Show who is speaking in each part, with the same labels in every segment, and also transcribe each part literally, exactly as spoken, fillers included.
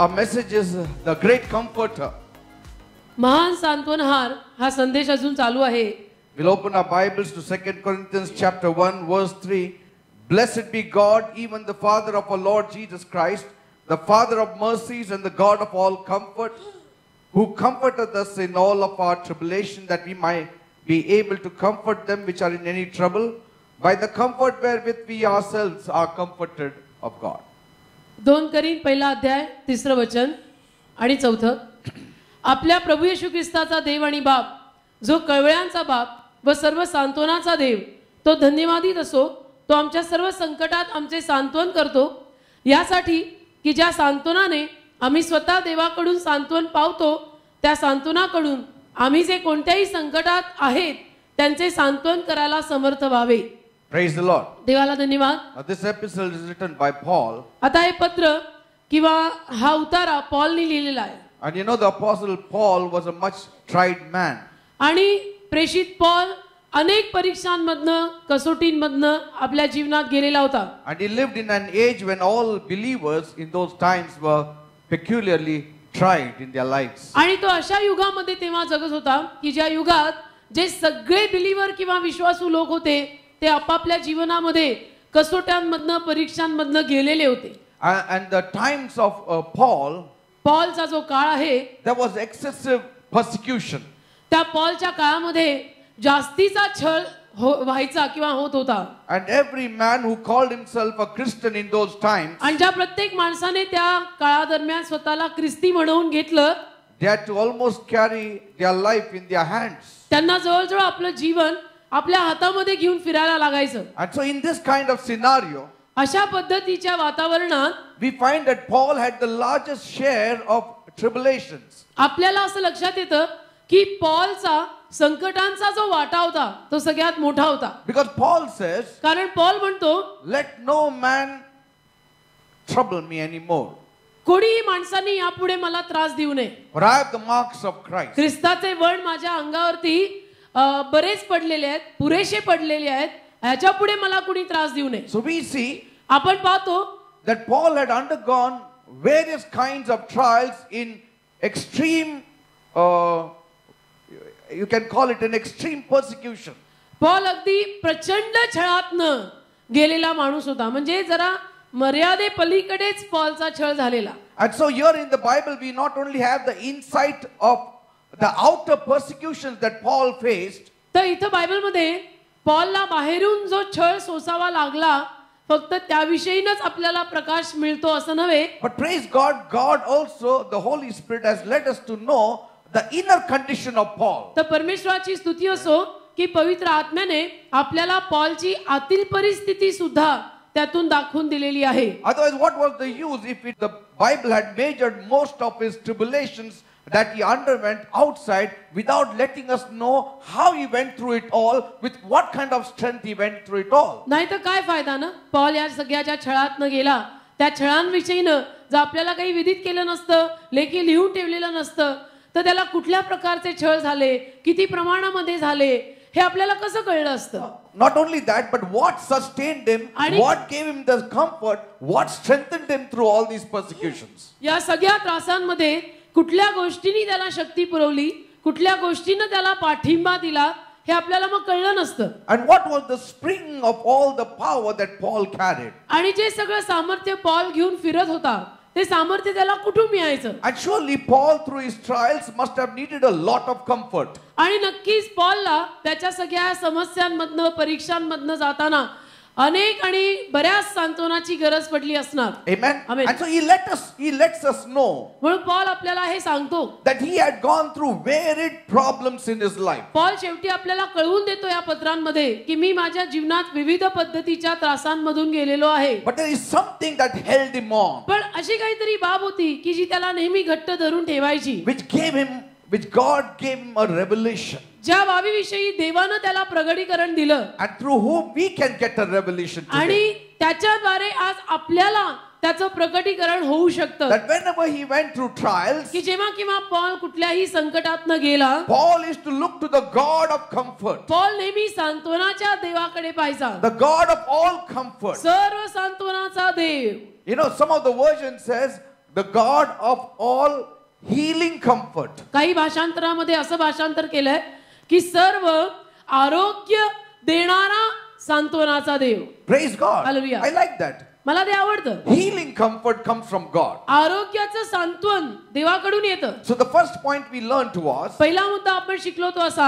Speaker 1: our message is the great comforter.
Speaker 2: महान सांत्वनहार हा संदेश अजून चालू आहे.
Speaker 1: We'll open our Bibles to Second Corinthians chapter one verse three. Blessed be God, even the Father of our Lord Jesus Christ, the Father of mercies and the God of all comfort, who comforteth us in all of our tribulation, that we might be able to comfort them which are in any trouble, by the comfort wherewith we ourselves are comforted of God.
Speaker 2: दोन करीन पहिला अध्याय तिसरं वचन आणि चौथं. आपल्या प्रभू येशू ख्रिस्ताचा देव आणि बाप, जो कळवळ्यांचा बाप व सर्व सांत्वनाचा देव, तो धन्यवादित असो. तो आमच्या सर्व संकटात आमचे सांत्वन करतो, यासाठी की ज्या सांत्वनाने आम्ही स्वतः देवाकडून सांत्वन पावतो, त्या सांत्वनाकडून आम्ही जे कोणत्याही संकटात आहेत त्यांचे सांत्वन करायला समर्थ व्हावे.
Speaker 1: Praise the Lord.
Speaker 2: देवाला धन्यवाद.
Speaker 1: Now this epistle is written by Paul.
Speaker 2: आता हे पत्र किंवा हा उतारा पॉलने लिहिलेला आहे.
Speaker 1: And you know the apostle Paul was a much tried man.
Speaker 2: आणि प्रेषित पॉल अनेक परीक्षांमधनं कसोटींमधनं आपल्या जीवनात गेलेला होता.
Speaker 1: And he lived in an age when all believers in those times were peculiarly tried in their lives.
Speaker 2: आणि तो अशा युगामध्ये तेव्हा जगत होता की ज्या युगात जे सगळे बिलीवर किंवा विश्वासू लोक होते ते आपापल्या जीवनामध्ये कसोट्यांमधनं परीक्षांमधनं गेलेले होते.
Speaker 1: And, and the times of uh, Paul,
Speaker 2: पॉलचा जो काळ आहे,
Speaker 1: there was excessive persecution.
Speaker 2: त्या पॉलच्या काळामध्ये जास्तीचा छळ व्हायचा किंवा होत होता.
Speaker 1: And every man who called himself a Christian in those times,
Speaker 2: आणि ज्या प्रत्येक माणसाने त्या काळादरम्यान स्वतःला ख्रिस्ती म्हणवून घेतलं,
Speaker 1: they had to almost carry their life in their hands.
Speaker 2: त्यांना जवळजवळ आपलं जीवन आपल्या हातामध्ये घेऊन फिरायला लागायचं.
Speaker 1: And so in this kind of scenario,
Speaker 2: अशा पद्धतीच्या वातावरणात
Speaker 1: we find that Paul had the largest share of tribulations.
Speaker 2: आपल्याला असं लक्षात येतं की पॉलचा संकटांचा जो वाटा होता तो सगळ्यात मोठा होता.
Speaker 1: Because Paul says,
Speaker 2: कारण पॉल म्हणतो,
Speaker 1: let no man trouble me anymore.
Speaker 2: कोणीही माणसाने यापुढे मला त्रास देऊ नये.
Speaker 1: For I have the marks of Christ.
Speaker 2: ख्रिस्ताचे वर्ण माझ्या अंगावरती बरेच पडलेले आहेत, पुरेशे पडलेले आहेत. ह्याच्या पुढे मला कोणी त्रास देऊ नये.
Speaker 1: So we see
Speaker 2: आपण पाहतो
Speaker 1: that Paul had undergone various kinds of trials in extreme, uh, you can call it an extreme persecution.
Speaker 2: Paul अगदी प्रचंड छळातनं गेलेला माणूस होता. म्हणजे जरा मर्यादे पलीकडेच पॉलचा छळ झालेला.
Speaker 1: And so here in the Bible we not only have the insight of the outer persecutions that Paul faced,
Speaker 2: तर इथं बायबलमध्ये पॉलला बाहेरून जो छळ सोसावा लागला फक्त त्याविषयीच आपल्याला प्रकाश मिळतो असं नव्हे.
Speaker 1: but praise God, God also, the Holy Spirit has led us to know the inner condition of Paul.
Speaker 2: तर परमेश्वराची स्तुती असो की पवित्र आत्म्याने आपल्याला पॉलची आतील परिस्थिती सुद्धा त्यातून दाखवून दिलेली आहे.
Speaker 1: Otherwise what was the use if it, the Bible had measured most of his tribulations that he underwent outside without letting us know how he went through it all, with what kind of strength he went through it all.
Speaker 2: नाही तर काय फायदा ना, Paul या सगळ्याच्या छळातनं गेला, त्या छळांविषयीनं जर आपल्याला काही विदित केलं नसतं, लेखी लिहून ठेवलेलं नसतं, तर त्याला कुठल्या प्रकारचे छळ झाले, किती प्रमाणामध्ये झाले हे आपल्याला कसं कळलं असतं.
Speaker 1: Not only that, but what sustained him, what gave him the comfort, what strengthened him through all these persecutions.
Speaker 2: या सगळ्या त्रासांमध्ये कुठल्या गोष्टींनी त्याला शक्ती पुरवली, कुठल्या गोष्टीने त्याला पाठिंबा दिला हे आपल्याला मग कळलं नसतं.
Speaker 1: And what was the spring of all the power that Paul carried?
Speaker 2: आणि जे सगळं सामर्थ्य पॉल घेऊन फिरत होता ते सामर्थ्य त्याला कुठून मिळायचं.
Speaker 1: And surely Paul through his trials must have needed a lot of comfort.
Speaker 2: आणि नक्कीच पॉलला त्याच्या सगळ्या समस्यांमधनं परीक्षांमधनं जाताना अनेक आणि बऱ्याच सांत्वनाची गरज पडली असणार.
Speaker 1: Amen.
Speaker 2: Amen.
Speaker 1: And so he let us he lets us know
Speaker 2: म्हणून पॉल आपल्याला हे सांगतो
Speaker 1: that he had gone through varied problems in his life.
Speaker 2: Paul शेवटी आपल्याला कळवून देतो या पत्रांमध्ये की मी माझ्या जीवनात विविध पद्धतीच्या त्रासांमधून गेलेलो आहे.
Speaker 1: But there is something that held him on,
Speaker 2: पण अशी काहीतरी बाब होती की जी त्याला नेहमी घट्ट धरून ठेवायची,
Speaker 1: which gave him which God gave him a revelation.
Speaker 2: ज्या बाबीविषयी देवानं त्याला प्रगटीकरण दिलं
Speaker 1: And through whom we can get a revelation today.
Speaker 2: आणि त्याच्याद्वारे आज आपल्याला त्याचं प्रगटीकरण होऊ शकतं.
Speaker 1: That whenever he went through trials,
Speaker 2: की जेव्हा किंवा पॉल कुठल्याही संकटातनं गेला,
Speaker 1: Paul is to look to the God of comfort,
Speaker 2: Paul नेहमी सांत्वनाच्या देवाकडे पाहायचा.
Speaker 1: the God of all comfort.
Speaker 2: सर्व सांत्वनाचा देव.
Speaker 1: You know, some of the version says the God of all healing comfort.
Speaker 2: काही भाषांतरामध्ये असं भाषांतर केलंय की सर्व आरोग्य देणारा सांत्वनाचा देव.
Speaker 1: Praise God.
Speaker 2: Hallelujah.
Speaker 1: I like that.
Speaker 2: मला ते आवडतं.
Speaker 1: Healing comfort comes from God.
Speaker 2: आरोग्याचं सांत्वन देवाकडून येतं.
Speaker 1: So the first point we learned was
Speaker 2: पहिला मुद्दा आपण शिकलो तो असा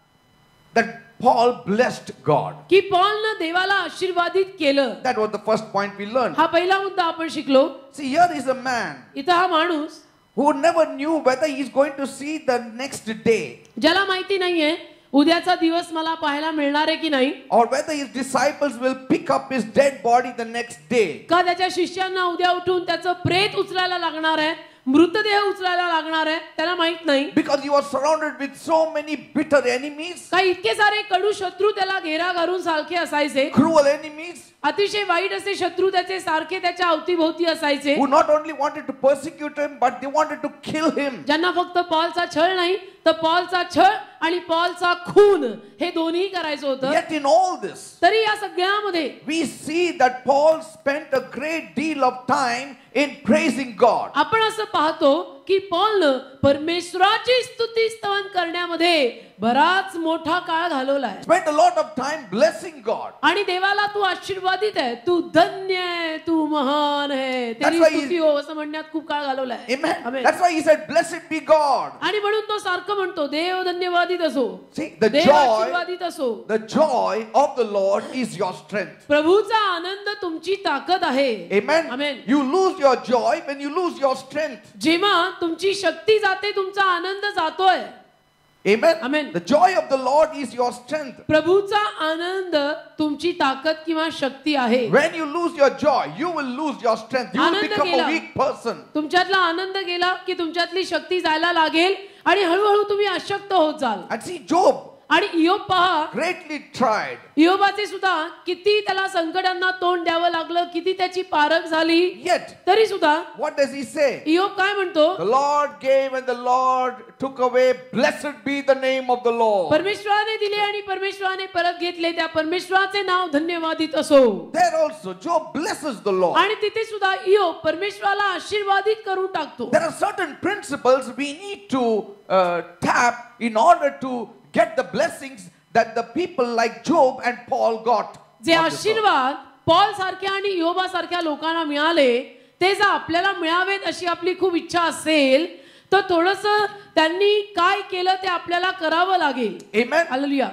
Speaker 1: that Paul blessed God.
Speaker 2: की पॉलनं देवाला आशीर्वादित केलं.
Speaker 1: That was the first point we learned.
Speaker 2: हा पहिला मुद्दा आपण शिकलो.
Speaker 1: See, here is a man
Speaker 2: इथं हा माणूस
Speaker 1: who never knew whether he is going to see the next day
Speaker 2: ज्याला माहिती नाहीये उद्याचा दिवस मला पाहायला मिळणार आहे की नाही,
Speaker 1: or whether his disciples will pick up his dead body the next day.
Speaker 2: का त्याच्या शिष्यांना उद्या उठून त्याचं प्रेत उचलायला लागणार आहे, मृतदेह उचलायला लागणार आहे, त्याला माहित नाही.
Speaker 1: Because he was surrounded with so many bitter enemies,
Speaker 2: का इतके सारे कडू शत्रू त्याला घेरा घालून सारखे असायचे,
Speaker 1: cruel enemies,
Speaker 2: अतिशय वाईट असे शत्रू त्याचे सारखे त्याच्या अवतीभोवती असायचे,
Speaker 1: who not only wanted to persecute him but they wanted to kill him.
Speaker 2: ज्यांना फक्त पॉलचा छळ नाही तर पॉलचा छळ आणि पॉलचा खून हे दोन्ही करायचं होतं.
Speaker 1: Yet in all this,
Speaker 2: तरी या सगळ्यामध्ये
Speaker 1: we see that Paul spent a great deal of time in praising God.
Speaker 2: आपण असं पाहतो की पॉलनं परमेश्वराची स्तुती स्तवन करण्यामध्ये बराच मोठा काळ घालवलाय.
Speaker 1: Spent a lot of time blessing God.
Speaker 2: आणि देवाला तू आशीर्वादित आहे, तू धन्य आहे, तू महान आहे, तेरी
Speaker 1: That's why he-
Speaker 2: स्तुती हो असं म्हणण्यात खूप काळ घालवलाय.
Speaker 1: Amen.
Speaker 2: Amen.
Speaker 1: That's why he said, "Blessed be God."
Speaker 2: आणि म्हणून तो सारखं म्हणतो देव धन्यवादित असो,
Speaker 1: See, the
Speaker 2: देव
Speaker 1: joy,
Speaker 2: आशीर्वादित असो.
Speaker 1: the joy of the Lord is your strength.
Speaker 2: प्रभूचा आनंद तुमची ताकद आहे.
Speaker 1: Amen.
Speaker 2: Amen.
Speaker 1: You lose your joy when you lose your strength.
Speaker 2: जेव्हा तुमची शक्ती जाते तुमचा आनंद जातोय.
Speaker 1: Amen.
Speaker 2: Amen.
Speaker 1: The joy of the Lord is your strength.
Speaker 2: प्रभूचा आनंद तुमची ताकद किंवा शक्ती आहे.
Speaker 1: When you lose your joy, you will lose your strength. You will
Speaker 2: Anand
Speaker 1: become
Speaker 2: गेला.
Speaker 1: a weak person.
Speaker 2: तुमच्यातला आनंद गेला की तुमच्यातली शक्ती जायला लागेल आणि हळूहळू तुम्ही अशक्त होत जाल.
Speaker 1: And see, Job
Speaker 2: आणि इयोब पहा,
Speaker 1: greatly tried.
Speaker 2: इयोबाचे सुद्धा किती त्याला संकटांना तोंड द्यावं लागलं, किती त्याची पारख झाली,
Speaker 1: Yet,
Speaker 2: तरी सुद्धा
Speaker 1: what does he say?
Speaker 2: इयोब काय म्हणतो,
Speaker 1: The Lord gave and the Lord took away. Blessed be the name of the Lord.
Speaker 2: परमेश्वराने दिले आणि परमेश्वराने परत घेतले, त्या परमेश्वराचे नाव धन्यवादित असो.
Speaker 1: There also, Job blesses the Lord.
Speaker 2: आणि तिथे सुद्धा इयोब परमेश्वराला आशीर्वादित करून टाकतो.
Speaker 1: There are certain principles we need to uh, tap in order to get the blessings that the people like Job and Paul got.
Speaker 2: जे
Speaker 1: on this earth.
Speaker 2: आशीर्वाद Paul सारख्या आणि इयोबा सारख्या लोकांना मिळाले ते जर आपल्याला मिळावेत अशी आपली खूप इच्छा असेल तर थोडस त्यांनी काय केलं ते आपल्याला करावं लागेल.
Speaker 1: Amen.
Speaker 2: Hallelujah.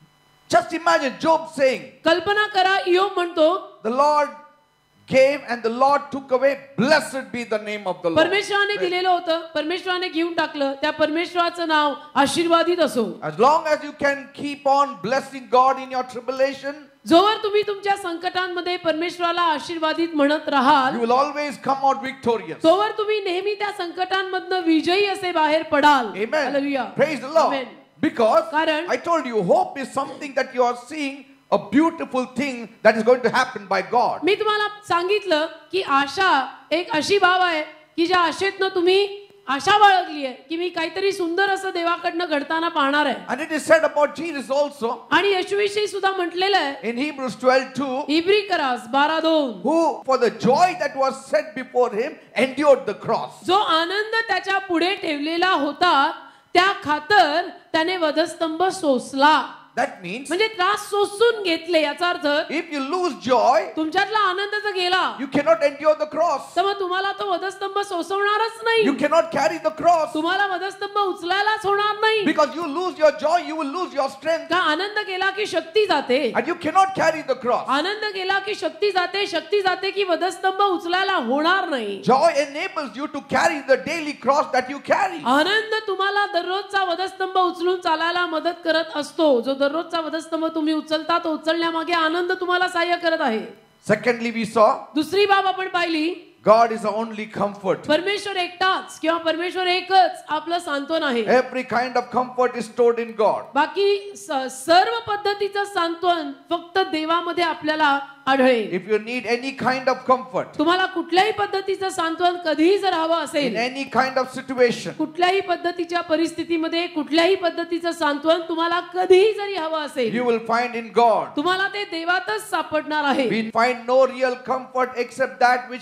Speaker 1: Just imagine Job saying,
Speaker 2: कल्पना करा इयोब म्हणतो
Speaker 1: the Lord gave and the Lord took away. Blessed be the name of the Lord.
Speaker 2: परमेश्वराने दिलेलं होतं, परमेश्वराने घेऊन टाकलं, त्या परमेश्वराचं नाव आशीर्वादित असो.
Speaker 1: As long as you can keep on blessing God in your tribulation,
Speaker 2: जोवर तुम्ही तुमच्या संकटांमध्ये परमेश्वराला आशीर्वादित म्हणत राहाल
Speaker 1: you will always come out victorious.
Speaker 2: तोवर तुम्ही नेहमी त्या संकटांमधनं विजयी असे बाहेर पडाल.
Speaker 1: Amen.
Speaker 2: Hallelujah.
Speaker 1: Praise the Lord.
Speaker 2: Amen.
Speaker 1: Because
Speaker 2: कारण-
Speaker 1: I told you, hope is something that you are seeing, a beautiful thing that is going to happen by God.
Speaker 2: मी तुम्हाला सांगितलं की आशा एक अशी बाब आहे की ज्या आशेतनं तुम्ही आशा बाळगली आहे की मी काहीतरी सुंदर असं देवाकडनं घडताना पाहणार आहे.
Speaker 1: And it is said about Jesus also
Speaker 2: आणि येशूविषयी सुद्धा म्हटलेलं आहे
Speaker 1: in Hebrews twelve two,
Speaker 2: इब्री करास बारा दोन,
Speaker 1: who for the joy that was set before him endured the cross.
Speaker 2: जो आनंद त्याच्या पुढे ठेवलेला होता त्या खातर त्याने वधस्तंभ सोसला.
Speaker 1: That means
Speaker 2: म्हणजे त्रास सोसून घेतले. याचा अर्थ
Speaker 1: if you lose joy,
Speaker 2: तुमच्यातला आनंद जर गेला
Speaker 1: you cannot endure the cross.
Speaker 2: तर मग तुम्हाला तो वधस्तंभ सोसवणारच नाही.
Speaker 1: You cannot carry the cross.
Speaker 2: तुम्हाला वधस्तंभ उचलायलाच होणार नाही.
Speaker 1: Because you lose your joy, you will lose your strength.
Speaker 2: का आनंद गेला की शक्ती जाते.
Speaker 1: And you cannot carry the cross.
Speaker 2: आनंद गेला की शक्ती जाते, शक्ती जाते की वधस्तंभ उचलायला होणार नाही.
Speaker 1: Joy enables you to carry the daily cross that you carry.
Speaker 2: आनंद तुम्हाला दररोजचा वधस्तंभ उचलून चालायला मदत करत असतो. जो दररोजचा वधस्तंभ तुम्ही उचलता तो उचलण्यामागे आनंद तुम्हाला सहाय्य करत आहे.
Speaker 1: Secondly, we saw
Speaker 2: दुसरी बाब आपण पाहिली,
Speaker 1: God is the only comfort.
Speaker 2: परमेश्वर एकटाच किंवा परमेश्वर एकच आपलं सांत्वन आहे.
Speaker 1: Every kind of comfort is stored in God.
Speaker 2: बाकी स- सर्व पद्धतीचं सांत्वन फक्त देवामध्ये आपल्याला आढळेल.
Speaker 1: If you need any kind of comfort
Speaker 2: तुम्हाला कुठल्याही पद्धतीचं सांत्वन कधीही जर हवं
Speaker 1: in
Speaker 2: असेल,
Speaker 1: any kind of situation,
Speaker 2: कुठल्याही पद्धतीच्या परिस्थितीमध्ये कुठल्याही पद्धतीचं सांत्वन तुम्हाला कधीही जरी हवं असेल,
Speaker 1: you will find in God.
Speaker 2: तुम्हाला ते देवातच सापडणार आहे.
Speaker 1: We find no real comfort except that which comes from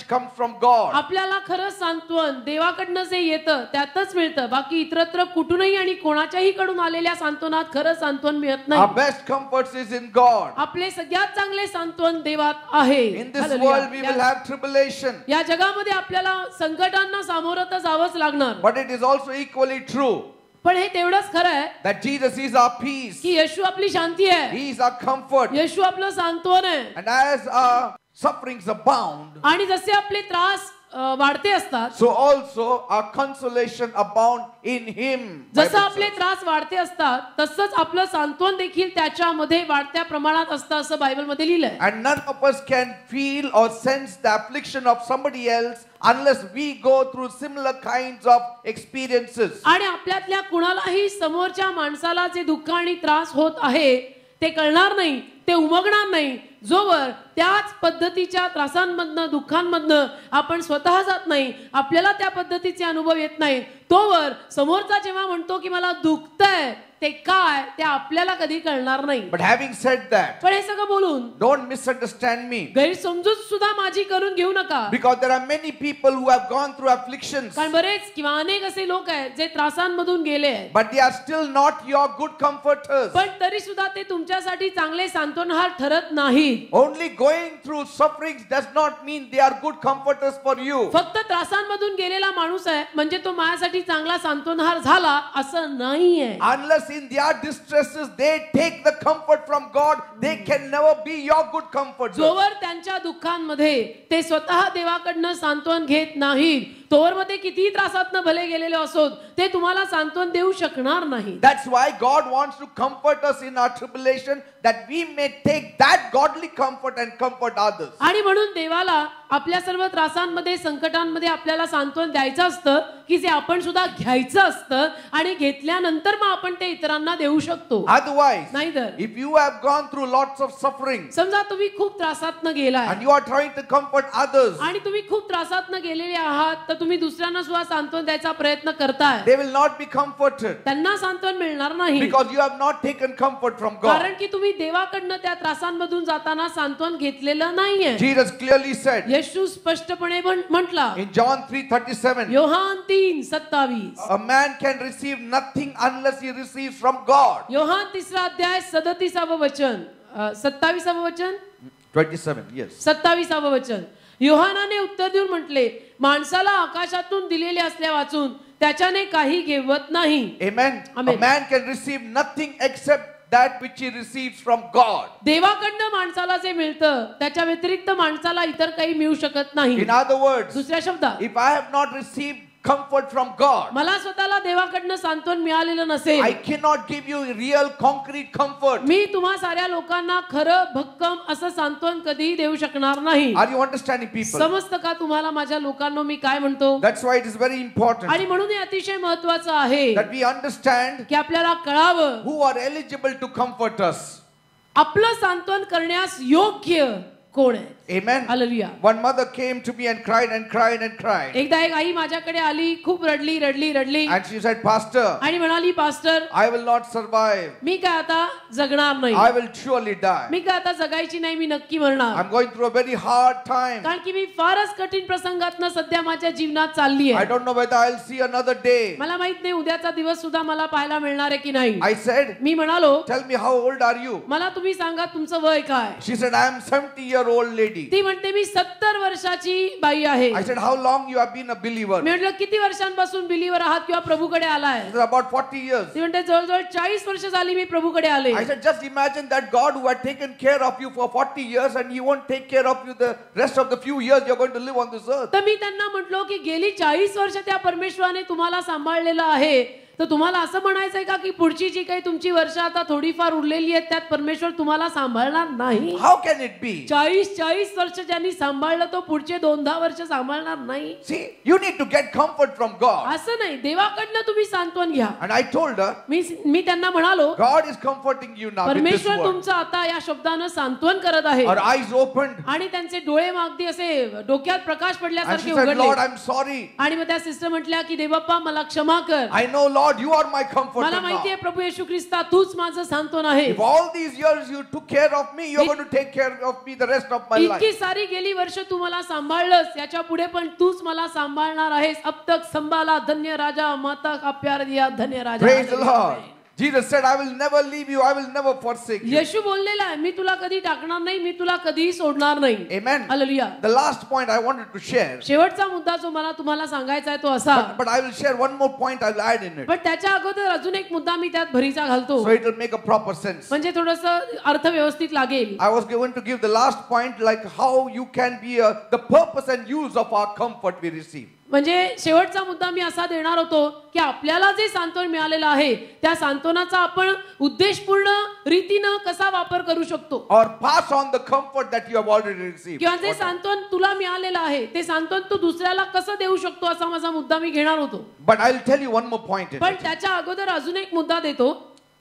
Speaker 1: from God.
Speaker 2: आपल्याला खरं सांत्वन देवाकडनं जे येतं त्यातच मिळतं. बाकी इतरत्र कुठूनही आणि कोणाच्याही कडून आलेल्या सांत्वनात खरं सांत्वन मिळत
Speaker 1: Our
Speaker 2: नाही.
Speaker 1: best comforts is in God.
Speaker 2: आपले सगळ्यात चांगले सांत्वन देवात आहे.
Speaker 1: In this
Speaker 2: hallelujah.
Speaker 1: world we will have tribulation.
Speaker 2: या जगामध्ये आपल्याला संकटांना सामोरं तर जावंच लागणार.
Speaker 1: But it is also equally true
Speaker 2: पण हे तेवढंच खरं आहे
Speaker 1: that Jesus is our peace.
Speaker 2: की येशू आपली शांती आहे.
Speaker 1: He is our comfort.
Speaker 2: येशू आपलं सांत्वन आहे.
Speaker 1: And as our sufferings abound,
Speaker 2: आणि जसे आपले त्रास अ, वाढते असतात
Speaker 1: so also our consolation abound in Him.
Speaker 2: जसं
Speaker 1: Bible
Speaker 2: आपले
Speaker 1: says.
Speaker 2: त्रास वाढते असतात तसंच आपलं सांत्वन देखील त्याच्यामध्ये वाढत्या प्रमाणात असतं असं बायबलमध्ये लिहिलंय.
Speaker 1: And none of us can feel or sense the affliction of somebody else unless we go through similar kinds of experiences.
Speaker 2: आणि आपल्यातल्या कुणालाही समोरच्या माणसाला जे दुःख आणि त्रास होत आहे ते कळणार नाही, ते उमगणार नाही जोवर त्याच पद्धतीच्या त्रासांमधनं दुःखांमधनं आपण स्वतः जात नाही, आपल्याला त्या पद्धतीचे अनुभव येत नाही, तोवर समोरचा जेव्हा म्हणतो की मला दुखतंय ते काय ते आपल्याला कधी कळणार नाही.
Speaker 1: But having said that,
Speaker 2: पण हे सगळं बोलून
Speaker 1: don't misunderstand me,
Speaker 2: गैरसमजूत सुद्धा माझी करून घेऊ नका.
Speaker 1: because there are many people who have gone through afflictions,
Speaker 2: कारण बरेच किंवा अनेक असे लोक आहेत जे त्रासांमधून गेले आहेत,
Speaker 1: but they are still not your good comforters.
Speaker 2: पण तरी सुद्धा ते तुमच्यासाठी चांगले सांत्वनहार ठरत नाहीत.
Speaker 1: Only going through sufferings does not mean they are good comforters for you.
Speaker 2: फक्त त्रासांमधून गेलेला माणूस आहे म्हणजे तो माझ्यासाठी चांगला सांत्वनहार झाला असं नाहीये.
Speaker 1: Unless in their distresses they take the comfort from God, they can never be your good comforters.
Speaker 2: जोवर त्यांच्या दुःखांमध्ये ते स्वतः देवाकडनं सांत्वन घेत नाहीत तोवर मध्ये कितीही त्रासातनं भले गेलेले असोत ते तुम्हाला सांत्वन देऊ शकणार नाही.
Speaker 1: That's why God wants to comfort us in our tribulation, that we may take that godly comfort and comfort others.
Speaker 2: आणि म्हणून देवाला आपल्या सर्व त्रासांमध्ये संकटांमध्ये आपल्याला सांत्वन द्यायचं असतं की जे आपण सुद्धा घ्यायचं असतं आणि घेतल्यानंतर मग आपण ते इतरांना देऊ शकतो.
Speaker 1: Otherwise,
Speaker 2: नाहीतर
Speaker 1: if you have gone through lots of suffering
Speaker 2: समजा तुम्ही खूप त्रासातनं गेलाय
Speaker 1: and you are trying to comfort others,
Speaker 2: आणि तुम्ही खूप त्रासातनं गेलेले आहात तर तुम्ही दुसऱ्यांना सुद्धा सांत्वन द्यायचा प्रयत्न करताय,
Speaker 1: they will not be comforted
Speaker 2: त्यांना सांत्वन मिळणार नाही.
Speaker 1: because you have not taken comfort from God.
Speaker 2: कारण की तुम्ही देवाकडनं त्या त्रासांमधून जाताना सांत्वन घेतलेलं नाहीये.
Speaker 1: Jesus clearly said
Speaker 2: येशू स्पष्टपणे म्हटला
Speaker 1: in John three thirty-seven,
Speaker 2: Yohan तीन सत्तावीस,
Speaker 1: a man can receive nothing unless he receives from God.
Speaker 2: Yohan तिसरा अध्याय सदतीसावं वचन, अ, सत्तावीसावं वचन
Speaker 1: twenty-seven, yes.
Speaker 2: सत्तावीसावं वचन. योहानाने उत्तर देऊन म्हटले, माणसाला आकाशातून दिलेले असल्या वाचून त्याच्याने काही घेवत नाही.
Speaker 1: Amen.
Speaker 2: Amen.
Speaker 1: A man can receive nothing except that which he receives from God.
Speaker 2: देवाकडनं माणसाला जे मिळतं त्याच्या व्यतिरिक्त माणसाला इतर काही मिळू शकत नाही.
Speaker 1: In other words,
Speaker 2: दुसऱ्या शब्दात
Speaker 1: if I have not received comfort from God,
Speaker 2: मला स्वतःला देवाकडनं सांत्वन मिळालेलं नसेल,
Speaker 1: I cannot give you real concrete comfort.
Speaker 2: मी तुम्हा साऱ्या लोकांना खरं भक्कम असं सांत्वन कधीही देऊ शकणार नाही.
Speaker 1: Are you understanding, people?
Speaker 2: समजतं का तुम्हाला माझ्या लोकांना मी काय म्हणतो?
Speaker 1: That's why it is very important
Speaker 2: आणि म्हणून हे अतिशय महत्वाचं आहे
Speaker 1: that we understand
Speaker 2: की आपल्याला कळावं
Speaker 1: who are eligible to comfort us.
Speaker 2: आपलं सांत्वन करण्यास योग्य कोण आहे.
Speaker 1: Amen.
Speaker 2: Hallelujah.
Speaker 1: One mother came to me and cried and cried and cried.
Speaker 2: एकदा एक आई माझ्याकडे आली, खूप रडली रडली रडली
Speaker 1: And she said, Pastor,
Speaker 2: आणि म्हणाली, pastor
Speaker 1: I will not survive.
Speaker 2: मी काय आता जगणार नाही,
Speaker 1: I will surely die.
Speaker 2: मी काय आता जगायची नाही, मी नक्की मरणार.
Speaker 1: I'm going through a very hard time.
Speaker 2: कारण की मी फारच कठीण प्रसंगातनं सध्या माझ्या जीवनात चालली
Speaker 1: I
Speaker 2: आहे.
Speaker 1: don't know whether I'll see another day.
Speaker 2: मला माहित नाही उद्याचा दिवस सुद्धा मला पाहायला मिळणार आहे की नाही.
Speaker 1: I said,
Speaker 2: मी म्हणालो,
Speaker 1: tell me, how old are you?
Speaker 2: मला तुम्ही सांगा तुमचं वय काय.
Speaker 1: She said, I am seventy year old lady.
Speaker 2: ती म्हणते मी सत्तर वर्षाची बाई आहे.
Speaker 1: I said, how long you have been a believer?
Speaker 2: मी म्हटलं किती वर्षांपासून बिलीवर आहात किंवा प्रभूकडे आलाय.
Speaker 1: She said, about forty years.
Speaker 2: ती म्हणते जवळजवळ चाळीस वर्ष झाली मी प्रभूकडे आले.
Speaker 1: I said, just imagine that God who had taken care of you for forty years and he won't take care of you the rest of the few years you're going to live on this earth.
Speaker 2: तर मी त्यांना म्हटलो की गेली चाळीस वर्ष त्या परमेश्वराने तुम्हाला सांभाळलेलं आहे, तर तुम्हाला असं म्हणायचंय का की पुढची जी काही तुमची वर्ष आता थोडीफार उरलेली आहेत त्यात परमेश्वर तुम्हाला सांभाळणार नाही.
Speaker 1: How can it be?
Speaker 2: चाळीस चाळीस वर्ष ज्यांनी सांभाळलं तो पुढचे दोन दहा वर्ष सांभाळणार नाही.
Speaker 1: See, you need to get comfort from God.
Speaker 2: असं नाही, देवाकडनं तुम्ही सांत्वन घ्या.
Speaker 1: And I told her,
Speaker 2: मी मी त्यांना म्हणालो,
Speaker 1: God is comforting you now with this
Speaker 2: परमेश्वर
Speaker 1: word.
Speaker 2: तुमचं आता या शब्दानं सांत्वन करत आहे.
Speaker 1: Her eyes opened
Speaker 2: आणि त्यांचे डोळे मग अगदी असे डोक्यात प्रकाश
Speaker 1: and
Speaker 2: पडल्यासारखे
Speaker 1: she said,
Speaker 2: उघडले.
Speaker 1: Lord, I'm sorry.
Speaker 2: आणि मग त्या सिस्टर म्हटल्या की देवप्पा मला क्षमा कर.
Speaker 1: I know, Lord, Lord, you are my comforter
Speaker 2: मला माहिती
Speaker 1: now.
Speaker 2: आहे प्रभू येशू ख्रिस्ता तूच माझं सांत्वन आहे.
Speaker 1: If all these years you took care of me, you're going to take care of me the rest of my life.
Speaker 2: इतकी सारी गेली वर्ष तू मला सांभाळलंस, याच्या पुढे पण तूच मला सांभाळणार आहेस. अब तक संभाला धन्य राजा, माता का प्यार दिया धन्य राजा.
Speaker 1: Praise the Lord. Jesus said, I will never leave you, I will never forsake you.
Speaker 2: येशू बोललेला आहे, मी तुला कधी टाकणार नाही, मी तुला कधीही सोडणार नाही.
Speaker 1: Amen.
Speaker 2: Hallelujah.
Speaker 1: The last point I wanted to share,
Speaker 2: शेवटचा मुद्दा जो मला तुम्हाला सांगायचा आहे तो असा,
Speaker 1: but, but I will share one more point I'll add in it.
Speaker 2: पण त्याच्या अगोदर अजून एक मुद्दा मी त्यात भरीचा घालतो,
Speaker 1: So it will make a proper sense.
Speaker 2: म्हणजे थोडंसं अर्थ व्यवस्थित लागेल.
Speaker 1: I was going to give the last point, like how you can be a, the purpose and use of our comfort we receive.
Speaker 2: म्हणजे शेवटचा मुद्दा मी असा देणार होतो की आपल्याला जे सांत्वन मिळालेलं आहे त्या सांत्वनाचा आपण उद्देशपूर्ण रीतीनं कसा वापर करू शकतो,
Speaker 1: Or pass on the comfort that you have already received.
Speaker 2: किंवा जे सांत्वन तुला मिळालेलं आहे ते सांत्वन तू दुसऱ्याला कसं देऊ शकतो असा माझा मुद्दा मी घेणार होतो.
Speaker 1: But I'll tell you one more point in
Speaker 2: पण
Speaker 1: it.
Speaker 2: त्याच्या अगोदर अजून एक मुद्दा देतो,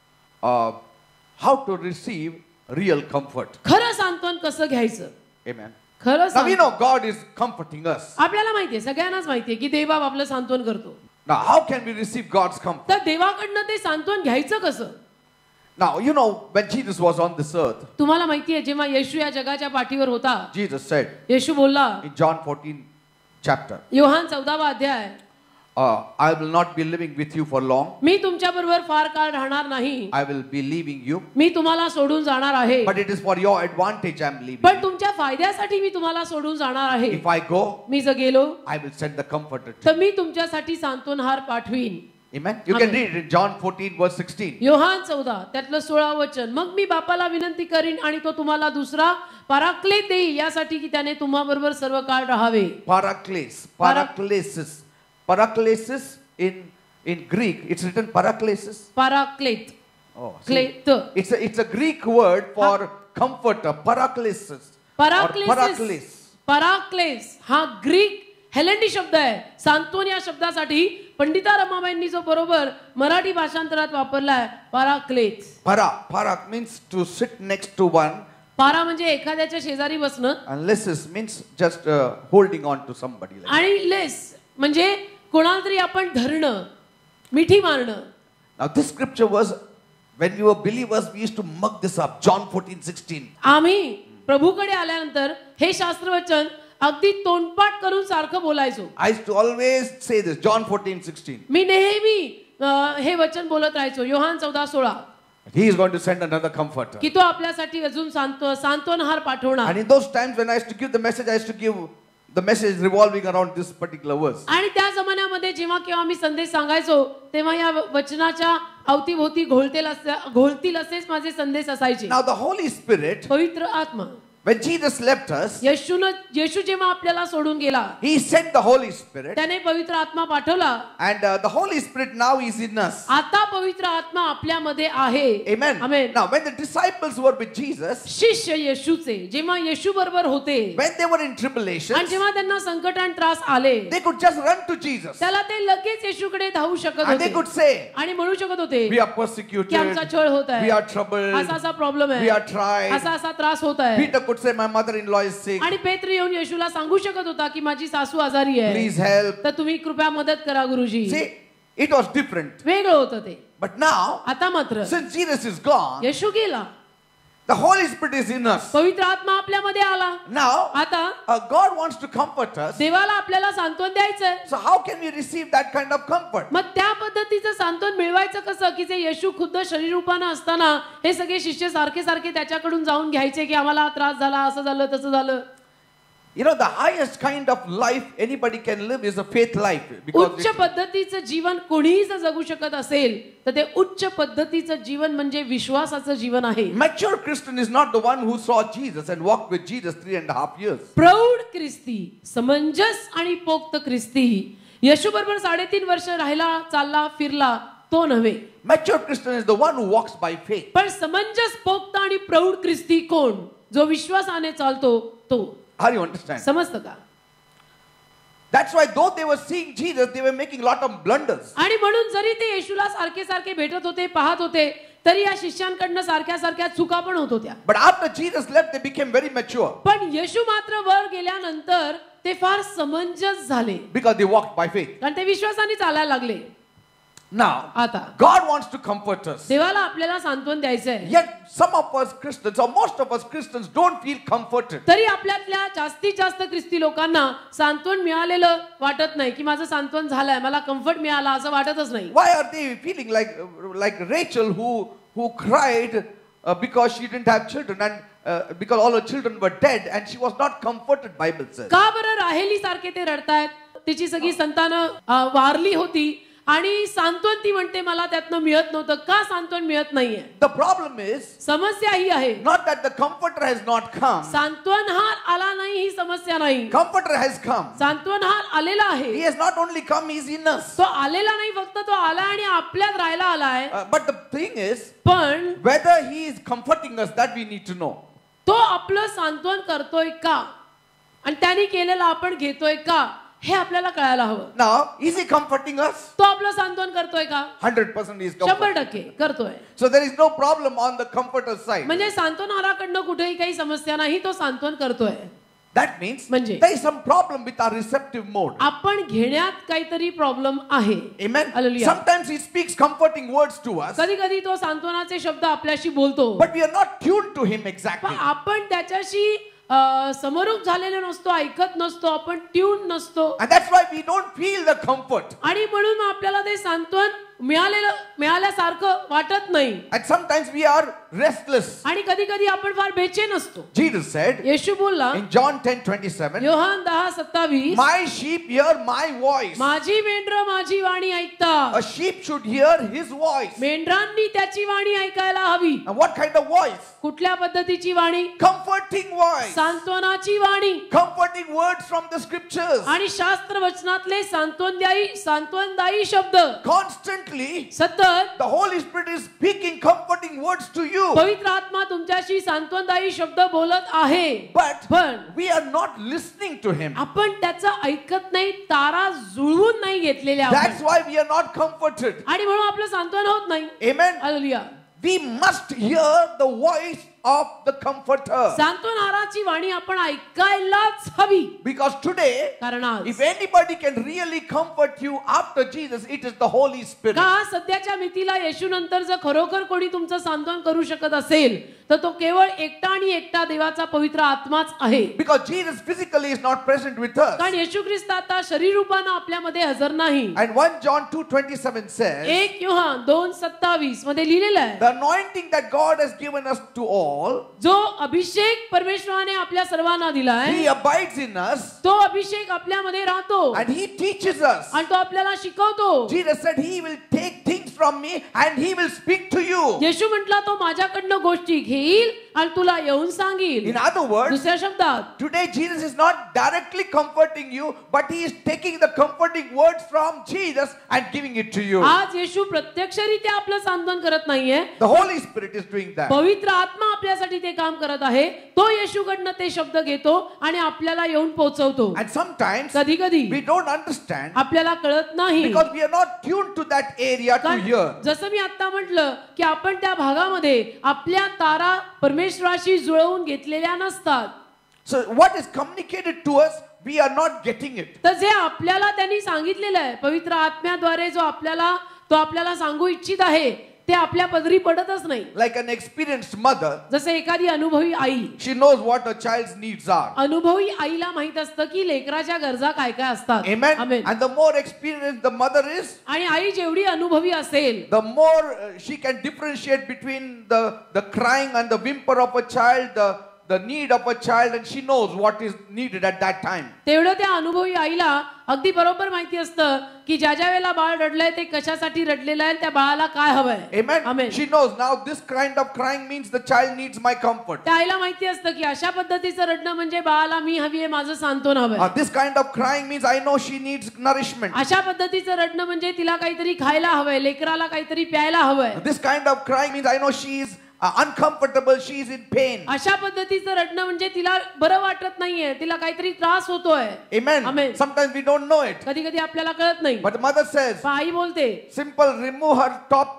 Speaker 1: Uh, how to receive real comfort.
Speaker 2: खरं सांत्वन कसं घ्यायचं.
Speaker 1: Amen.
Speaker 2: खरं
Speaker 1: Now we
Speaker 2: सांत्वन
Speaker 1: know God is comforting us.
Speaker 2: आपल्याला माहितीये, सगळ्यांनाच माहितीये की देवबाप आपलं सांत्वन करतो.
Speaker 1: Now how can we receive God's comfort?
Speaker 2: तर देवाकडनं ते सांत्वन घ्यायचं कसं.
Speaker 1: Now you know when Jesus was on this earth,
Speaker 2: तुम्हाला माहितीये जेव्हा येशू या जगाच्या पाठीवर होता,
Speaker 1: Jesus said
Speaker 2: येशू बोलला
Speaker 1: in John fourteen chapter,
Speaker 2: Yohan चौदावा अध्याय,
Speaker 1: uh, I will not be living with you for long.
Speaker 2: मी तुमच्या बरोबर फार काळ राहणार नाही,
Speaker 1: I will be leaving you.
Speaker 2: मी तुम्हाला सोडून जाणार आहे,
Speaker 1: But it is for your advantage I am leaving.
Speaker 2: पण तुमच्या फायद्यासाठी मी तुम्हाला सोडून जाणार आहे.
Speaker 1: If I go,
Speaker 2: मी जर गेलो
Speaker 1: I will send the comforter to
Speaker 2: तर
Speaker 1: you.
Speaker 2: मी तुमच्यासाठी सांत्वनहार पाठवीन.
Speaker 1: Amen. You can
Speaker 2: Amen.
Speaker 1: read it in John fourteen verse sixteen.
Speaker 2: Yohan चौदा त्यातलं सोळा वचन, मग मी बापाला विनंती करीन आणि तो तुम्हाला दुसरा पराक्लेत देईल, यासाठी की त्याने तुम्हा बरोबर सर्व काळ राहावे.
Speaker 1: Parakles,
Speaker 2: Para-
Speaker 1: paraklesis, paraklesis in in Greek. It's written paraklesis.
Speaker 2: पराक्लेत,
Speaker 1: Oh, see.
Speaker 2: क्लेत,
Speaker 1: It's a it's a Greek word for comforter. Paraklesis. or
Speaker 2: पराक्लेसिस,
Speaker 1: parakles.
Speaker 2: पराक्लेस हा ग्रीक हेलेंडी शब्द आहे. सांत्वन या शब्दासाठी पंडिता रमाबाईंनी जो बरोबर मराठी भाषांतरात वापरलाय पराक्लेत.
Speaker 1: Para, parak means to sit next to one,
Speaker 2: पारा म्हणजे एखाद्याच्या शेजारी बसणं,
Speaker 1: and lesis means just uh, holding on to somebody. Like
Speaker 2: आणि लेस म्हणजे कोणाला तरी आपण धरणं, मिठी मारणं.
Speaker 1: Now this scripture was, when we were believers, we used to mug this up. John fourteen sixteen.
Speaker 2: आम्ही प्रभूकडे आल्यानंतर हे शास्त्रवचन अगदी तोंडपाठ करून सारखं बोलायचो.
Speaker 1: I used to always say this. John fourteen sixteen.
Speaker 2: मी नेहमी अं, हे वचन बोलत राहायचो. योहान चौदा सोळा,
Speaker 1: He is going to send another comforter.
Speaker 2: की तो आपल्यासाठी अजून सांत्व सांत्वनहार पाठवणार.
Speaker 1: And in those times when I used to give the message, I used to give the message revolving around this particular verse.
Speaker 2: आणि त्या जमान्यामध्ये जेव्हा केव्हा मी संदेश सांगायचो तेव्हा या वचनाच्या अवतीभोवती घोळतील असे घोळतील असेच माझे संदेश असायचे.
Speaker 1: Now the Holy Spirit,
Speaker 2: पवित्र आत्मा,
Speaker 1: when Jesus left us,
Speaker 2: येशूनं येशू जेव्हा आपल्याला सोडून गेला
Speaker 1: He sent the Holy Spirit,
Speaker 2: त्याने पवित्र आत्मा पाठवला.
Speaker 1: and uh, the Holy Spirit now is in us.
Speaker 2: आता पवित्र आत्मा आपल्यामध्ये आहे.
Speaker 1: Amen.
Speaker 2: Amen.
Speaker 1: Now when the disciples were with Jesus,
Speaker 2: शिष्य येशूचे जेव्हा येशू बरोबर होते
Speaker 1: when they were in
Speaker 2: आणि
Speaker 1: tribulations,
Speaker 2: जेव्हा त्यांना संकट आणि त्रास आले,
Speaker 1: they could just run to Jesus
Speaker 2: त्याला ते लगेच येशूकडे धावू शकत
Speaker 1: and they
Speaker 2: होते
Speaker 1: could say,
Speaker 2: आणि म्हणू शकत होते
Speaker 1: we are
Speaker 2: की
Speaker 1: persecuted,
Speaker 2: आमचा छळ होत
Speaker 1: we
Speaker 2: आहे,
Speaker 1: are troubled,
Speaker 2: असा असा प्रॉब्लेम
Speaker 1: we are
Speaker 2: आहे,
Speaker 1: tried.
Speaker 2: असा असा त्रास होत आहे.
Speaker 1: Peter could say, my mother-in-law is sick,
Speaker 2: आणि पेत्र येऊन येशूला सांगू शकत होता की माझी सासू आजारी आहे,
Speaker 1: please help.
Speaker 2: तर तुम्ही कृपया मदत करा गुरुजी.
Speaker 1: See, it was different.
Speaker 2: वेगळं होतं ते.
Speaker 1: But now,
Speaker 2: आता मात्र
Speaker 1: since Jesus is gone,
Speaker 2: येशू गेला,
Speaker 1: the Holy Spirit is in us.
Speaker 2: पवित्र आत्मा आपल्यामध्ये आला.
Speaker 1: Now,
Speaker 2: आता
Speaker 1: uh, God wants to comfort us.
Speaker 2: देवाला आपल्याला सांत्वन द्यायचंय.
Speaker 1: So how can we receive that kind of comfort?
Speaker 2: मग त्या पद्धतीचं सांत्वन मिळवायचं कसं की जे येशू खुद्द शरीर रूपानं असताना हे सगळे शिष्य सारखे सारखे त्याच्याकडून जाऊन घ्यायचे की आम्हाला हा त्रास झाला, असं झालं, तसं झालं.
Speaker 1: You know, the highest kind of life anybody can live is a faith life. Because
Speaker 2: उच्च
Speaker 1: it-
Speaker 2: पद्धतीचं जीवन कोणीही जर जगू शकत असेल तर ते उच्च पद्धतीचं जीवन म्हणजे विश्वासाचं जीवन आहे.
Speaker 1: mature Christian is not the one who saw Jesus and walked with Jesus three and a half years.
Speaker 2: प्रौढ ख्रिस्ती, समंजस आणि पोक्त ख्रिस्ती येशू बरोबर साडेतीन वर्ष राहिला, चालला, फिरला तो नव्हे.
Speaker 1: Mature Christian is the one who walks by faith.
Speaker 2: पण समंजस, पोक्त आणि प्रौढ ख्रिस्ती कोण? जो विश्वासाने चालतो तो.
Speaker 1: How do you understand?
Speaker 2: समजतं का?
Speaker 1: That's why though they were seeing Jesus, they were making lot of blunders.
Speaker 2: आणि म्हणून जरी ते येशूला सारखे सारखे भेटत होते, पाहत होते, तरी या शिष्यांकडनं सारख्या सारख्या चुका पण होत होत्या.
Speaker 1: But after Jesus left, they became very mature
Speaker 2: पण येशू मात्र वर गेल्यानंतर ते फार समंजस झाले,
Speaker 1: because they walked by faith.
Speaker 2: कारण ते विश्वासाने चालायला लागले.
Speaker 1: Now,
Speaker 2: आता
Speaker 1: God wants to comfort us.
Speaker 2: देवाला आपल्याला सांत्वन द्यायचं आहे.
Speaker 1: Yet some of us Christians, or most of us Christians, don't feel comforted.
Speaker 2: तरी आपल्यातल्या जास्तीत जास्त ख्रिस्ती लोकांना सांत्वन मिळालेलं वाटत नाही की माझं सांत्वन झालंय, मला कम्फर्ट मिळाला असं वाटतच नाही.
Speaker 1: Why are they feeling like like Rachel who who cried uh, because she didn't have children and uh, because all her children were dead and she was not comforted, Bible says.
Speaker 2: का बरं राहेली सारखे ते रडतायत? तिची सगळी संतानं अ, वारली होती आणि सांत्वन ती म्हणते मला त्यातनं मिळत नव्हतं. का सांत्वन मिळत नाहीये?
Speaker 1: The problem is
Speaker 2: समस्या ही आहे,
Speaker 1: not that the comforter has not come.
Speaker 2: सांत्वनहार आला नाही ही समस्या नाही.
Speaker 1: Comforter has come.
Speaker 2: सांत्वनहार आलेला
Speaker 1: He
Speaker 2: आहे.
Speaker 1: has not only come, he is in us.
Speaker 2: तो आलेला नाही, फक्त तो आला आणि आपल्यात राहायला आलाय.
Speaker 1: Uh, but the thing is,
Speaker 2: पण
Speaker 1: whether he is comforting us, that we need to know.
Speaker 2: तो आपलं सांत्वन करतोय का आणि त्याने केलेलं आपण घेतोय का हे आपल्याला कळायला हवं.
Speaker 1: Now, is he comforting us?
Speaker 2: तो आपलं सांत्वन करतोय का?
Speaker 1: one hundred percent he is
Speaker 2: शंभर
Speaker 1: comforting.
Speaker 2: टक्के करतोय.
Speaker 1: So there is no problem on the comforter's side.
Speaker 2: म्हणजे सांत्वनहाराकडनं कुठेही काही समस्या नाही, तो सांत्वन करतोय.
Speaker 1: That means
Speaker 2: म्हणजे
Speaker 1: there is some problem with our receptive mode.
Speaker 2: आपण घेण्यात काहीतरी प्रॉब्लेम आहे.
Speaker 1: Amen.
Speaker 2: Hallelujah.
Speaker 1: Sometimes he speaks comforting words to us,
Speaker 2: कधी कधी तो सांत्वनाचे शब्द आपल्याशी बोलतो,
Speaker 1: but we are not tuned to him exactly.
Speaker 2: पण आपण त्याच्याशी अ, समरूप झालेलो नसतो, ऐकत नसतो, आपण ट्यून नसतो
Speaker 1: And that's why we don't feel the comfort.
Speaker 2: आणि म्हणून मग आपल्याला ते सांत्वन मिळालेलं मिळाल्यासारखं वाटत नाही.
Speaker 1: And sometimes we are restless.
Speaker 2: आणि कधी कधी आपण फार बेचैन असतो.
Speaker 1: Jesus said
Speaker 2: येशू बोलला
Speaker 1: in John ten twenty-seven,
Speaker 2: Yohan दहा सत्तावीस,
Speaker 1: my sheep hear my voice.
Speaker 2: माझी मेंढरं माझी वाणी
Speaker 1: A
Speaker 2: ऐकतात.
Speaker 1: sheep should hear his voice.
Speaker 2: मेंढरांनी त्याची वाणी ऐकायला हवी.
Speaker 1: And what kind of voice?
Speaker 2: कुठल्या पद्धतीची वाणी?
Speaker 1: Comforting voice.
Speaker 2: सांत्वनाची Wani
Speaker 1: Comforting words from the scriptures.
Speaker 2: आणि शास्त्र वचनातले सांत्वनदायी सांत्वनदायी शब्द.
Speaker 1: Constantly,
Speaker 2: सतत
Speaker 1: the Holy Spirit is speaking comforting words to you.
Speaker 2: पवित्र आत्मा तुमच्याशी सांत्वनदायी शब्द बोलत आहे.
Speaker 1: But
Speaker 2: पण
Speaker 1: we are not listening to him.
Speaker 2: आपण त्याचं ऐकत नाही, तारा जुळवून नाही घेतलेल्या
Speaker 1: That's why we are not comforted.
Speaker 2: आणि म्हणून आपलं सांत्वन होत नाही.
Speaker 1: Amen.
Speaker 2: Hallelujah.
Speaker 1: We must hear the voice of the comforter.
Speaker 2: सांत्वनहाराची वाणी आपण ऐकायलाच हवी.
Speaker 1: Because today,
Speaker 2: कारण आज
Speaker 1: if anybody can really comfort you after Jesus, it is the Holy Spirit.
Speaker 2: का सध्याच्या मितीला येशू नंतर जर खरोखर कोणी तुमचं सांत्वन करू शकत असेल तर तो केवळ एकटा आणि एकटा देवाचा पवित्र आत्माच आहे.
Speaker 1: Because Jesus physically is not present with us.
Speaker 2: कारण येशू ख्रिस्त आता शरीर रूपानं आपल्यामध्ये हजर नाही.
Speaker 1: And First John two twenty-seven says,
Speaker 2: एक योहान दोन सत्तावीस मध्ये लिहिलेलं आहे,
Speaker 1: the anointing that God has given us to all,
Speaker 2: जो अभिषेक परमेश्वराने आपल्या सर्वांना दिलाय,
Speaker 1: he abides in us
Speaker 2: तो अभिषेक आपल्यामध्ये राहतो
Speaker 1: and he teaches us.
Speaker 2: आणि तो आपल्याला शिकवतो.
Speaker 1: Jesus said he will take things from me and he will speak to you.
Speaker 2: येशू म्हटला तो माझ्याकडनं गोष्टी घेईल आणि तुला येऊन सांगेल.
Speaker 1: In other words,
Speaker 2: दुसऱ्या शब्दात
Speaker 1: today Jesus is not directly comforting you, but he is taking the comforting words from Jesus and giving it to you.
Speaker 2: आज येशू प्रत्यक्षरित्या आपलं सांत्वन करत नाहीये,
Speaker 1: The Holy Spirit is doing that.
Speaker 2: पवित्र आत्मा आपल्यासाठी ते काम करत आहे. तो येशूकडनं ते शब्द घेतो आणि आपल्याला येऊन पोहोचवतो.
Speaker 1: And sometimes
Speaker 2: कधी कधी
Speaker 1: we don't understand
Speaker 2: आपल्याला कळत नाही,
Speaker 1: because we are not tuned to that area to hear.
Speaker 2: कारण जसं मी आता म्हटलं की आपण त्या भागामध्ये आपल्या तारा परमेश्वराशी जुळवून घेतलेल्या नसतात.
Speaker 1: So what is communicated to us, we are not getting it.
Speaker 2: तर जे आपल्याला त्यांनी सांगितलेलं आहे पवित्र आत्म्याद्वारे, जो आपल्याला तो आपल्याला सांगू इच्छित आहे ते आपल्या पदरी पडतच नाही.
Speaker 1: Like an experienced mother,
Speaker 2: जसे एखादी अनुभवी आई,
Speaker 1: she knows what her child's needs are.
Speaker 2: अनुभवी आईला माहित असतं की लेकराच्या गरजा काय काय असतात.
Speaker 1: Amen.
Speaker 2: Amen.
Speaker 1: And the more experienced the mother is,
Speaker 2: आणि आई जेवढी अनुभवी असेल
Speaker 1: the more uh, she can differentiate between the the crying and the whimper of a child, the the need of a child, and she knows what is needed at that time.
Speaker 2: तेवढं त्या अनुभवी आईला अगदी बरोबर माहिती असतं की ज्या ज्या वेळेला बाळ रडलंय ते कशासाठी रडलेलं आहे, त्या बाळाला काय हवंय.
Speaker 1: Amen.
Speaker 2: Amen.
Speaker 1: She knows now this kind of crying means the child needs my comfort.
Speaker 2: त्या आईला माहिती असतं की अशा पद्धतीचं रडणं म्हणजे बाळाला मी हवी आहे, माझं सांत्वन हवंय.
Speaker 1: Uh, this kind of crying means I know she needs nourishment.
Speaker 2: अशा पद्धतीचं रडणं म्हणजे तिला काहीतरी खायला हवंय, लेकराला काहीतरी प्यायला हवंय.
Speaker 1: This kind of crying means I know she is uh, uncomfortable, she is in pain.
Speaker 2: अशा पद्धतीचं रडणं म्हणजे तिला बरं वाटत नाहीये, तिला काहीतरी त्रास होतोय.
Speaker 1: Amen.
Speaker 2: Amen.
Speaker 1: Sometimes we don't know it.
Speaker 2: कधी कधी आपल्याला कळत नाही.
Speaker 1: But the mother says,
Speaker 2: पण आई बोलते
Speaker 1: simple, remove her top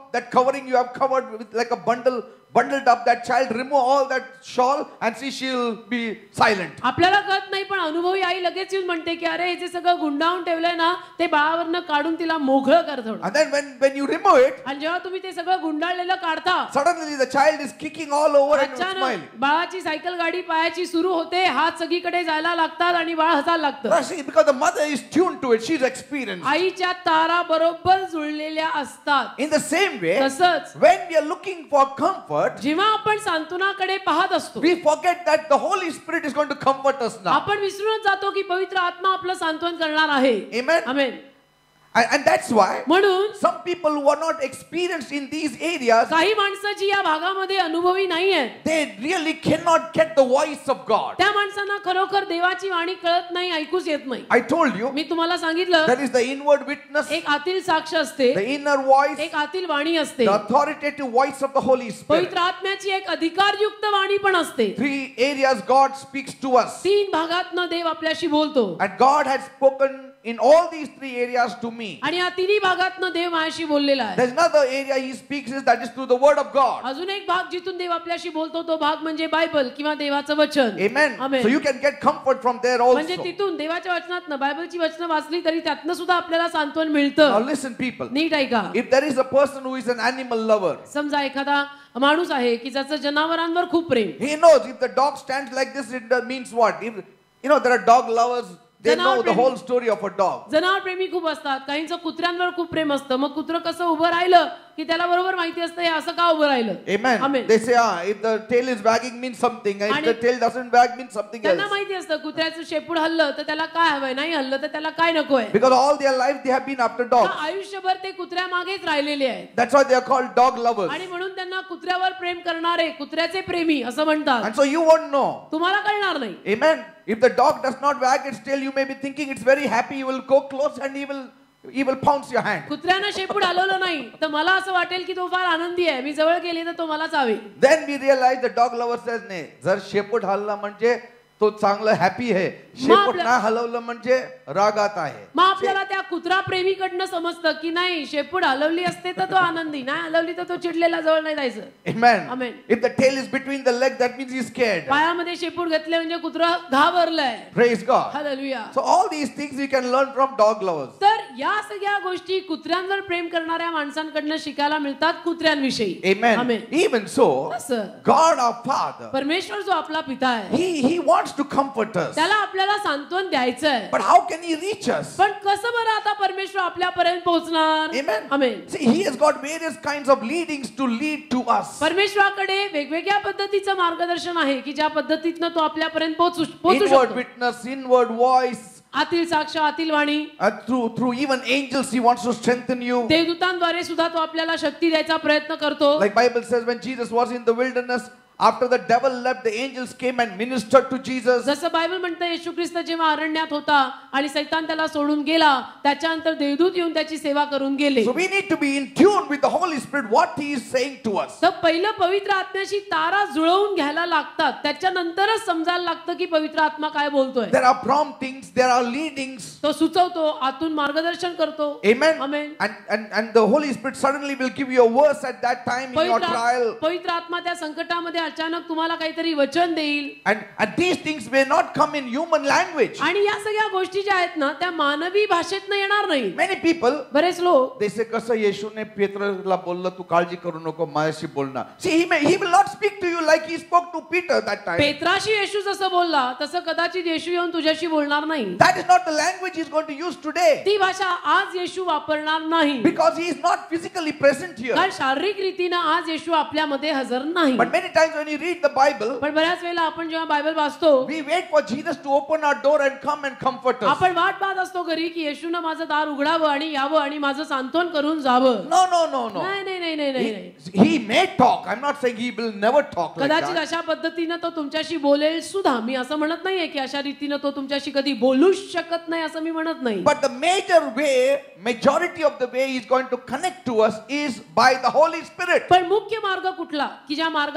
Speaker 1: that covering you have covered with like a bundle, bundled up that child, remove all that shawl and see she'll be silent.
Speaker 2: आपल्याला कळत नाही पण अनुभवी आई लगेच येऊन म्हणते की अरे हे जे सगळं गुंडाळून ठेवलंय ना ते बाळावरनं काढून तिला मोकळं कर थोडं.
Speaker 1: And then when when you remove it,
Speaker 2: आणि जेव्हा तुम्ही ते सगळं गुंडाळलेलं काढता
Speaker 1: suddenly the child is kicking all over and smiling.
Speaker 2: अचानक बाळाची सायकल गाडी पायाची सुरू होते, हात सगळीकडे जायला लागतात आणि बाळ हसायला लागतं.
Speaker 1: See, because the mother is tuned to it, she's experienced.
Speaker 2: आईच्या तारा बरोबर जुळलेल्या असतात.
Speaker 1: In the same way,
Speaker 2: तसंच
Speaker 1: when we are looking for comfort,
Speaker 2: जेव्हा आपण सांत्वनाकडे पाहत असतो
Speaker 1: we forget that the Holy Spirit is going to comfort us now.
Speaker 2: आपण विसरूनच जातो की पवित्र आत्मा आपलं सांत्वन करणार आहे.
Speaker 1: Amen.
Speaker 2: Amen.
Speaker 1: And, and that's why
Speaker 2: म्हणून
Speaker 1: some people who are not experienced in these areas,
Speaker 2: काही माणसं जी या भागामध्ये अनुभवी नाहीये,
Speaker 1: they really cannot get the voice of God.
Speaker 2: त्या माणसांना खरोखर देवाची वाणी कळत नाही, ऐकूच येत नाही.
Speaker 1: I told you,
Speaker 2: मी तुम्हाला सांगितलं
Speaker 1: there is the inward witness,
Speaker 2: एक आतील साक्ष असते,
Speaker 1: the inner voice,
Speaker 2: एक आतील वाणी असते,
Speaker 1: the authoritative voice of the Holy Spirit.
Speaker 2: पवित्र आत्म्याची एक अधिकारयुक्त वाणी पण असते.
Speaker 1: Three areas God speaks to us.
Speaker 2: तीन भागातनं देव आपल्याशी बोलतो.
Speaker 1: And God has spoken in all these three areas to me.
Speaker 2: आणि या तिन्ही भागातनं देव माझ्याशी बोललेला आहे.
Speaker 1: There's another area He speaks is that is through the Word of God.
Speaker 2: अजून एक भाग जिथून देव आपल्याशी बोलतो तो भाग म्हणजे बायबल किंवा देवाचं वचन.
Speaker 1: Amen.
Speaker 2: Amen.
Speaker 1: So you can get comfort from there
Speaker 2: म्हणजे
Speaker 1: also.
Speaker 2: तिथून देवाच्या वचनातनं बायबलची वचनं वाचली तरी त्यातनं सुद्धा आपल्याला सांत्वन
Speaker 1: Now
Speaker 2: मिळतं.
Speaker 1: listen, people.
Speaker 2: नीट ऐका.
Speaker 1: If there is a person who is an animal lover,
Speaker 2: समजा एखादा माणूस आहे की ज्याचं जनावरांवर खूप प्रेम.
Speaker 1: he knows if the dog stands like this, it means what? If you know there are dog lovers, they know the whole story of a dog.
Speaker 2: जनावर प्रेमी खूप असतात, काहींचं कुत्र्यांवर खूप प्रेम असतं. मग कुत्रं कसं उभं राहिलं की त्याला बरोबर माहिती असतं हे असं का उभं राहिलं.
Speaker 1: Amen.
Speaker 2: Amen.
Speaker 1: They say, ah, if the tail is wagging means something, and if the tail doesn't wag means something
Speaker 2: त्यांना
Speaker 1: else.
Speaker 2: माहिती असतं कुत्र्याचं शेपूट हल्लं तर त्याला काय हवंय, नाही हल्लं तर त्याला काय नकोय.
Speaker 1: Because all their life they have been after dogs.
Speaker 2: आयुष्यभर ते कुत्र्या मागेच राहिलेले आहेत.
Speaker 1: That's why they are called dog lovers.
Speaker 2: आणि म्हणून त्यांना कुत्र्यावर प्रेम करणारे कुत्र्याचे प्रेमी असं म्हणतात.
Speaker 1: And so you won't know.
Speaker 2: तुम्हाला कळणार नाही.
Speaker 1: Amen. If the dog does not wag its tail, you may be thinking it's very happy. You will go close and he will he will pounce your hand.
Speaker 2: कुत्र्यानं शेपूट हलवलं नाही तर मला असं वाटेल की तो फार आनंदी आहे, मी जवळ गेली तर तो मला चावेल.
Speaker 1: Then we realize the dog lover says, "Nee, जर शेपूट हलला म्हणजे तो चांगला हॅपी आहे, शेपूट नाही हलवलं म्हणजे रागात आहे."
Speaker 2: मग आपल्याला त्या कुत्रा प्रेमीकडनं समजतं की नाही शेपूट हलवली असते तर तो आनंदी, नाही हलवली तर तो चिडलेला जवळ नाही जायचं.
Speaker 1: Amen.
Speaker 2: Amen.
Speaker 1: If the tail is between the legs, that means he's scared.
Speaker 2: पायामध्ये शेपूट घातले म्हणजे कुत्रा घाबरलाय.
Speaker 1: Praise God.
Speaker 2: Hallelujah.
Speaker 1: So all these things we can learn from dog lovers.
Speaker 2: तर या सगळ्या गोष्टी कुत्र्यांवर प्रेम करणाऱ्या माणसांकडनं शिकायला मिळतात कुत्र्यांविषयी.
Speaker 1: Amen.
Speaker 2: Amen.
Speaker 1: Even so,
Speaker 2: असं
Speaker 1: God our Father,
Speaker 2: परमेश्वर जो आपला पिता आहे
Speaker 1: He He wants to comfort us.
Speaker 2: त्याला आपल्याला सांत्वन द्यायचं आहे.
Speaker 1: But how can He reach us?
Speaker 2: पण कसं बरं आता परमेश्वर आपल्यापर्यंत पोहोचणार.
Speaker 1: Amen.
Speaker 2: Amen.
Speaker 1: See, He has got various kinds of leadings to lead to us.
Speaker 2: परमेश्वराकडे वेगवेगळ्या पद्धतीचं मार्गदर्शन आहे की ज्या पद्धतीनं तो आपल्यापर्यंत पोहोचू पोहोचू
Speaker 1: Inward
Speaker 2: शकतो.
Speaker 1: witness, inward voice,
Speaker 2: आतील साक्ष, आतील वाणी,
Speaker 1: and through through even angels He wants to strengthen you.
Speaker 2: देवदूतांद्वारे सुद्धा तो आपल्याला शक्ती द्यायचा प्रयत्न करतो.
Speaker 1: Like Bible says, when Jesus was in the wilderness, after the devil left, the angels came and ministered to Jesus.
Speaker 2: जसं बायबल म्हणतं येशू ख्रिस्त जेव्हा अरण्यात होता आणि सैतान त्याला सोडून गेला त्याच्यानंतर देवदूत येऊन त्याची सेवा करून गेले.
Speaker 1: So we need to be in tune with the Holy Spirit, what He is saying to us.
Speaker 2: तर पहिलं पवित्र आत्म्याशी तारा जुळवून घ्यायला लागतात, त्याच्यानंतरच समजायला लागतं की पवित्र आत्मा काय बोलतोय.
Speaker 1: There are promptings, there are leadings.
Speaker 2: तो सुचवतो, आतून मार्गदर्शन करतो.
Speaker 1: Amen.
Speaker 2: Amen.
Speaker 1: And and and the Holy Spirit suddenly will give you a verse at that time in your trial.
Speaker 2: पवित्र आत्मा त्या संकटामध्ये अचानक तुम्हाला काहीतरी वचन देईल.
Speaker 1: And and these things may not come in human language.
Speaker 2: आणि या सगळ्या गोष्टी ज्या आहेत ना त्या मानवी भाषेतनं येणार नाही.
Speaker 1: Many people,
Speaker 2: बरेच लोक
Speaker 1: they say, कसं येशूने पेत्रला बोललं तू काळजी करू नको माझ्याशी बोलणार. See, he may he will not speak to you like he spoke to Peter that time.
Speaker 2: पेत्राशी येशू जसं बोलला तसं कदाचित येशू येऊन तुझ्याशी बोलणार नाही.
Speaker 1: That is not the language he is going to use today.
Speaker 2: ती भाषा आज येशू वापरणार नाही.
Speaker 1: Because he is not physically present here.
Speaker 2: कारण शारीरिक रीतीनं आज येशू आपल्यामध्ये हजर नाही.
Speaker 1: But many times when you read the Bible,
Speaker 2: पण बऱ्याच वेळेला आपण जेव्हा बायबल वाचतो
Speaker 1: we wait for Jesus to open our door and come and comfort us.
Speaker 2: आपण वाट पाहत असतो घरी की येशूनं माझं दार उघडावं आणि यावं आणि माझं सांत्वन करून जावं.
Speaker 1: No, no, no, no.
Speaker 2: नाही नाही नाही नाही नाही.
Speaker 1: He, he may talk. I'm not saying he will never talk like
Speaker 2: कदाचित
Speaker 1: that.
Speaker 2: अशा पद्धतीनं तो तुमच्याशी बोलेल सुद्धा. मी असं म्हणत नाहीये की अशा रीतीनं तो तुमच्याशी कधी बोलूच शकत नाही असं मी म्हणत नाही.
Speaker 1: But the major way, majority of the way he is going to connect to us is by the Holy Spirit.
Speaker 2: पण मुख्य मार्ग कुठला की ज्या मार्गाने तो आपल्या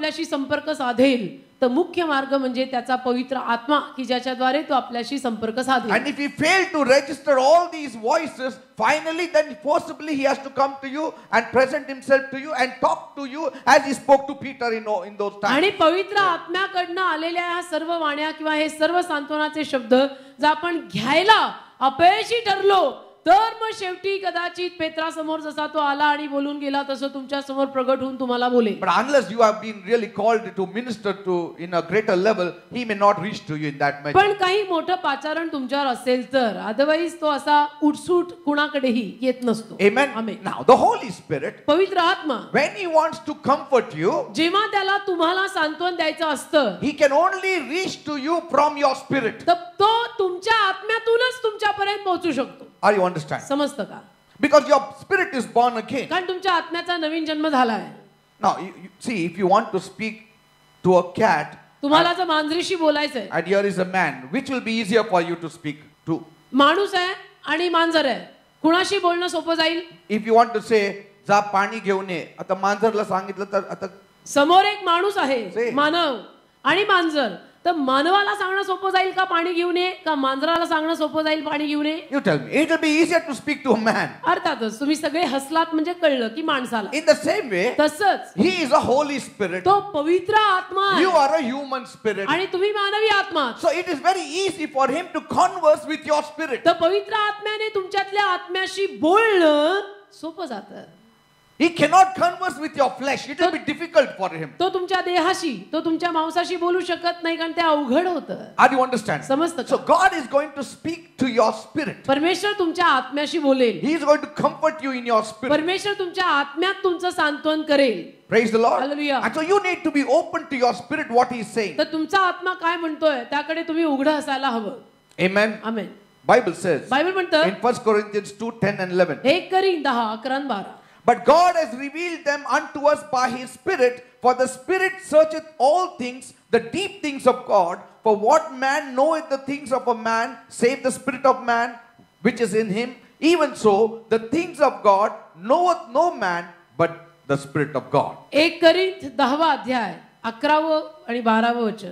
Speaker 2: आपल्याशी संपर्क साधेल तर मुख्य मार्ग म्हणजे त्याचा पवित्र आत्मा की ज्याच्याद्वारे तो आपल्याशी संपर्क साधेल.
Speaker 1: And if he failed to register all these voices, finally then forcibly he has to come to you and present himself to you and talk to you as he spoke to Peter in, in those times.
Speaker 2: आणि पवित्र आत्म्याकडनं आलेल्या ह्या सर्व वाण्या किंवा हे सर्व सांत्वनाचे शब्द जर आपण घ्यायला अपयशी ठरलो तर मग शेवटी कदाचित पेत्रासमोर जसा तो आला आणि बोलून गेला तसं तुमच्या समोर प्रगट होऊन तुम्हाला बोलेल.
Speaker 1: But unless you have been really called to minister to in a greater level, he may not reach to you in that measure.
Speaker 2: पण काही मोठं पाचारण तुमच्यावर असेल तर अदरवाईज तो असा उठसूट कुणाकडेही येत नसतो.
Speaker 1: Amen.
Speaker 2: Amen.
Speaker 1: Now the Holy Spirit,
Speaker 2: पवित्र आत्मा
Speaker 1: when he wants to comfort you,
Speaker 2: जेव्हा त्याला तुम्हाला सांत्वन द्यायचं असतं
Speaker 1: he can only reach to you from your spirit.
Speaker 2: तर तो तुमच्या आत्म्यातूनच तुमच्यापर्यंत पोहोचू शकतो.
Speaker 1: Are you understand?
Speaker 2: समजतं का?
Speaker 1: Because your spirit is born again.
Speaker 2: कारण तुमच्या आत्म्याचा नवीन जन्म झाला आहे.
Speaker 1: Now you, you see, if you want to speak to a cat,
Speaker 2: तुम्हाला जर मांजरीशी बोलायचंय
Speaker 1: and here is a man, which will be easier for you to speak to?
Speaker 2: माणूस आहे आणि मांजर आहे कुणाशी बोलणं सोपं जाईल?
Speaker 1: If you want to say जा पाणी घेऊन ये, आता मांजरला सांगितलं तर आता
Speaker 2: समोर एक माणूस आहे
Speaker 1: Say.
Speaker 2: मानव आणि मांजर तर मानवाला सांगणं सोपं जाईल का पाणी घेऊन ये का मांजराला सांगणं सोपं जाईल पाणी घेऊन ये?
Speaker 1: you tell me. It will be easier to speak to a man.
Speaker 2: अर्थातच तुम्ही सगळे हसलात म्हणजे कळलं की माणसाला.
Speaker 1: In the same way,
Speaker 2: तसंच
Speaker 1: he is a Holy Spirit.
Speaker 2: तो पवित्र आत्मा
Speaker 1: You
Speaker 2: आहे
Speaker 1: are a human spirit.
Speaker 2: आणि तुम्ही मानवी आत्मा.
Speaker 1: So it is very easy for him to converse with your spirit.
Speaker 2: तर पवित्र आत्म्याने तुमच्यातल्या आत्म्याशी बोलणं सोपं जातं.
Speaker 1: He cannot converse with your flesh. It will be difficult for him.
Speaker 2: तो तुमच्या देहाशी तो तुमच्या मांसाशी बोलू शकत नाही कारण ते अवघड होतं.
Speaker 1: Are you understand?
Speaker 2: समजतं
Speaker 1: So
Speaker 2: का?
Speaker 1: God is going to speak to your spirit.
Speaker 2: परमेश्वर तुमच्या आत्म्याशी बोलेल.
Speaker 1: He is going to comfort you in your spirit.
Speaker 2: परमेश्वर तुमच्या आत्म्यात तुमचं सांत्वन करेल.
Speaker 1: Praise the Lord.
Speaker 2: Hallelujah.
Speaker 1: And so you need to be open to your spirit what he is saying.
Speaker 2: तर तुमचा आत्मा काय म्हणतोय त्याकडे तुम्ही उघडं असायला हवं.
Speaker 1: Amen.
Speaker 2: Amen.
Speaker 1: Bible says
Speaker 2: Bible म्हणतं
Speaker 1: in First Corinthians two ten and eleven.
Speaker 2: एक करीन दहा अकरा आणि बारा.
Speaker 1: But God has revealed them unto us by his Spirit, for the Spirit searcheth all things, the deep things of God. For what man knoweth the things of a man, save the Spirit of man which is in him? Even so, the things of God knoweth no man, but the Spirit of God.
Speaker 2: एक करीन दहावा अध्याय अकरावं आणि बारावं वचन.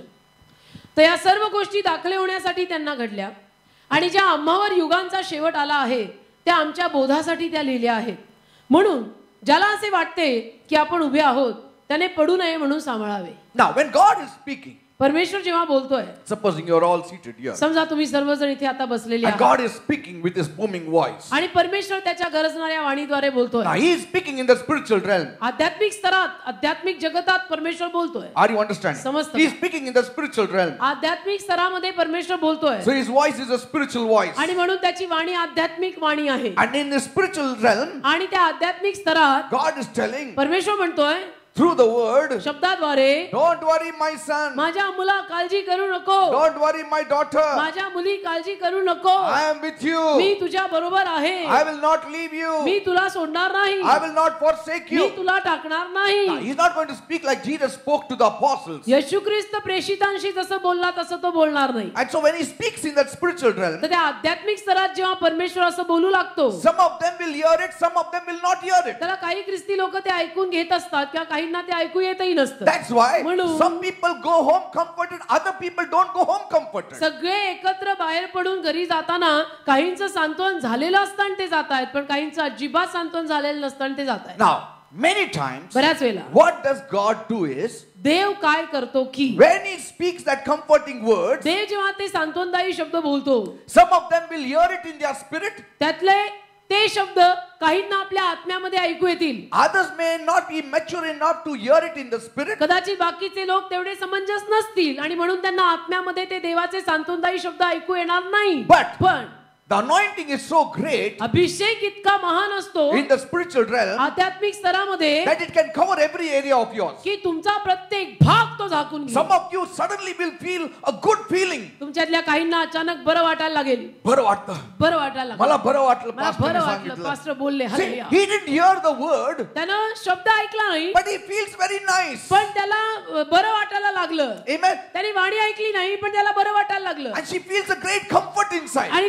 Speaker 2: तर या सर्व गोष्टी दाखले होण्यासाठी त्यांना घडल्या आणि ज्या आम्हावर युगांचा शेवट आला आहे त्या आमच्या बोधासाठी त्या लिहिल्या आहेत. म्हणून ज्याला असे वाटते की आपण उभे आहोत त्याने पडू नये म्हणून सांभाळावे.
Speaker 1: Now, when God is speaking,
Speaker 2: परमेश्वर जेव्हा बोलतोय
Speaker 1: supposing you are all seated here,
Speaker 2: समजा तुम्ही सर्वजण इथे आता बसलेले
Speaker 1: and
Speaker 2: आहात
Speaker 1: God is speaking with his booming voice.
Speaker 2: आणि परमेश्वर त्याच्या गरजणाऱ्या वाणीद्वारे बोलतोय.
Speaker 1: Now, he is speaking in the spiritual realm.
Speaker 2: आध्यात्मिक स्तरात आध्यात्मिक जगतात परमेश्वर बोलतोय.
Speaker 1: Are you understanding?
Speaker 2: समजतं
Speaker 1: He
Speaker 2: का?
Speaker 1: is speaking in the spiritual realm.
Speaker 2: आध्यात्मिक स्तरामध्ये परमेश्वर बोलतोय
Speaker 1: So his voice is a spiritual voice.
Speaker 2: आणि म्हणून त्याची वाणी आध्यात्मिक वाणी आहे.
Speaker 1: And in the spiritual realm,
Speaker 2: आणि त्या आध्यात्मिक स्तरात
Speaker 1: God is telling
Speaker 2: परमेश्वर म्हणतोय
Speaker 1: through the word,
Speaker 2: शब्दाद्वारे
Speaker 1: don't worry my son,
Speaker 2: माझ्या मुला काळजी करू नको.
Speaker 1: don't worry my daughter,
Speaker 2: माझ्या मुली काळजी करू नको.
Speaker 1: I am with you,
Speaker 2: मी तुझ्या बरोबर आहे.
Speaker 1: I will not leave you,
Speaker 2: मी तुला सोडणार नाही.
Speaker 1: I will not forsake
Speaker 2: me
Speaker 1: you.
Speaker 2: तुला टाकणार
Speaker 1: Now,
Speaker 2: नाही.
Speaker 1: he's not going to speak like Jesus spoke to the apostles.
Speaker 2: येशू ख्रिस्त प्रेषितांशी जसं बोलला तसं तो बोलणार नाही.
Speaker 1: And so when he speaks in that spiritual realm,
Speaker 2: तर त्या आध्यात्मिक स्तरात जेव्हा परमेश्वर असं बोलू लागतो
Speaker 1: some of them will hear it, some of them will not hear it.
Speaker 2: त्याला काही ख्रिस्ती लोक ते ऐकून घेत असतात किंवा काहींना ते ऐकू येतही नसतं.
Speaker 1: That's why
Speaker 2: म्हणून
Speaker 1: some people go home comforted, other people don't go home comforted.
Speaker 2: सगळे एकत्र बाहेर पडून घरी जाताना काहींचं सांत्वन झालेलं असतं आणि ते जात आहेत पण काहींचं अजिबात सांत्वन झालेलं नसतं आणि ते जात आहेत.
Speaker 1: Now, many times,
Speaker 2: बऱ्याच वेळेला
Speaker 1: what does God do is,
Speaker 2: देव काय करतो की
Speaker 1: when he speaks that comforting words,
Speaker 2: देव जेव्हा ते सांत्वनदायी शब्द बोलतो
Speaker 1: some of them will hear it in their spirit,
Speaker 2: त्यातले ते शब्द काहींना आपल्या आत्म्यामध्ये ऐकू येतील.
Speaker 1: others may not be mature enough to hear it in the spirit.
Speaker 2: कदाचित बाकीचे लोक तेवढे समंजस नसतील आणि म्हणून त्यांना आत्म्यामध्ये ते देवाचे सांत्वनदायी शब्द ऐकू येणार नाही.
Speaker 1: But
Speaker 2: पण
Speaker 1: the anointing is so great
Speaker 2: अभिषेक इतका महान असतो
Speaker 1: in the spiritual realm
Speaker 2: आध्यात्मिक स्तरामध्ये
Speaker 1: that it can cover every area of yours.
Speaker 2: की तुमचा प्रत्येक भाग तो झाकून घेईल.
Speaker 1: Some of you suddenly will feel a good feeling.
Speaker 2: तुमच्यातल्या काहींना अचानक बरं वाटायला लागेल.
Speaker 1: बरं वाटतं.
Speaker 2: बरं वाटायला
Speaker 1: मला
Speaker 2: लागलं.
Speaker 1: बरं वाटलं
Speaker 2: मला
Speaker 1: pastor
Speaker 2: बरं
Speaker 1: ने
Speaker 2: वाटलं
Speaker 1: सांगितलं.
Speaker 2: पास्टर बोलले.
Speaker 1: See,
Speaker 2: hallelujah.
Speaker 1: he didn't hear the word,
Speaker 2: त्यानं शब्द ऐकला नाही
Speaker 1: but he feels very nice.
Speaker 2: पण त्याला बरं वाटायला लागलं.
Speaker 1: Amen.
Speaker 2: त्याने वाणी ऐकली नाही पण त्याला बरं वाटायला लागलं
Speaker 1: And she feels a great comfort inside.
Speaker 2: आणि खूप मोठं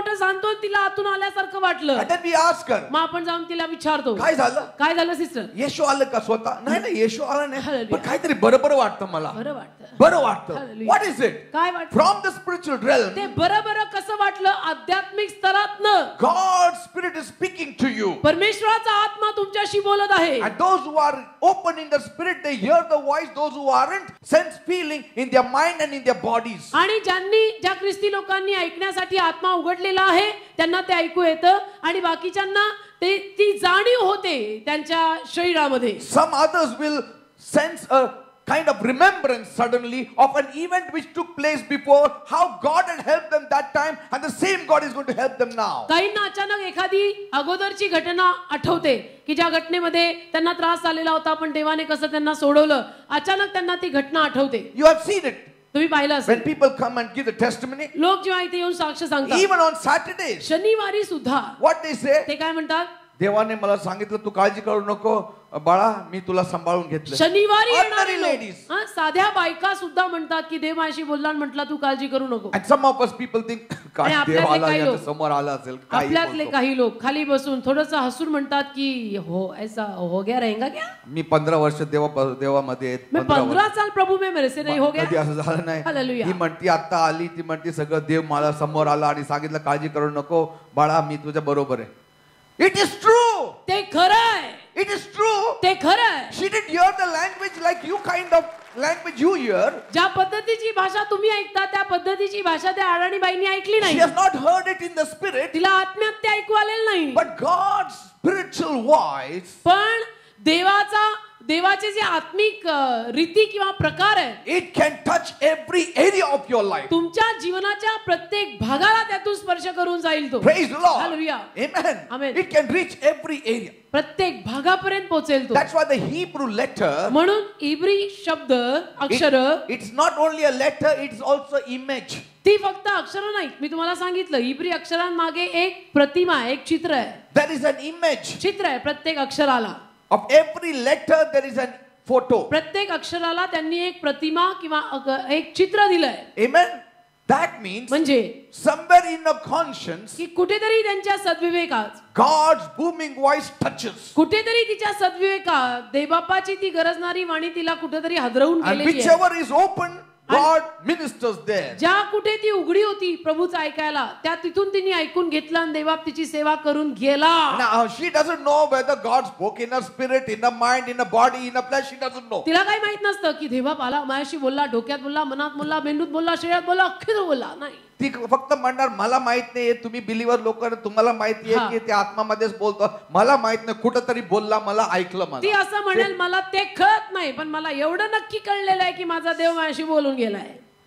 Speaker 2: मोठं सांत्वन तिला आतून आल्यासारखं वाटलं.
Speaker 1: And then we ask her,
Speaker 2: मग आपण जाऊन तिला विचारतो,
Speaker 1: काय झालं?
Speaker 2: काय झालं सिस्टर?
Speaker 1: येशू आलं का स्वतः? नाही नाही, येशू आला नाही,
Speaker 2: Hallelujah.
Speaker 1: पण काहीतरी बरं बरं वाटतं मला.
Speaker 2: बरं वाटतं.
Speaker 1: बरं वाटतं.
Speaker 2: Hallelujah.
Speaker 1: What is it?
Speaker 2: काय वाटतं?
Speaker 1: From the spiritual realm,
Speaker 2: ते बरं बरं कसं वाटलं? आध्यात्मिक स्तरातनं
Speaker 1: God's Spirit is speaking to you.
Speaker 2: परमेश्वराचा आत्मा तुमच्याशी बोलत आहे.
Speaker 1: And those who are open in the spirit, they hear the voice. Those who aren't, sense feeling in their mind and in their bodies.
Speaker 2: आणि ज्यांनी ज्या ख्रिस्ती लोकांनी ऐकण्यासाठी आत्मा उघडलेला आहे त्यांना ते ऐकू येतं आणि बाकीच्यांना ते ती जाणीव होते त्यांच्या शरीरामध्ये.
Speaker 1: Some others will sense a kind of remembrance suddenly of an event which took place before, how God had helped them that time, and the same God is going to help them now.
Speaker 2: काहींना अचानक एखादी अगोदरची घटना आठवते की ज्या घटनेमध्ये त्यांना त्रास झालेला होता पण देवाने कसं त्यांना सोडवलं. अचानक त्यांना ती घटना आठवते.
Speaker 1: You have seen it.
Speaker 2: तुम्ही पाहिलं
Speaker 1: When
Speaker 2: असेल
Speaker 1: people come and give the testimony,
Speaker 2: लोक जेव्हा इथे येऊन साक्ष सांगतात,
Speaker 1: even on Saturdays,
Speaker 2: शनिवारी सुद्धा
Speaker 1: what they say,
Speaker 2: ते काय म्हणतात?
Speaker 1: देवाने मला सांगितलं तू काळजी करू नको बाळा, मी तुला सांभाळून घेतलं.
Speaker 2: शनिवारी
Speaker 1: Ordinary
Speaker 2: येणारे
Speaker 1: ladies.
Speaker 2: लोक, हा, साध्या बायका सुद्धा म्हणतात की देव माझ्याशी बोलला आणि म्हटला तू काळजी करू नको.
Speaker 1: And some of us people think काय
Speaker 2: आणि
Speaker 1: देव
Speaker 2: आपल्यातले
Speaker 1: आला
Speaker 2: काही
Speaker 1: याच्या
Speaker 2: लोक,
Speaker 1: समोर आला असेल, काही
Speaker 2: आपल्यातले
Speaker 1: बोलतो.
Speaker 2: काही लोक खाली बसून थोडंसं हसून म्हणतात की हो ऐसा हो गया रहेगा क्या?
Speaker 1: मी पंधरा वर्ष देवा देवामध्ये आहे,
Speaker 2: मैं
Speaker 1: पंधरा
Speaker 2: पंधरा
Speaker 1: वर्ष.
Speaker 2: साल प्रभु में मेरे से नहीं हो
Speaker 1: कधी
Speaker 2: गया.
Speaker 1: असं झालं नाही.
Speaker 2: Hallelujah.
Speaker 1: ती म्हणती आता आली, ती म्हणती सगळं देव मला समोर आला आणि सांगितलं काळजी करू नको बाळा, मी तुझ्या बरोबर आहे. It is true.
Speaker 2: ते खरं आहे.
Speaker 1: It is true.
Speaker 2: ते खरं आहे.
Speaker 1: She didn't hear the language like you kind of language you hear.
Speaker 2: ज्या पद्धतीची भाषा तुम्ही ऐकता त्या पद्धतीची भाषा त्या अडाणीबाईंनी ऐकली
Speaker 1: She
Speaker 2: नाही.
Speaker 1: has not heard it in the spirit,
Speaker 2: तिला आत्म्यात ते ऐकू आलेलं नाही.
Speaker 1: but God's spiritual voice,
Speaker 2: पण देवाचा देवाचे जे आत्मिक अ, रीती किंवा प्रकार आहे
Speaker 1: it can touch every area of your life.
Speaker 2: तुमच्या जीवनाच्या प्रत्येक भागाला त्यातून स्पर्श करून जाईल तो.
Speaker 1: Praise the Lord.
Speaker 2: Hallelujah.
Speaker 1: Amen.
Speaker 2: Amen.
Speaker 1: It can reach every area.
Speaker 2: प्रत्येक भागापर्यंत पोहोचेल तो.
Speaker 1: That's why the Hebrew letter,
Speaker 2: म्हणून इब्री शब्द अक्षर
Speaker 1: it- it's not only a letter, it's also image.
Speaker 2: ती फक्त अक्षर नाहीत. मी तुम्हाला सांगितलं इब्री अक्षरांमागे एक प्रतिमा आहे, एक चित्र आहे.
Speaker 1: There is an image.
Speaker 2: चित्र आहे प्रत्येक अक्षराला.
Speaker 1: Of every letter there is a photo.
Speaker 2: प्रत्येक अक्षराला त्यांनी एक प्रतिमा किंवा अग- एक चित्र दिलंय.
Speaker 1: Amen. That means
Speaker 2: म्हणजे
Speaker 1: somewhere in a conscience,
Speaker 2: की कुठेतरी त्यांच्या सद्विवेकात,
Speaker 1: God's booming voice touches.
Speaker 2: कुठेतरी तिच्या सद्विवेकात देवबापाची ती गरजणारी वाणी तिला कुठेतरी हादरवून
Speaker 1: And
Speaker 2: गेलेली आहे.
Speaker 1: whichever is open, God ministers there.
Speaker 2: ज्या कुठे ती उघडी होती प्रभूचं ऐकायला त्या तिथून तिने ऐकून घेतलं आणि देवबाप तिची सेवा करून गेला.
Speaker 1: Now she doesn't know whether God spoke in her spirit, in her mind, in her body, in her flesh. She doesn't know.
Speaker 2: तिला काही माहित नसतं की देवबाप आला माझ्याशी बोलला, डोक्यात बोलला, मनात बोलला, मेंदूत बोलला, शरीरात बोलला, अख्खीच बोलला नाही.
Speaker 1: ती फक्त म्हणणार मला माहित नाही, तुम्ही बिलीवर लोक तुम्हाला माहिती
Speaker 2: हा.
Speaker 1: आहे की ते आत्मामध्येच बोलतो, मला माहित नाही, कुठंतरी बोलला, मला ऐकलं.
Speaker 2: ती
Speaker 1: मला
Speaker 2: असं म्हणेल मला ते कळत नाही पण मला एवढं नक्की कळलेलं आहे की माझा देव माझ्याशी बोलून गेलाय.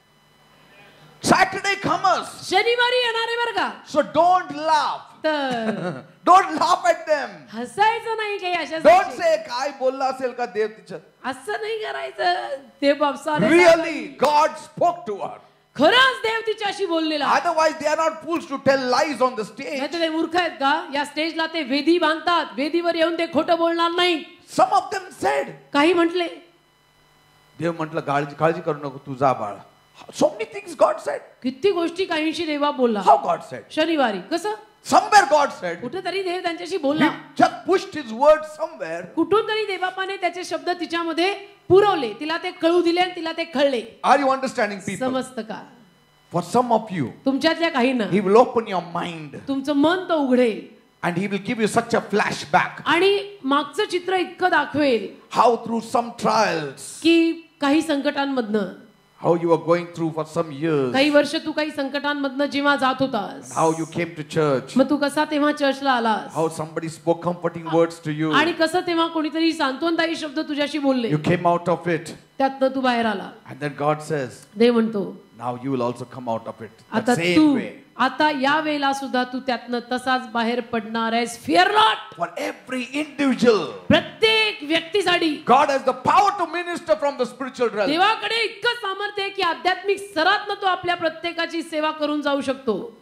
Speaker 1: Saturday comes,
Speaker 2: शनिवारी येणार आहे बरं का.
Speaker 1: so don't laugh.
Speaker 2: तर
Speaker 1: Don't laugh at them.
Speaker 2: हसायचं नाही काही अशा
Speaker 1: Don't
Speaker 2: गोष्टी.
Speaker 1: say काय बोलला असेल का देव तिच्या.
Speaker 2: असं नाही करायचं. देव बापसा
Speaker 1: Really, God spoke to her.
Speaker 2: खरंच देव तिच्याशी बोललेला.
Speaker 1: Otherwise, they are not fools to tell lies on the stage.
Speaker 2: नाही तर ते मूर्ख आहेत का? या स्टेजला ते वेदी बांधतात, वेदीवर येऊन ते खोटं बोलणार नाही.
Speaker 1: Some of them said,
Speaker 2: काही म्हटले
Speaker 1: देव म्हटलं काळजी काळजी करू नको, तू जा बाळा. So many things God said.
Speaker 2: किती गोष्टी काहींशी देवा बोलला.
Speaker 1: How God said?
Speaker 2: शनिवारी कसं
Speaker 1: Somewhere God said.
Speaker 2: कुठेतरी देव त्यांच्याशी
Speaker 1: He
Speaker 2: बोलला.
Speaker 1: just pushed his word somewhere.
Speaker 2: कुठून तरी देवबापाने त्याचे शब्द तिच्यामध्ये पुरवले, तिला ते कळू दिले आणि तिला ते कळले.
Speaker 1: Are you understanding, people?
Speaker 2: समजतं का?
Speaker 1: For some of you,
Speaker 2: तुमच्यातल्या काहींना
Speaker 1: He will open your mind
Speaker 2: तुमचं मन तो उघडेल
Speaker 1: and He will give you such a flashback.
Speaker 2: आणि मागचं चित्र इतकं दाखवेल
Speaker 1: How through some trials,
Speaker 2: की काही संकटांमधनं,
Speaker 1: how you were going through for some years,
Speaker 2: काही वर्ष तू काही संकटांमधनं जेव्हा जात होतास,
Speaker 1: how you came to church,
Speaker 2: मग तू कसा तेव्हा चर्चला आलास
Speaker 1: how somebody spoke comforting words to you.
Speaker 2: आणि कसं तेव्हा कोणीतरी सांत्वनदायी शब्द तुझ्याशी बोलले,
Speaker 1: You came out of it.
Speaker 2: त्यातनं तू बाहेर आला.
Speaker 1: And then God says,
Speaker 2: देव म्हणतो
Speaker 1: now you will also come out of it. The
Speaker 2: आता
Speaker 1: same
Speaker 2: तू
Speaker 1: way.
Speaker 2: आता या वेळेला सुद्धा तू त्यातनं तसाच बाहेर पडणार आहेस. Fear not.
Speaker 1: For every individual,
Speaker 2: प्रत्येक व्यक्तीसाठी
Speaker 1: God has the power to minister from the spiritual realm.
Speaker 2: देवाकडे इतकं सामर्थ्य आहे की आध्यात्मिक स्तरातनं तो आपल्या प्रत्येकाची सेवा करून जाऊ शकतो.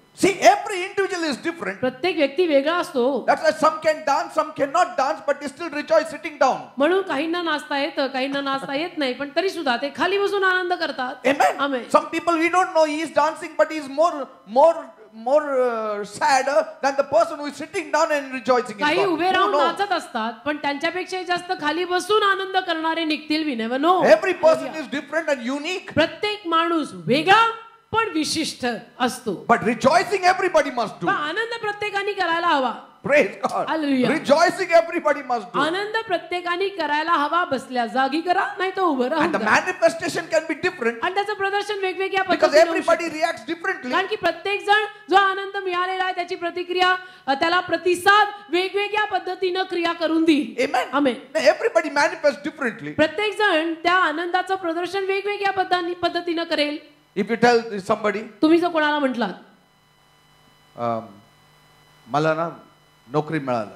Speaker 1: See, every individual is different.
Speaker 2: प्रत्येक व्यक्ती वेगळा असतो.
Speaker 1: That's why some can dance, some cannot dance, but they still rejoice sitting down.
Speaker 2: म्हणून काहींना नाचता येतं, काहींना नाचता येत नाही, पण तरी सुद्धा ते खाली बसून आनंद करतात.
Speaker 1: Amen.
Speaker 2: Amen.
Speaker 1: Some people we don't know he is dancing, but he is more, more, more uh, sadder than the person who is sitting down and rejoicing in
Speaker 2: काही
Speaker 1: God.
Speaker 2: उभे
Speaker 1: Who
Speaker 2: राहून
Speaker 1: knows?
Speaker 2: नाचत असतात, पण त्यांच्यापेक्षा जास्त खाली बसून आनंद करणारे निघतील. We never know.
Speaker 1: Every person is different and unique.
Speaker 2: प्रत्येक माणूस वेगळा पण विशिष्ट असतो.
Speaker 1: But rejoicing everybody must do.
Speaker 2: पण आनंद प्रत्येकाने करायला हवा.
Speaker 1: Praise God.
Speaker 2: Hallelujah.
Speaker 1: Rejoicing everybody must do.
Speaker 2: आनंद प्रत्येकाने करायला हवा. बसल्या जागी करा, नाही तर उभं
Speaker 1: And the
Speaker 2: राहून.
Speaker 1: manifestation can be different
Speaker 2: आणि त्याचं प्रदर्शन वेगवेगळ्या
Speaker 1: because
Speaker 2: पद्धतीने होऊ
Speaker 1: everybody
Speaker 2: शकतं.
Speaker 1: reacts differently.
Speaker 2: कारण की प्रत्येक जण जो आनंद मिळालेला आहे त्याची प्रतिक्रिया अ, त्याला प्रतिसाद वेगवेगळ्या पद्धतीनं क्रिया करून देईल.
Speaker 1: Amen.
Speaker 2: आमेन.
Speaker 1: Everybody manifests differently.
Speaker 2: प्रत्येक जण त्या आनंदाचं प्रदर्शन वेगवेगळ्या पद्धती- पद्धतीनं करेल.
Speaker 1: If you tell somebody,
Speaker 2: तुम्ही जर कोणाला म्हटलात
Speaker 1: um, मला ना नोकरी मिळालं,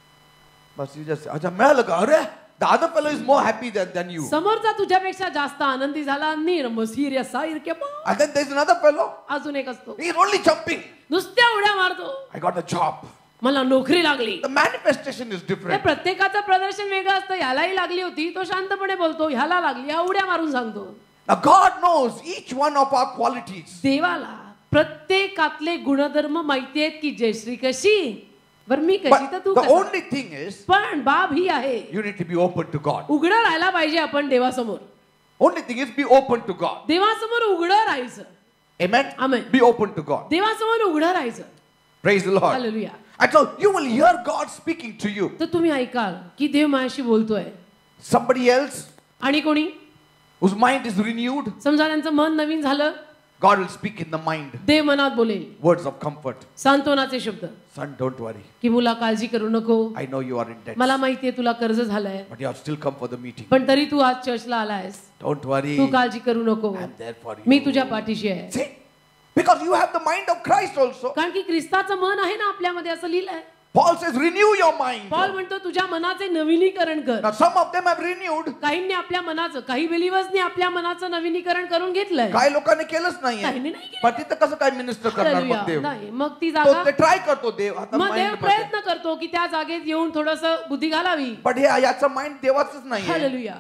Speaker 1: बस you just अच्छा मिळालं का? अरे the other fellow is more happy than, than you.
Speaker 2: समोरचा तुझ्यापेक्षा जास्त आनंदी झाला. निर्मसीर असा इरके
Speaker 1: And then there's another fellow,
Speaker 2: अजून एक असतो
Speaker 1: he is only jumping.
Speaker 2: नुसत्या उड्या मारतो.
Speaker 1: I got a job.
Speaker 2: मला नोकरी लागली.
Speaker 1: The manifestation is
Speaker 2: त्या
Speaker 1: different.
Speaker 2: प्रत्येकाचं प्रदर्शन वेगळं असतं. ह्यालाही लागली होती, तो शांतपणे बोलतो. ह्याला लागली, हा उड्या मारून सांगतो.
Speaker 1: Now God knows each one of our qualities.
Speaker 2: देवाला प्रत्येकातले गुणधर्म माहिती आहेत की जयश्री कशी, बर मी कशी तर
Speaker 1: But
Speaker 2: तू
Speaker 1: the
Speaker 2: कसा.
Speaker 1: only thing is,
Speaker 2: पण बाब ही आहे,
Speaker 1: you need to be open to God.
Speaker 2: उघडं राहायला पाहिजे आपण देवासमोर.
Speaker 1: Only thing is be open to God.
Speaker 2: देवासमोर उघडं राहायचं.
Speaker 1: Amen.
Speaker 2: Amen.
Speaker 1: Be open to God.
Speaker 2: देवासमोर उघडं राहायचं.
Speaker 1: Praise the Lord.
Speaker 2: Hallelujah.
Speaker 1: And so you will hear God speaking to you.
Speaker 2: तर तुम्ही ऐकाल की देव माझ्याशी बोलतोय.
Speaker 1: Somebody else
Speaker 2: आणि कोणी
Speaker 1: whose mind is renewed,
Speaker 2: समजा त्यांचं मन नवीन झालं,
Speaker 1: God will speak in the mind
Speaker 2: देव मनात बोलेल
Speaker 1: words of comfort.
Speaker 2: सांत्वनाचे शब्द
Speaker 1: Son, don't worry.
Speaker 2: की मुला काळजी करू नको.
Speaker 1: I know you are in debt,
Speaker 2: मला माहितीये तुला कर्ज झालंय,
Speaker 1: but you have still come for the meeting.
Speaker 2: पण तरी तू आज चर्चला आलायस.
Speaker 1: Don't worry.
Speaker 2: तू काळजी करू नको.
Speaker 1: I'm there for you.
Speaker 2: मी तुझ्या पाठीशी आहे.
Speaker 1: See? Because you have the mind of Christ also.
Speaker 2: कारण की ख्रिस्ताचं मन आहे ना आपल्यामध्ये, असं लिहिलंय.
Speaker 1: Paul says, renew your mind.
Speaker 2: Paul म्हणतो तुझ्या मनाचे नवीनीकरण कर.
Speaker 1: Now some of them have renewed.
Speaker 2: काहींनी आपल्या मनाचं, काही बिलिव्हर्सनी आपल्या मनाचं नवीनीकरण करून घेतलंय.
Speaker 1: काही लोकांनी केलंच नाहीये.
Speaker 2: काहींनी नाही केलं.
Speaker 1: पण तिथं कसं काय मिनिस्टर करणार मग
Speaker 2: हालेलुया.
Speaker 1: देव?
Speaker 2: नाही, मग ती
Speaker 1: तो
Speaker 2: जागा
Speaker 1: ते ट्राय करतो देव आता
Speaker 2: मग देव
Speaker 1: mind मध्ये.
Speaker 2: प्रयत्न करतो की त्या जागेत येऊन थोडस बुद्धी घालावी.
Speaker 1: पण हे याचं माइंड देवाचंच नाहीये,
Speaker 2: हालेलुया.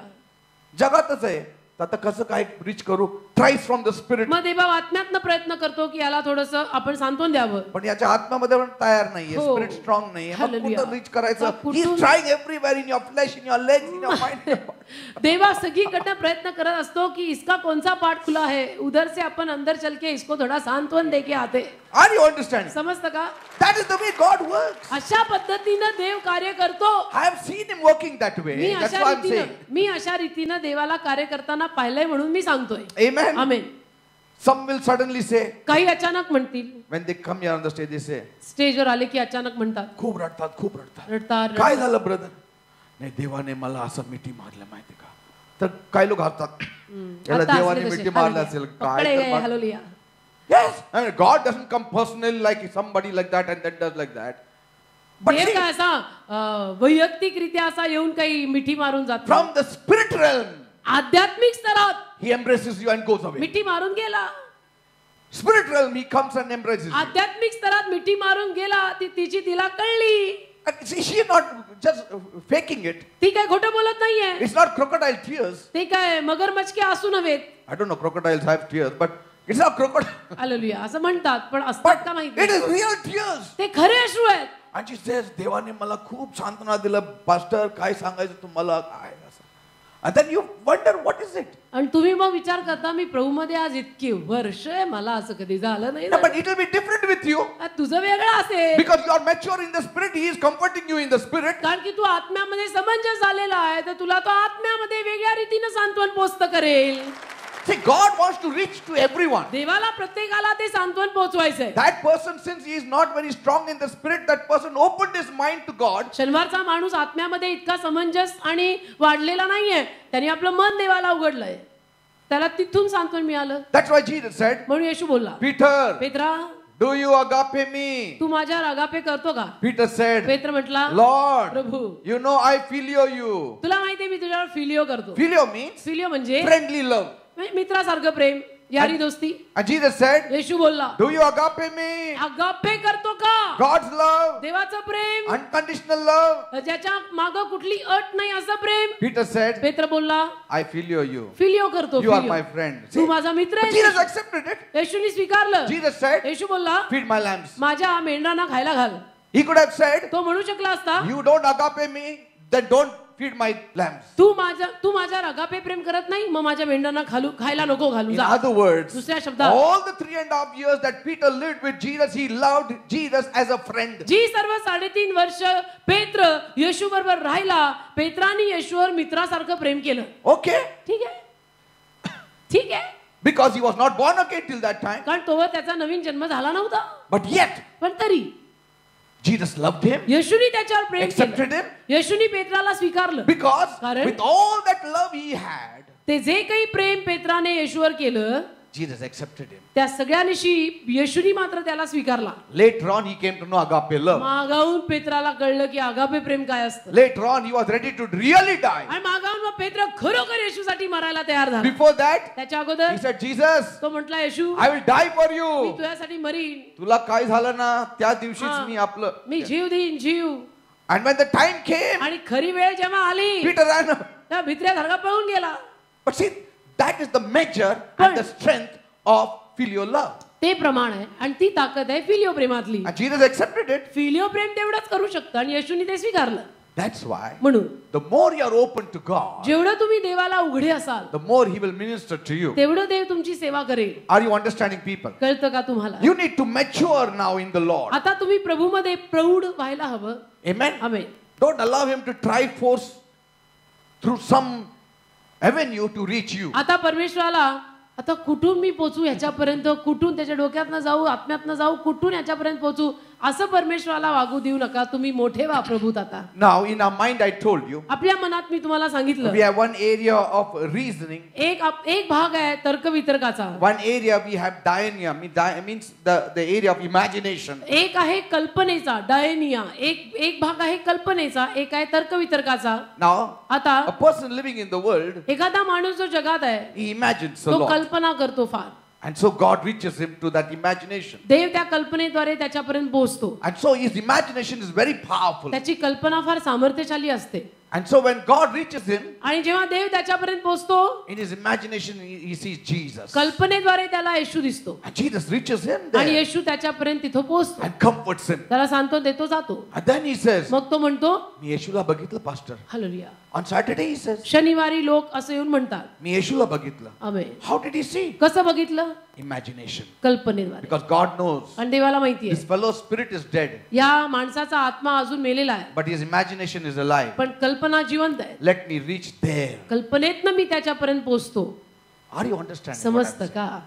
Speaker 1: जगातच आहे. तर आता कसं काय रिच करू? Tries from the spirit.
Speaker 2: मग देव आत्म्यातनं प्रयत्न करतो की याला थोडस आपण सांत्वन द्यावं.
Speaker 1: पण याच्या आत्म्यामध्ये पण तयार नाहीये,
Speaker 2: हो.
Speaker 1: स्पिरिट स्ट्रॉंग नाहीये. मग
Speaker 2: हालेलुया.
Speaker 1: कुठं रिच करायचं?
Speaker 2: मग
Speaker 1: ही इज
Speaker 2: कुठून?
Speaker 1: Trying everywhere in your flesh, in your legs, in your mind.
Speaker 2: देवा सगळीकडनं प्रयत्न करत असतो की इसका कौन सा पार्ट खुला है, उधर से अपन अंदर चल के इसको थोड़ा सांत्वन दे के आते.
Speaker 1: Are you understand?
Speaker 2: समजतं का?
Speaker 1: That is the way God works.
Speaker 2: अशा पद्धतीनं देव कार्य करतो.
Speaker 1: I have seen him working that way.
Speaker 2: Me
Speaker 1: That's
Speaker 2: अशा
Speaker 1: what I'm
Speaker 2: रीतीनं
Speaker 1: saying.
Speaker 2: मी अशा रीतीनं देवाला कार्य करताना पाहिलंय म्हणून मी सांगतोय.
Speaker 1: Amen.
Speaker 2: Amen.
Speaker 1: Some will suddenly say,
Speaker 2: काही अचानक म्हणतील,
Speaker 1: when they come here on the stage, they say,
Speaker 2: स्टेजवर आले की अचानक म्हणतात,
Speaker 1: खूप रडतात, खूप रडतात.
Speaker 2: रडतात
Speaker 1: काय
Speaker 2: रडतात.
Speaker 1: झालं ब्रदर? नाही, देवाने मला असं मिठी मारलं माहिती का? तर काही लोक हसतात. याला
Speaker 2: आता
Speaker 1: देवाने
Speaker 2: असले तसे.
Speaker 1: मिठी मारलं असेल
Speaker 2: हालेलुया.
Speaker 1: काय
Speaker 2: पकडे
Speaker 1: तर
Speaker 2: गए,
Speaker 1: मार-
Speaker 2: hallelujah.
Speaker 1: Yes, I mean, God doesn't come personally like somebody like that and that does like that. But
Speaker 2: देव
Speaker 1: see,
Speaker 2: काय असा अं, वैयक्तिकरित्या असा येऊन काही मिठी मारून जात नाही.
Speaker 1: from the spirit realm,
Speaker 2: आध्यात्मिक स्तरात
Speaker 1: he embraces you and goes away.
Speaker 2: मिठी मारून गेला.
Speaker 1: Spirit realm, he comes and embraces you.
Speaker 2: आध्यात्मिक स्तरात मिठी मारून गेला. ती तिची तिला कळली.
Speaker 1: And see, she is not just faking it.
Speaker 2: ती काय खोटं बोलत नाहीये.
Speaker 1: It's not crocodile tears.
Speaker 2: ते काय मगरमच्छ के आसू नव्हेत.
Speaker 1: I don't know, crocodiles have tears, but it's not crocodile.
Speaker 2: Hallelujah असं म्हणतात, पण असतात
Speaker 1: But
Speaker 2: का माहित
Speaker 1: it is
Speaker 2: नाही.
Speaker 1: real tears.
Speaker 2: ते खरे अश्रू आहेत.
Speaker 1: And she says, देवाने मला खूप सांत्वना दिलं, पास्टर काय सांगायचं तुम्हाला काय असं. And then you wonder what is it?
Speaker 2: आणि तुम्ही मग विचार करता, मी प्रभूमध्ये आज इतकी वर्ष आहे, मला असं कधी झालं नाही.
Speaker 1: Yeah, but it will be different with you
Speaker 2: आ, तुझं वेगळं असेल.
Speaker 1: because you are mature in the spirit. He is comforting you in the spirit.
Speaker 2: कारण की तू आत्म्यामध्ये समंजस झालेला आहे, तर तुला तो आत्म्यामध्ये वेगळ्या रीतीनं सांत्वन पोचत करेल.
Speaker 1: See, God wants to reach to everyone.
Speaker 2: देवाला प्रत्येकाला ते सांत्वन पोहोचवायचंय.
Speaker 1: That person, since he is not very strong in the spirit, that person opened his mind to God.
Speaker 2: शनिवारचा माणूस आत्म्यामध्ये इतका समंजस आणि वाढलेला नाहीये, त्याने आपलं मन देवाला उघडलंय, त्याला तिथून सांत्वन मिळालं.
Speaker 1: That's why Jesus said,
Speaker 2: म्हणून येशू बोलला,
Speaker 1: Peter,
Speaker 2: पेत्रा
Speaker 1: do you agape me?
Speaker 2: तू माझ्या रागापे करतो का?
Speaker 1: Peter said,
Speaker 2: पेत्र म्हटला,
Speaker 1: Lord,
Speaker 2: Prabhu
Speaker 1: you know I filio you.
Speaker 2: तुला माहितीये मी तुझ्यावर फिलिओ करतो.
Speaker 1: Filio means
Speaker 2: फिलिओ म्हणजे
Speaker 1: friendly love.
Speaker 2: मित्रासारखं प्रेम. यारी दोस्ती.
Speaker 1: And Jesus said,
Speaker 2: येशू बोलला,
Speaker 1: do you agape me?
Speaker 2: Agape करतो का?
Speaker 1: God's love,
Speaker 2: देवाचं प्रेम,
Speaker 1: unconditional love.
Speaker 2: ज्याच्या माग कुठली अट नाही असं प्रेम.
Speaker 1: Peter said,
Speaker 2: पेत्र बोलला,
Speaker 1: I filial you.
Speaker 2: फिलिओ करतो.
Speaker 1: You are
Speaker 2: फिलिओ.
Speaker 1: my friend.
Speaker 2: Tu
Speaker 1: See?
Speaker 2: माझा मित्र
Speaker 1: But Jesus
Speaker 2: आहेस.
Speaker 1: accepted it.
Speaker 2: येशूनी स्वीकारलं.
Speaker 1: Jesus said,
Speaker 2: येशू बोलला,
Speaker 1: feed my lambs.
Speaker 2: माझ्या मेंढरांना खायला घाल.
Speaker 1: He could have said,
Speaker 2: तो म्हणू शकला असता,
Speaker 1: you don't agape me, then don't feed my lambs.
Speaker 2: तू माझ्या तू माझ्या रगापे प्रेम करत नाही, मग माझ्या मेंढरांना खालू खायला नको घालू
Speaker 1: In
Speaker 2: जा.
Speaker 1: other words,
Speaker 2: दुसऱ्या शब्दात,
Speaker 1: all the three and a half years that Peter lived with Jesus, he loved Jesus as a friend.
Speaker 2: जी सर्व साडेतीन वर्ष पेत्र येशू बरोबर राहिला, पेत्रानी येशूवर मित्रासारखं प्रेम केलं.
Speaker 1: Okay?
Speaker 2: ठीक आहे, ठीक आहे,
Speaker 1: Because he was not born again till that time.
Speaker 2: कारण तोवर त्याचा नवीन जन्म झाला नव्हता.
Speaker 1: But yet,
Speaker 2: पण तरी
Speaker 1: Jesus loved him,
Speaker 2: येशूनी त्याच्यावर प्रेम
Speaker 1: accepted
Speaker 2: केलं.
Speaker 1: him,
Speaker 2: येशूनी पेत्राला स्वीकारलं.
Speaker 1: because
Speaker 2: कारण
Speaker 1: with all that love he had,
Speaker 2: ते जे काही प्रेम पेत्राने येशूवर केलं,
Speaker 1: Jesus accepted him.
Speaker 2: त्या सगळ्यानिशी येशूनी मात्र त्याला स्वीकारला.
Speaker 1: Later on, he came to know agape love.
Speaker 2: मागाहून पेत्राला कळलं की आगापे प्रेम काय असतं.
Speaker 1: Later on, he was ready to really die.
Speaker 2: आणि मागाहून मग पेत्र खरोखर येशूसाठी मरायला तयार झाला.
Speaker 1: Before that,
Speaker 2: त्याच्या अगोदर
Speaker 1: he said, Jesus,
Speaker 2: तो म्हटला, येशू
Speaker 1: I will die for
Speaker 2: मी
Speaker 1: you.
Speaker 2: तुझ्यासाठी मरीन,
Speaker 1: तुला काय झालं ना त्या दिवशीच
Speaker 2: हा.
Speaker 1: मी आपलं.
Speaker 2: मी जीव देईन जीव.
Speaker 1: And when the time came,
Speaker 2: आणि खरी वेळ जेव्हा आली,
Speaker 1: Peter ran.
Speaker 2: त्या भित्र्या धडका पळून गेला.
Speaker 1: But see, that is the measure
Speaker 2: पण-
Speaker 1: and the strength of filial love.
Speaker 2: ते प्रमाण आहे आणि ती ताकद आहे फिलिओ प्रेमातली.
Speaker 1: And Jesus accepted it.
Speaker 2: फिलिओ प्रेम तेवढंच करू शकतं आणि येशूनी ते स्वीकारलं.
Speaker 1: That's why
Speaker 2: म्हणून
Speaker 1: the more you are open to God,
Speaker 2: जेवढं तुम्ही देवाला उघडे असाल,
Speaker 1: the more He will minister to you.
Speaker 2: तेवढं देव तुमची सेवा करेल.
Speaker 1: Are you understanding, people?
Speaker 2: कळतं का तुम्हाला?
Speaker 1: You need to mature now in the Lord.
Speaker 2: आता तुम्ही प्रभूमध्ये प्रौढ व्हायला हवं.
Speaker 1: Amen.
Speaker 2: Amen.
Speaker 1: Don't allow Him to try force through some avenue to reach you.
Speaker 2: आता परमेश्वराला आता कुठून मी पोचू ह्याच्यापर्यंत, कुठून त्याच्या डोक्यातनं जाऊ, आत्म्यातनं जाऊ, कुठून ह्याच्यापर्यंत पोचू, असं परमेश्वराला वागू देऊ नका. तुम्ही मोठे व्हा प्रभूत. आता
Speaker 1: Now, in our mind, I told you,
Speaker 2: आपल्या मनात मी तुम्हाला सांगितलं,
Speaker 1: we have one area of reasoning.
Speaker 2: एक आप- एक भाग आहे तर्कवितर्काचा,
Speaker 1: One area we have diania, mean- di- means the, the area of imagination.
Speaker 2: एक आहे कल्पनेचा डायनिया, एक एक भाग आहे कल्पनेचा, एक आहे तर्कवितर्काचा.
Speaker 1: Now,
Speaker 2: आता
Speaker 1: a person living in the world,
Speaker 2: एखादा माणूस जो जगात आहे
Speaker 1: he imagines a
Speaker 2: तो
Speaker 1: lot.
Speaker 2: कल्पना करतो फार.
Speaker 1: And so God reaches him to that imagination.
Speaker 2: देव त्या कल्पनेद्वारे त्याच्यापर्यंत पोहोचतो.
Speaker 1: And so his imagination is very powerful.
Speaker 2: त्याची कल्पना फार सामर्थ्यशाली असते.
Speaker 1: And so when God reaches him,
Speaker 2: आणि जेव्हा देव त्याच्यापर्यंत पोहोचतो,
Speaker 1: in his imagination he, he sees Jesus.
Speaker 2: कल्पनेद्वारे त्याला येशू दिसतो
Speaker 1: And Jesus reaches him
Speaker 2: आणि
Speaker 1: there
Speaker 2: येशू त्याच्यापर्यंत तिथं पोहोचतो,
Speaker 1: and comforts him.
Speaker 2: त्याला सांत्वन देतो, जातो.
Speaker 1: And then he says,
Speaker 2: मग तो म्हणतो,
Speaker 1: मी येशूला बघितलं pastor.
Speaker 2: Hallelujah.
Speaker 1: On Saturday he says,
Speaker 2: शनिवारी लोक असं येऊन म्हणतात,
Speaker 1: मी येशूला बघितलं.
Speaker 2: आमेन.
Speaker 1: How did he see?
Speaker 2: कसं बघितलं?
Speaker 1: Imagination.
Speaker 2: कल्पनेद्वारे.
Speaker 1: Because God knows
Speaker 2: आणि देवाला माहिती
Speaker 1: this
Speaker 2: आहे
Speaker 1: fellow spirit is dead,
Speaker 2: या माणसाचा आत्मा अजून मेलेला आहे,
Speaker 1: but his imagination is alive.
Speaker 2: पण कल्पना जिवंत आहे.
Speaker 1: Let me reach there.
Speaker 2: कल्पनेतनं मी त्याच्यापर्यंत पोहोचतो.
Speaker 1: Are you understanding? what I'm
Speaker 2: समजतं
Speaker 1: saying?
Speaker 2: का?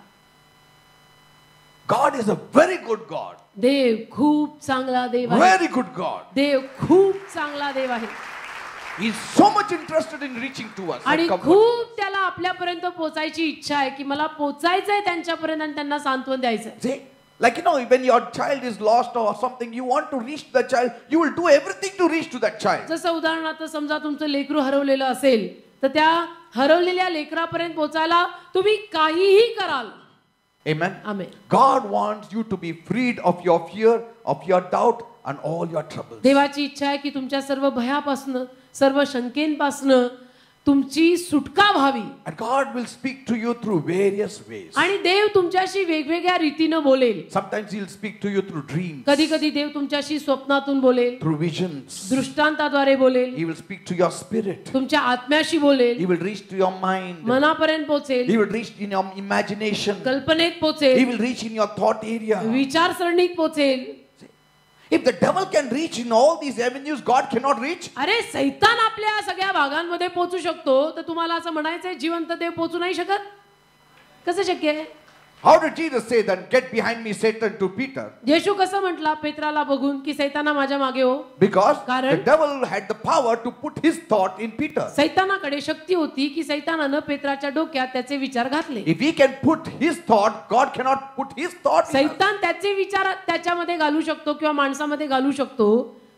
Speaker 1: God is a very good God.
Speaker 2: देव खूप चांगला देव आहे.
Speaker 1: Very good God.
Speaker 2: देव खूप चांगला देव आहे
Speaker 1: He is so much interested in reaching to us.
Speaker 2: आणि
Speaker 1: and comfort.
Speaker 2: खूप त्याला आपल्यापर्यंत पोचायची इच्छा आहे की मला पोचायचंय त्यांच्यापर्यंत आणि त्यांना सांत्वन द्यायचंय.
Speaker 1: See, like you know, when your child is lost or something, you want to reach the child, you will do everything to reach to that child.
Speaker 2: जसं उदाहरणार्थ समजा तुमचं लेकरू हरवलेलं असेल तर त्या हरवलेल्या लेकरापर्यंत पोचायला तुम्ही काहीही कराल.
Speaker 1: Amen.
Speaker 2: Amen.
Speaker 1: God wants you to be freed of your fear, of your doubt, and all your troubles.
Speaker 2: देवाची इच्छा आहे की तुमच्या सर्व भयापासनं, सर्व शंकेपासनं तुमची सुटका व्हावी.
Speaker 1: And God will speak to you through various ways.
Speaker 2: आणि देव तुमच्याशी वेगवेगळ्या रीतीनं बोलेल.
Speaker 1: Sometimes He'll speak to you through dreams,
Speaker 2: कधी कधी देव तुमच्याशी स्वप्नातून बोलेल,
Speaker 1: through visions.
Speaker 2: दृष्टांताद्वारे बोलेल,
Speaker 1: He will speak to your spirit.
Speaker 2: तुमच्या आत्म्याशी बोलेल,
Speaker 1: He will reach to your mind.
Speaker 2: मनापर्यंत पोचेल,
Speaker 1: He will reach in your imagination.
Speaker 2: कल्पनेत
Speaker 1: He
Speaker 2: पोचेल,
Speaker 1: will reach in your thought area.
Speaker 2: विचारसरणीत पोचेल.
Speaker 1: If the devil can reach in all these avenues, God cannot reach.
Speaker 2: अरे सैतान आपल्या सगळ्या भागांमध्ये पोचू शकतो, तर तुम्हाला असं म्हणायचंय जिवंत देव पोचू नाही शकत? कसं शक्य आहे?
Speaker 1: How did Jesus say then, get behind me, Satan, to Peter?
Speaker 2: येशू कसं म्हटला पेत्राला बघून की सैताना माझ्या मागे हो?
Speaker 1: Because
Speaker 2: कारण-
Speaker 1: the devil had the power to put his thought in Peter.
Speaker 2: सैतानाकडे शक्ती होती की सैतानानं पेत्राच्या डोक्यात त्याचे विचार घातले.
Speaker 1: If he can put his thought, God cannot put his thought in us.
Speaker 2: सैतान त्याचे विचार त्याच्यामध्ये घालू शकतो किंवा माणसामध्ये घालू शकतो,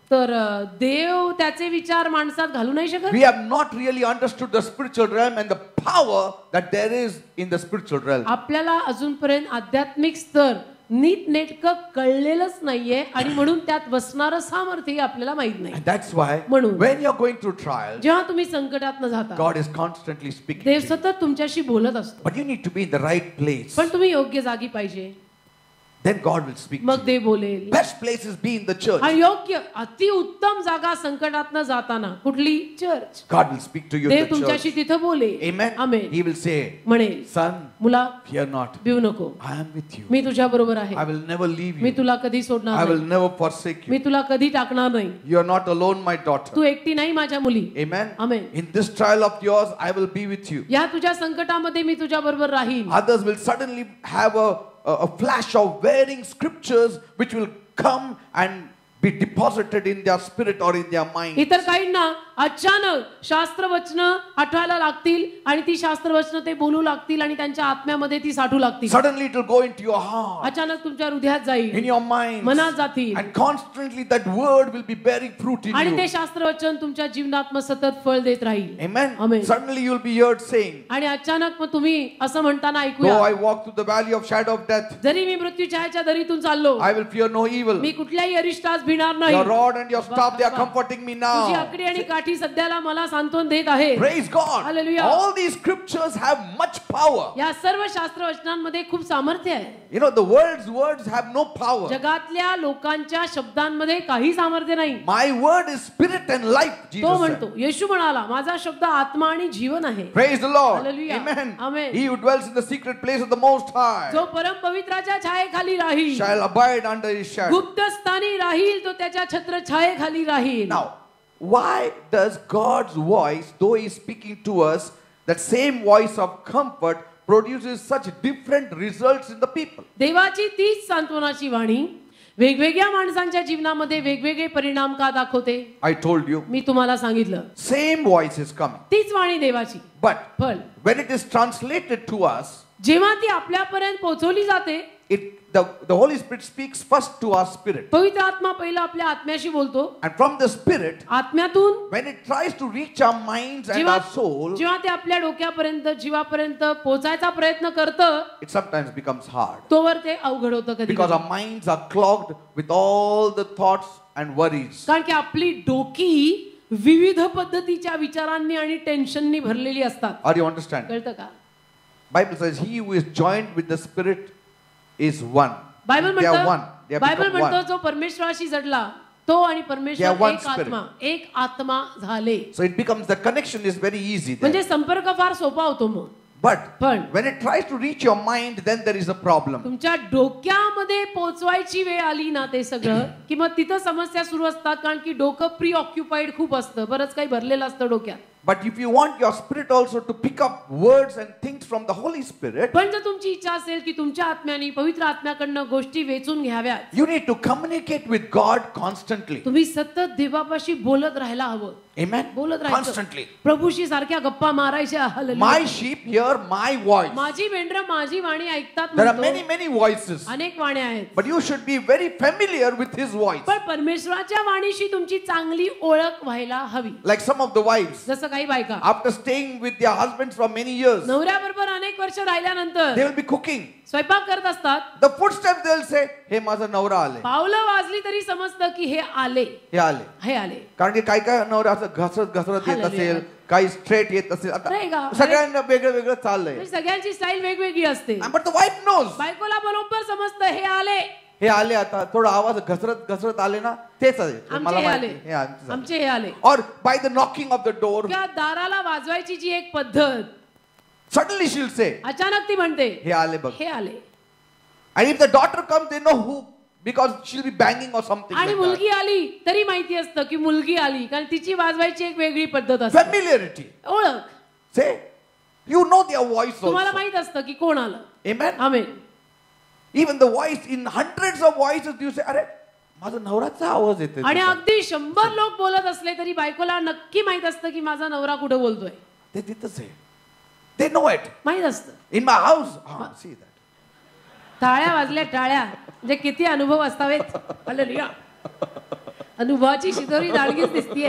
Speaker 2: तर अ, देव त्याचे विचार माणसात घालू नाही शकत.
Speaker 1: We have not really understood the spiritual realm and the power that there is in the spiritual realm.
Speaker 2: आपल्याला अजूनपर्यंत आध्यात्मिक स्तर नीट नेटकं कळलेलंच नाहीये आणि म्हणून त्यात बसणारं सामर्थ्य आपल्याला माहित नाही.
Speaker 1: And that's why
Speaker 2: म्हणून
Speaker 1: when you're going through trials,
Speaker 2: जेव्हा तुम्ही संकटात जाता
Speaker 1: God is constantly speaking
Speaker 2: Dev
Speaker 1: to you.
Speaker 2: सतत तुमच्याशी बोलत असतो.
Speaker 1: But you need to be in the right place.
Speaker 2: पण तुम्ही योग्य जागी पाहिजे,
Speaker 1: Then God will speak to
Speaker 2: मग
Speaker 1: you.
Speaker 2: देव बोलेल.
Speaker 1: Best place is be in the church.
Speaker 2: आणि योग्य अति उत्तम जागा संकटात जाताना कुठली? Church.
Speaker 1: God will speak to you
Speaker 2: देव
Speaker 1: in the
Speaker 2: तुमच्याशी
Speaker 1: church.
Speaker 2: तिथं बोलेल.
Speaker 1: Amen.
Speaker 2: Amen.
Speaker 1: He will say,
Speaker 2: म्हणेल,
Speaker 1: son,
Speaker 2: मुला
Speaker 1: fear not.
Speaker 2: भिवू नको,
Speaker 1: I am with you.
Speaker 2: मी तुझ्या बरोबर आहे,
Speaker 1: I will never leave
Speaker 2: me
Speaker 1: you.
Speaker 2: तुला कधी
Speaker 1: I
Speaker 2: सोडणार
Speaker 1: will
Speaker 2: नाही,
Speaker 1: never forsake
Speaker 2: मी
Speaker 1: you.
Speaker 2: तुला कधी टाकणार नाही,
Speaker 1: You are not alone, my daughter.
Speaker 2: तू एकटी नाही माझ्या मुली.
Speaker 1: Amen.
Speaker 2: Amen.
Speaker 1: In this trial of yours, I will be with you.
Speaker 2: या तुझ्या संकटामध्ये मी तुझ्या बरोबर राहीन.
Speaker 1: Others will suddenly have a, a, a flash of wearing scriptures which will come and be deposited in their spirit or in their mind.
Speaker 2: इतर काहींना अचानक शास्त्र वचन आठवायला लागतील आणि ती शास्त्र वचन ते बोलू लागतील आणि त्यांच्या आत्म्यामध्ये ती साठू लागतील.
Speaker 1: Suddenly it will go into your heart,
Speaker 2: अचानक तुमच्या हृदयात जाईल,
Speaker 1: in your mind,
Speaker 2: मनात जातील
Speaker 1: and constantly that word will be bearing fruit in
Speaker 2: आणि
Speaker 1: you.
Speaker 2: ते शास्त्र वचन तुमच्या जीवनात मग सतत फळ देत राहील.
Speaker 1: Amen.
Speaker 2: Amen.
Speaker 1: Suddenly you will be heard saying,
Speaker 2: आणि अचानक मग तुम्ही असं म्हणताना
Speaker 1: though
Speaker 2: ऐकूया,
Speaker 1: I walk through the valley of shadow of death,
Speaker 2: जरी मी मृत्यू छायेच्या दरीतून चाललो,
Speaker 1: I will fear no evil.
Speaker 2: मी कुठल्याही अरिष्टास भिणार नाही.
Speaker 1: Your rod and your staff, they are comforting me
Speaker 2: तुझी
Speaker 1: now.
Speaker 2: आकडी आणि काठी सध्याला मला सांत्वन देत आहे.
Speaker 1: Praise God.
Speaker 2: Hallelujah.
Speaker 1: All these scriptures have much power.
Speaker 2: या सर्व शास्त्र वचनांमध्ये खूप सामर्थ्य आहे.
Speaker 1: You know, the world's words have no power.
Speaker 2: जगातल्या लोकांच्या शब्दांमध्ये काही सामर्थ्य नाही.
Speaker 1: My word is spirit and life,
Speaker 2: तो
Speaker 1: Jesus said.
Speaker 2: म्हणतो, येशू म्हणाला, माझा शब्द आत्मा आणि जीवन आहे.
Speaker 1: Praise the Lord.
Speaker 2: Hallelujah.
Speaker 1: Amen.
Speaker 2: Amen.
Speaker 1: He who dwells in the secret place of the Most High
Speaker 2: जो परम पवित्राच्या छायेखाली राहील,
Speaker 1: shall abide under his shadow.
Speaker 2: गुप्त स्थानी राहील, तो त्याच्या छत्र छायेखाली राहील.
Speaker 1: Now, why does God's voice, though he is speaking to us, that same voice of comfort produces such different results in the people?
Speaker 2: देवाची तीच सांत्वनाची वाणी वेगवेगळ्या माणसांच्या जीवनामध्ये वेगवेगळे परिणाम का दाखवते?
Speaker 1: I told you,
Speaker 2: मी तुम्हाला सांगितलं,
Speaker 1: same voice is coming.
Speaker 2: तीच वाणी देवाची.
Speaker 1: But
Speaker 2: पण
Speaker 1: when it is translated to us,
Speaker 2: जेव्हा ती आपल्यापर्यंत पोहोचवली जाते,
Speaker 1: it the, the Holy Spirit speaks first to our spirit.
Speaker 2: पवित्र आत्मा पहिला आपल्या आत्म्याशी बोलतो.
Speaker 1: And from the spirit,
Speaker 2: आत्म्यातून
Speaker 1: when it tries to reach our minds and
Speaker 2: जेव्हा
Speaker 1: our soul,
Speaker 2: जेव्हा ते आपल्या डोक्यापर्यंत जीवापर्यंत पोहोचायचा प्रयत्न करतं,
Speaker 1: it sometimes becomes hard.
Speaker 2: तोवर ते अवघड होतं कधी
Speaker 1: Because
Speaker 2: कधी.
Speaker 1: our minds are clogged with all the thoughts and worries.
Speaker 2: कारण की आपली डोकी विविध पद्धतीच्या विचारांनी आणि टेन्शननी भरलेली असतात.
Speaker 1: Are you understand?
Speaker 2: कळतं का?
Speaker 1: Bible says, he who is joined with the spirit is one.
Speaker 2: Bible
Speaker 1: They are one. They
Speaker 2: म्हणतो,
Speaker 1: have
Speaker 2: बायबल
Speaker 1: become
Speaker 2: म्हणतो
Speaker 1: one.
Speaker 2: जो परमेश्वराशी जडला तो आणि
Speaker 1: They
Speaker 2: परमेश्वर
Speaker 1: are one
Speaker 2: एक
Speaker 1: spirit.
Speaker 2: आत्मा, एक आत्मा झाले.
Speaker 1: So it becomes, the connection is very easy
Speaker 2: म्हणजे
Speaker 1: there.
Speaker 2: संपर्क फार सोपा होतो. मग
Speaker 1: But
Speaker 2: पण
Speaker 1: when it tries to reach your mind, then there is a problem.
Speaker 2: तुमच्या डोक्यामध्ये पोहोचवायची वेळ आली ना ते सगळं, की मग तिथं समस्या सुरू असतात. कारण की डोकं प्री ऑक्युपाइड खूप असतं, बरंच काही भरलेलं असतं डोक्यात.
Speaker 1: But if you want your spirit also to pick up words and things from the Holy Spirit,
Speaker 2: पण जर तुमची इच्छा असेल की तुमच्या आत्म्याने पवित्र आत्म्याकडनं गोष्टी वेचून घ्याव्यात,
Speaker 1: you need to communicate with God constantly.
Speaker 2: तुम्ही सतत देवापाशी बोलत राहायला हवं.
Speaker 1: Amen.
Speaker 2: बोलत राहायचं,
Speaker 1: Constantly.
Speaker 2: प्रभूशी सारख्या गप्पा मारायच्या. Hallelujah.
Speaker 1: My sheep hear my voice.
Speaker 2: माझी मेंढरं माझी वाणी ऐकतात
Speaker 1: There are
Speaker 2: म्हणतो.
Speaker 1: many, many voices.
Speaker 2: अनेक वाण्या आहेत,
Speaker 1: But you should be very familiar with his voice.
Speaker 2: पण परमेश्वराच्या वाणीशी तुमची चांगली ओळख व्हायला हवी.
Speaker 1: Like some of the wives,
Speaker 2: जसं काही बायका
Speaker 1: after staying with their husbands for many years,
Speaker 2: नवऱ्याबरोबर अनेक वर्ष राहिल्यानंतर
Speaker 1: they will be cooking.
Speaker 2: स्वयंपाक करत असतात.
Speaker 1: The footsteps, they will say, हे माझा नवरा आले.
Speaker 2: पावलं वाजली तरी समजतं की हे आले,
Speaker 1: हे आले.
Speaker 2: हे आले.
Speaker 1: कारण की काही काय नवरा असं घसरत घसरत येत
Speaker 2: Hallelujah.
Speaker 1: असेल, काही स्ट्रेट येत असेल.
Speaker 2: नाही का?
Speaker 1: आता सगळ्यांना वेगळं वेगळं चाललंय.
Speaker 2: म्हणजे सगळ्यांची स्टाईल वेगवेगळी असते.
Speaker 1: But the wife knows.
Speaker 2: बायकोला बरोबर समजतं हे आले,
Speaker 1: हे आले, आता थोडा आवाज घसरत घसरत आले ना, तेच आहे.
Speaker 2: आमचे हे आले,
Speaker 1: माहिती, हे आमचे झाले.
Speaker 2: आमचे हे आले.
Speaker 1: Or by the knocking of the door,
Speaker 2: त्या दाराला वाजवायची जी एक पद्धत,
Speaker 1: suddenly she'll say,
Speaker 2: अचानक ती म्हणते
Speaker 1: हे आले बघ.
Speaker 2: हे आले.
Speaker 1: And if the daughter comes, they know who, because she'll be banging or something
Speaker 2: आणि
Speaker 1: like that.
Speaker 2: मुलगी आली तरी माहिती असतं की मुलगी आली, कारण तिची वाजवायची एक वेगळी पद्धत असते.
Speaker 1: Familiarity.
Speaker 2: ओळख.
Speaker 1: Say, you know their voice
Speaker 2: तुम्हाला
Speaker 1: also.
Speaker 2: माहित असतं की कोण आलं.
Speaker 1: Amen.
Speaker 2: Amen.
Speaker 1: Even the voice, in hundreds of voices, you say, अरे माझा नवराचा आवाज येते.
Speaker 2: आणि अगदी शंभर लोक बोलत असले तरी बायकोला नक्की माहित असतं की माझा नवरा कुठे बोलतोय.
Speaker 1: ते तिथंच आहे. They know it.
Speaker 2: माहित असतं.
Speaker 1: In my house. Ah, see that.
Speaker 2: टाळ्या वाजल्या, टाळ्या. म्हणजे किती अनुभव असावेत. हालेलुया. अनुभवाची शिदोरी दाडगीच दिसतीये.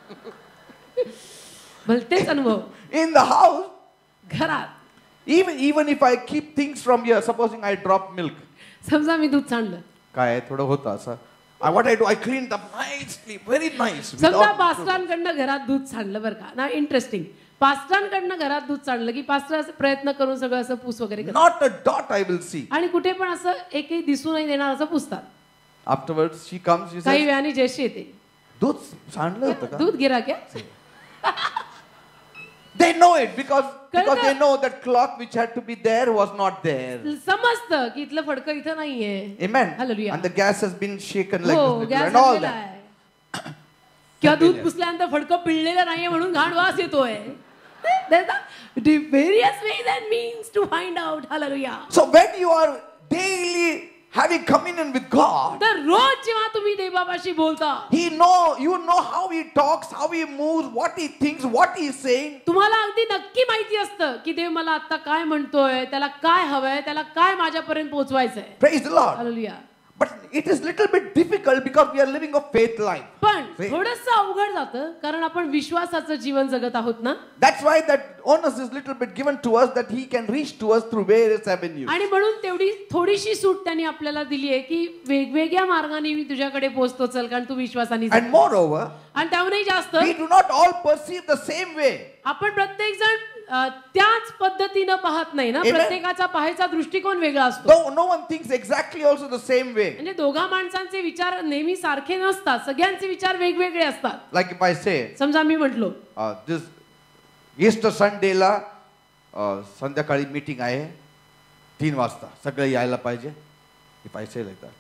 Speaker 2: भलतेच अनुभव.
Speaker 1: In the house,
Speaker 2: घरात
Speaker 1: even even if I keep things from here, supposing I drop milk,
Speaker 2: समजा मी दूध सांडलं,
Speaker 1: काय थोडं होतं असं. I what I do, I clean it up nicely, very nice.
Speaker 2: समजा
Speaker 1: without-
Speaker 2: पास्टरांकडनं घरात दूध सांडलं बरं का ना. इंटरेस्टिंग. पास्टरांकडनं घरात दूध सांडलं की पास्टर असं प्रयत्न करून सगळं असं पूस वगैरे करतात.
Speaker 1: Not a dot I will see.
Speaker 2: आणि कुठे पण असं एकही दिसू नाही देणार असं पुसतात.
Speaker 1: Afterwards, she comes, she
Speaker 2: काही
Speaker 1: says,
Speaker 2: वेळाने जयश्री येते,
Speaker 1: दूध सांडलं होतं का?
Speaker 2: दूध गिरा क्या.
Speaker 1: They know it because because
Speaker 2: कळतं.
Speaker 1: they know that cloth which had to be there was not there.
Speaker 2: समजतं की इथलं फडकं इथं नाहीये.
Speaker 1: Amen.
Speaker 2: Hallelujah.
Speaker 1: And the gas has been shaken like
Speaker 2: हो,
Speaker 1: this little
Speaker 2: gas
Speaker 1: and all
Speaker 2: आणलेला
Speaker 1: that.
Speaker 2: आहे. किंवा दूध पुसल्यानंतर फडकं पिळलेलं नाहीये म्हणून घाण वास येतोय. There's a various ways and means to find out. Hallelujah.
Speaker 1: So when you are daily having communion with God,
Speaker 2: तर रोज जेव्हा तुम्ही देवबाबाशी बोलता,
Speaker 1: He know, you know how He talks, how He moves, what He thinks, what He is saying.
Speaker 2: तुम्हाला अगदी नक्की माहिती असतं की देव मला आता काय म्हणतोय, त्याला काय हवंय, त्याला काय माझ्यापर्यंत पोहोचवायचंय.
Speaker 1: Praise the Lord.
Speaker 2: Hallelujah.
Speaker 1: But it is little bit difficult because we are living a faith life.
Speaker 2: पण
Speaker 1: See?
Speaker 2: थोडंसं अवघड जातं कारण आपण विश्वासाचं जीवन जगत आहोत ना.
Speaker 1: That's why that onus is little bit given to us that He can reach to us through various avenues.
Speaker 2: आणि म्हणून तेवढी थोडीशी सूट त्यांनी आपल्याला दिली आहे की वेगवेगळ्या मार्गाने मी तुझ्याकडे पोहोचतो चल, कारण तू विश्वासाने
Speaker 1: And
Speaker 2: जग.
Speaker 1: moreover,
Speaker 2: आणि त्याहूनही जास्त
Speaker 1: we do not all perceive the same way.
Speaker 2: आपण प्रत्येक जण अ, त्याच पद्धतीनं पाहत नाही ना.
Speaker 1: Amen.
Speaker 2: प्रत्येकाचा पाहायचा दृष्टिकोन वेगळा असतो.
Speaker 1: Though no one thinks exactly also the same way.
Speaker 2: म्हणजे दोघा माणसांचे विचार नेहमी सारखे नसतात. सगळ्यांचे विचार वेगवेगळे असतात.
Speaker 1: Like if I say,
Speaker 2: समजा मी म्हटलो
Speaker 1: uh, this Easter Sunday ला uh, संध्याकाळी मीटिंग आहे तीन वाजता सगळे यायला पाहिजे. If I say like that,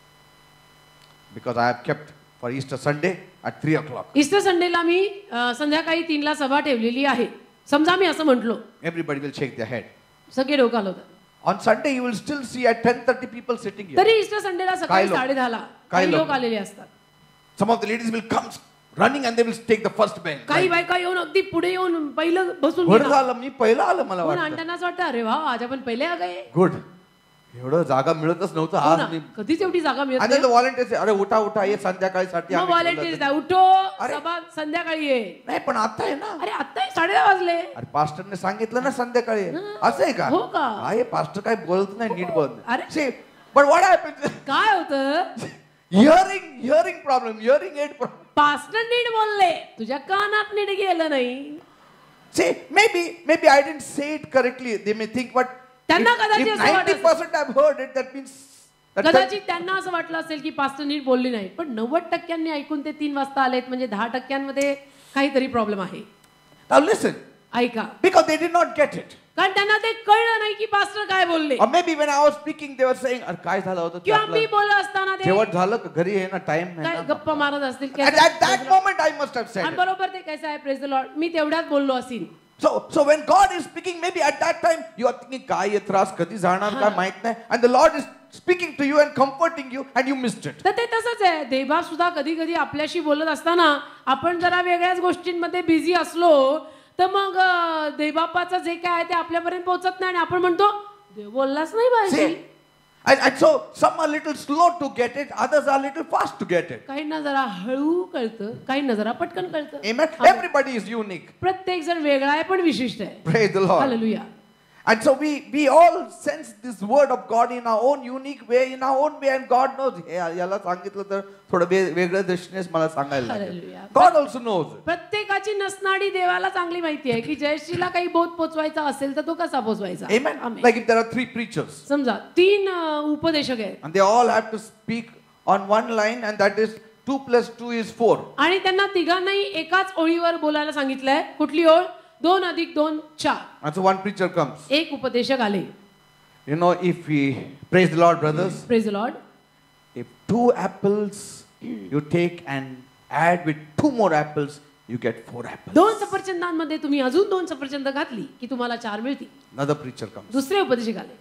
Speaker 1: because I have kept for Easter Sunday at three o'clock.
Speaker 2: Easter संडेला मी अ, संध्याकाळी तीनला सभा ठेवलेली आहे. समजा मी असं म्हटलो,
Speaker 1: Everybody will shake their head.
Speaker 2: सगळे डोकं हलवतात.
Speaker 1: On Sunday you will still see at ten thirty people sitting here.
Speaker 2: तरी ईस्टर संडेला सकाळी
Speaker 1: काही लोक-
Speaker 2: साडे दहाला
Speaker 1: काही
Speaker 2: काही
Speaker 1: लोक-
Speaker 2: लोक आलेले असतात.
Speaker 1: Some of the ladies will come running and they will take the first bench.
Speaker 2: काही बायका येऊन अगदी पुढे येऊन पहिलं बसून
Speaker 1: बरं
Speaker 2: घेणार.
Speaker 1: झालं मी पहिला आलं मला
Speaker 2: हो ना. आणि
Speaker 1: वाटतं.
Speaker 2: त्यांना असं वाटतं अरे वा आज आपण पहिले आ गए.
Speaker 1: गुड. एवढं जागा मिळतच नव्हतं
Speaker 2: हो
Speaker 1: आज
Speaker 2: ना.
Speaker 1: मी.
Speaker 2: कधीच एवढी जागा मिळत
Speaker 1: आणि
Speaker 2: नाही.
Speaker 1: व्हॉलेंटियर्स अरे उठा उठा ये संध्याकाळीसाठी
Speaker 2: मग
Speaker 1: आम्ही
Speaker 2: व्हॉलेंटियर्स
Speaker 1: ठेवलं.
Speaker 2: उठो
Speaker 1: अरे.
Speaker 2: सभा संध्याकाळी आहे.
Speaker 1: नाही पण आता आहे ना.
Speaker 2: अरे आता साडे दहा वाजले.
Speaker 1: अरे पास्टरने सांगितलं ना संध्याकाळी आहे. असं आहे का?
Speaker 2: हो का?
Speaker 1: आहे पास्टर काय बोलत नाही नीट बोलत
Speaker 2: अरे.
Speaker 1: नाही. बट व्हॉट हॅपन्स
Speaker 2: काय होतं
Speaker 1: hearing hearing problem hearing aid problem.
Speaker 2: Pastor नीट बोलले तुझ्या कानात नीट गेलं नाही.
Speaker 1: See, maybe, maybe I didn't say it correctly. They may think, but
Speaker 2: त्यांना
Speaker 1: if,
Speaker 2: कदाचित
Speaker 1: if
Speaker 2: असं वाटत
Speaker 1: ninety percent I've heard it, that means that
Speaker 2: कदाचित त्यांना असं वाटलं असेल की पास्टर नीट बोलली नाही. पण नव्वद टक्क्यांनी ऐकून ते तीन वाजता आलेत म्हणजे दहा टक्क्यांमध्ये काहीतरी प्रॉब्लेम आहे.
Speaker 1: now listen,
Speaker 2: ऐका.
Speaker 1: because they did not get it.
Speaker 2: कारण त्यांना ते कळलं नाही की पास्टर काय बोलले.
Speaker 1: Or maybe when I was speaking, they were saying, अरे काय झालं होतं ते
Speaker 2: किंवा मी
Speaker 1: आपलं?
Speaker 2: बोलत असताना ते
Speaker 1: शेवट झालं का? घरी आहे ना टाइम
Speaker 2: काय
Speaker 1: आहे
Speaker 2: गप्पा मारत असतील.
Speaker 1: ना. At, at that moment I must have said
Speaker 2: आणि
Speaker 1: it.
Speaker 2: बरोबर ते कसं आहे प्रेज द लॉर्ड मी तेवढ्यात बोललो असेल.
Speaker 1: So, so when God is speaking, maybe at that time you are thinking, काय हे त्रास कधी जाणार काय माहित नाही. And the Lord is speaking to you and comforting you and you missed it.
Speaker 2: तर ते तसंच आहे. देवबाप सुद्धा कधी कधी आपल्याशी बोलत असताना आपण जरा वेगळ्याच गोष्टींमध्ये बिझी असलो तर मग अ, देवबापाचं जे काय आहे ते आपल्यापर्यंत पोहोचत नाही आणि आपण म्हणतो देव बोललाच नाही
Speaker 1: See?
Speaker 2: पाहिजे.
Speaker 1: And, and so some are little slow to get it, others are little fast to get it.
Speaker 2: काहींना जरा हळू कळतं, काहींना जरा पटकन कळतं.
Speaker 1: Amen. Everybody is unique.
Speaker 2: प्रत्येक जण वेगळा आहे पण विशिष्ट आहे.
Speaker 1: Praise the Lord.
Speaker 2: Hallelujah.
Speaker 1: And so we we all sense this word of God in our own unique way, in our own way, and God knows. हे याला सांगितलं तर थोडं वे- वेगळ्या दृष्टीने मला सांगायला लागेल.
Speaker 2: Hallelujah.
Speaker 1: God also knows it.
Speaker 2: प्रत्येकाची नसनाडी देवाला चांगली माहिती आहे की जयश्रीला काही बोध पोचवायचा असेल तर तो कसा पोचवायचा.
Speaker 1: Amen.
Speaker 2: Amen.
Speaker 1: Like if there are three preachers
Speaker 2: समजा तीन अ, उपदेशक आहेत
Speaker 1: and they all have to speak on one line, and that is two plus two is four.
Speaker 2: आणि त्यांना तिघांनाही एकाच ओळीवर बोलायला सांगितलंय. कुठली ओळ? दोन अधिक दोन चार.
Speaker 1: And so one preacher comes.
Speaker 2: एक उपदेशक आले.
Speaker 1: You know, if we praise the Lord, brothers,
Speaker 2: praise the Lord.
Speaker 1: if two apples you take and add with two more apples, you get four apples.
Speaker 2: दोन सफरचंदांमध्ये तुम्ही अजून दोन सफरचंद घातली की तुम्हाला चार मिळतील.
Speaker 1: Another preacher comes.
Speaker 2: दुसरे उपदेशक आले.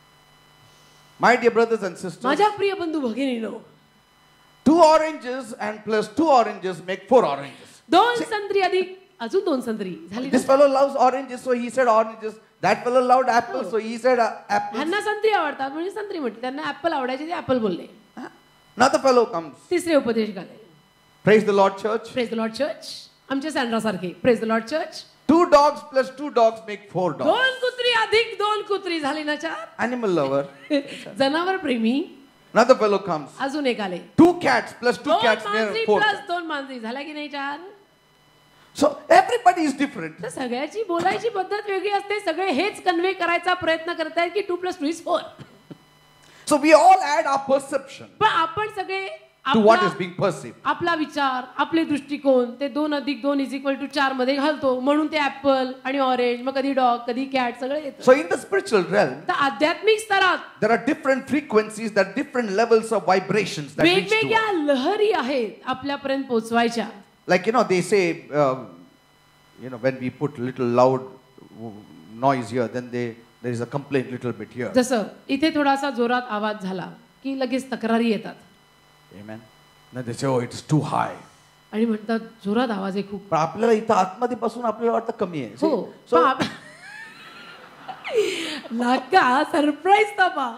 Speaker 1: My dear brothers and sisters,
Speaker 2: माझ्या प्रिय बंधू भगिनीनो,
Speaker 1: two oranges and plus two oranges make four oranges.
Speaker 2: दोन संत्री अधिक अजून दोन संत्री झाली.
Speaker 1: This fellow loves oranges, so he said oranges. That fellow loved apples,
Speaker 2: Oh.
Speaker 1: so he said uh, apples.
Speaker 2: ह्यांना संत्री आवडतात म्हणजे संत्री म्हटली. त्यांना ऍपल आवडायचे ते ऍपल बोलले.
Speaker 1: Another fellow comes.
Speaker 2: तिसरे उपदेशक आले.
Speaker 1: Praise the Lord, church.
Speaker 2: Praise the Lord church. आमच्या सँड्रा सारखे. Praise the Lord church.
Speaker 1: Two dogs plus two dogs make four dogs.
Speaker 2: दोन कुत्री अधिक दोन कुत्री झाली ना चार.
Speaker 1: Animal lover.
Speaker 2: जनावर प्रेमी.
Speaker 1: Another fellow comes.
Speaker 2: अजून एक आले.
Speaker 1: Two cats plus two
Speaker 2: दोन
Speaker 1: cats
Speaker 2: मांजरी
Speaker 1: make four.
Speaker 2: प्लस दोन मांजरी झाल्या की नाही चार.
Speaker 1: So everybody is different.
Speaker 2: तर सगळ्याची बोलायची पद्धत वेगळी असते. सगळे हेच कन्वे करायचा प्रयत्न करतायत की two plus two is four.
Speaker 1: So we all add our perception
Speaker 2: पण आपण सगळे
Speaker 1: to what
Speaker 2: आपला
Speaker 1: is being perceived.
Speaker 2: आपला विचार आपले दृष्टिकोन ते दोन अधिक दोन इज इक्वल टू चार मध्ये घालतो. म्हणून ते ऍपल आणि ऑरेंज, मग कधी डॉग, कधी कॅट सगळं येतं.
Speaker 1: So in the spiritual realm,
Speaker 2: तर आध्यात्मिक स्तरात
Speaker 1: there are different frequencies, there are different levels of vibrations that reach to
Speaker 2: वेगवेगळ्या
Speaker 1: us.
Speaker 2: लहरी आहेत आपल्यापर्यंत पोहोचवायच्या.
Speaker 1: Like, you know, they say, um, you know, when we put little loud w- noise here, then they there is a complaint little bit here.
Speaker 2: जसं इथे थोडासा जोरात आवाज झाला की लगेच तक्रारी येतात.
Speaker 1: Amen. Then they say, oh, it's too high.
Speaker 2: आणि म्हणतात जोरात आवाज आहे खूप.
Speaker 1: पण आपल्याला इथं आतमध्ये बसून आपल्याला वाटतं कमी आहे.
Speaker 2: हो.
Speaker 1: So,
Speaker 2: पण आप- लाका सरप्राइज था पा.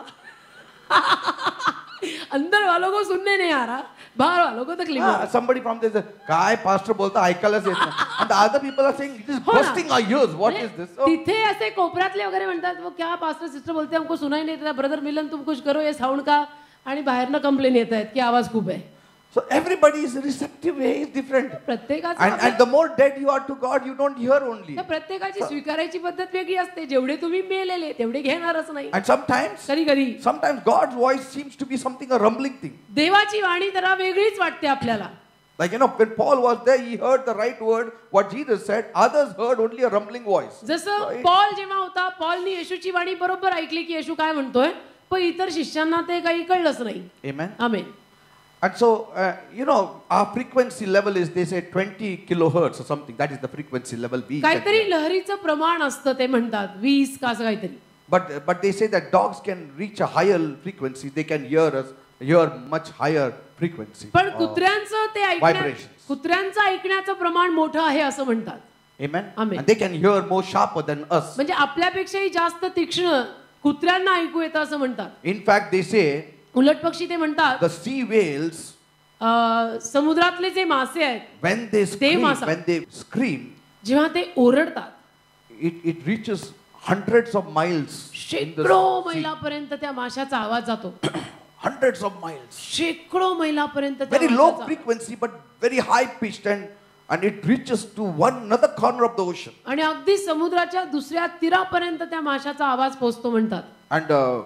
Speaker 2: अंदर वालों को सुनने नहीं आ रहा, बाहर वालों को तकलीफ हो
Speaker 1: ah,
Speaker 2: रही.
Speaker 1: somebody from there says, काय pastor बोलता ऐकायलाच येत नाही. And the other people are saying, it is
Speaker 2: हो ना.
Speaker 1: bursting our ears. What is this? Oh,
Speaker 2: तिथे ऐसे कोपऱ्यातले वगैरे म्हणतात वो क्या पास्टर सिस्टर बोलते हैं, हमको सुनाई नहीं देता. ब्रदर मिलन तुम कुछ करो ये साउंड का. आणि बाहेरनं कंप्लेन येत आहेत की आवाज खूप आहे.
Speaker 1: so everybody is receptive way is different.
Speaker 2: प्रत्येकाचं
Speaker 1: And,
Speaker 2: आपलं-
Speaker 1: and the more dead you are to God, you don't hear only.
Speaker 2: तर प्रत्येकाची स्वीकारायची पद्धत वेगळी असते. जेवढे तुम्ही मेलेले तेवढे घेणारच नाही.
Speaker 1: And sometimes,
Speaker 2: कधी कधी
Speaker 1: sometimes God's voice seems to be something, a rumbling thing.
Speaker 2: देवाची वाणी जरा वेगळीच वाटते आपल्याला.
Speaker 1: Like, you know, when Paul was there, he heard the right word, what Jesus said. Others heard only a rumbling voice.
Speaker 2: जसं
Speaker 1: Right?
Speaker 2: Paul जेव्हा होता, पॉलनी येशूची वाणी बरोबर ऐकली की येशू काय म्हणतोय, पण इतर शिष्यांना ते काही कळलंच नाही.
Speaker 1: Amen.
Speaker 2: Amen.
Speaker 1: And so, uh, you know, our frequency level is, they say, twenty kilohertz or something. That is the frequency level we can
Speaker 2: काहीतरी
Speaker 1: hear.
Speaker 2: लहरीचं प्रमाण असतं ते म्हणतात वीस का असं काहीतरी.
Speaker 1: But, but they say that dogs can reach a higher frequency. They can hear us, hear much higher frequency.
Speaker 2: पण
Speaker 1: Uh,
Speaker 2: कुत्र्यांचं ते ऐकण्या
Speaker 1: vibrations.
Speaker 2: कुत्र्यांचं ऐकण्याचं प्रमाण मोठं आहे असं म्हणतात.
Speaker 1: Amen.
Speaker 2: Amen.
Speaker 1: And they can hear more sharper than us.
Speaker 2: म्हणजे आपल्यापेक्षाही जास्त तीक्ष्ण कुत्र्यांना ऐकू येतं असं म्हणतात.
Speaker 1: In fact, they say
Speaker 2: उलट पक्षी ते म्हणतात
Speaker 1: the sea whales,
Speaker 2: अं, समुद्रातले जे मासे आहेत
Speaker 1: when they scream,
Speaker 2: मासा.
Speaker 1: when they scream,
Speaker 2: जेव्हा ते ओरडतात
Speaker 1: it, it reaches hundreds of miles. in the
Speaker 2: शेकडो
Speaker 1: sea.
Speaker 2: मैलापर्यंत त्या माशाचा आवाज जातो.
Speaker 1: Hundreds of miles.
Speaker 2: शेकडो मैलापर्यंत त्या
Speaker 1: Very low
Speaker 2: माशाचा-
Speaker 1: frequency, but very high pitched, and, and it reaches to one another corner of the ocean.
Speaker 2: आणि अगदी समुद्राच्या दुसऱ्या तीरापर्यंत त्या माशाचा आवाज पोहोचतो म्हणतात.
Speaker 1: And uh,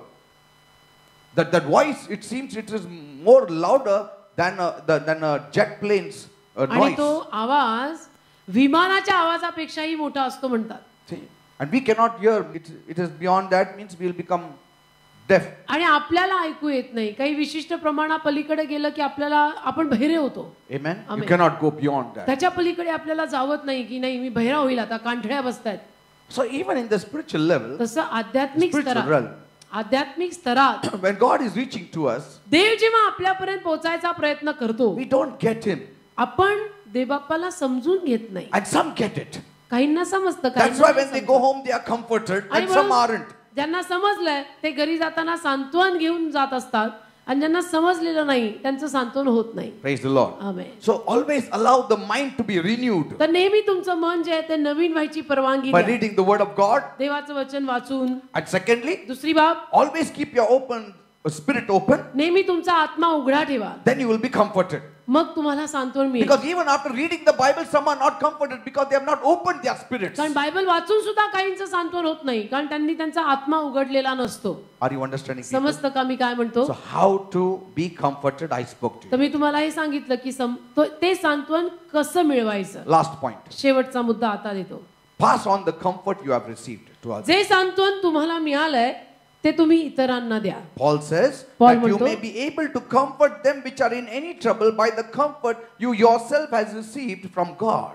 Speaker 1: that, that voice, it seems it is more louder than uh, the, than a jet plane's uh,
Speaker 2: आणि
Speaker 1: noise.
Speaker 2: तो आवाज विमानाच्या आवाजापेक्षाही मोठा असतो म्हणतात.
Speaker 1: See? And we cannot hear. It, it is beyond that, means we will become deaf.
Speaker 2: आणि आपल्याला ऐकू येत नाही. काही विशिष्ट प्रमाणा पलीकडे गेलं की आपल्याला आपण बहिरे होतो.
Speaker 1: Amen?
Speaker 2: Amen.
Speaker 1: You cannot go beyond that.
Speaker 2: त्याच्या पलीकडे आपल्याला जावत नाही की नाही मी बहिरा होईल आता, कांठळ्या बसतायत.
Speaker 1: So even in the spiritual level,
Speaker 2: तसं आध्यात्मिक
Speaker 1: spiritual
Speaker 2: स्तरात
Speaker 1: realm,
Speaker 2: आध्यात्मिक स्तरात
Speaker 1: when God is reaching to us,
Speaker 2: देव जेव्हा आपल्यापर्यंत पोहोचायचा प्रयत्न करतो,
Speaker 1: we don't get Him.
Speaker 2: आपण देवबाप्पाला समजून घेत नाही.
Speaker 1: And some get it.
Speaker 2: काहींना समजतं,
Speaker 1: That's
Speaker 2: काहींना
Speaker 1: why
Speaker 2: नाही
Speaker 1: when they
Speaker 2: समजत.
Speaker 1: go home, they are comforted,
Speaker 2: आणि
Speaker 1: and some
Speaker 2: म्हणून
Speaker 1: aren't.
Speaker 2: ज्यांना समजलंय ते घरी जाताना सांत्वन घेऊन जात असतात, आणि ज्यांना समजलेलं नाही त्यांचं सांत्वन होत नाही.
Speaker 1: Praise the Lord.
Speaker 2: Amen.
Speaker 1: So always allow the mind to be renewed
Speaker 2: तर नेहमी तुमचं मन जे आहे ते नवीन व्हायची परवानगी
Speaker 1: by
Speaker 2: द्या.
Speaker 1: reading the Word of God.
Speaker 2: देवाचं वचन वाचून.
Speaker 1: And secondly,
Speaker 2: दुसरी बाब,
Speaker 1: always keep your open spirit open.
Speaker 2: नेहमी तुमचा आत्मा उघडा ठेवा,
Speaker 1: Then you will be comforted.
Speaker 2: मग तुम्हाला सांत्वन मिळेल.
Speaker 1: Because even after reading the Bible, some are not comforted because they have not opened their spirits.
Speaker 2: कारण बायबल वाचून सुद्धा काहींचं सांत्वन होत नाही, कारण त्यांनी त्यांचा आत्मा उघडलेला नसतो.
Speaker 1: Are you understanding? people?
Speaker 2: समजतं का मी काय म्हणतो?
Speaker 1: So how to be comforted? I spoke to
Speaker 2: तर
Speaker 1: you.
Speaker 2: मी तुम्हाला हे सांगितलं की सम- तो- ते सांत्वन कसं मिळवायचं.
Speaker 1: Last point.
Speaker 2: शेवटचा मुद्दा आता देतो.
Speaker 1: Pass on the comfort you have received to others.
Speaker 2: जे सांत्वन तुम्हाला मिळालंय ते तुम्ही इतरांना द्या.
Speaker 1: Paul says
Speaker 2: Paul
Speaker 1: that you
Speaker 2: म्हणतो,
Speaker 1: may be able to comfort them which are in any trouble by the comfort you yourself has received from God.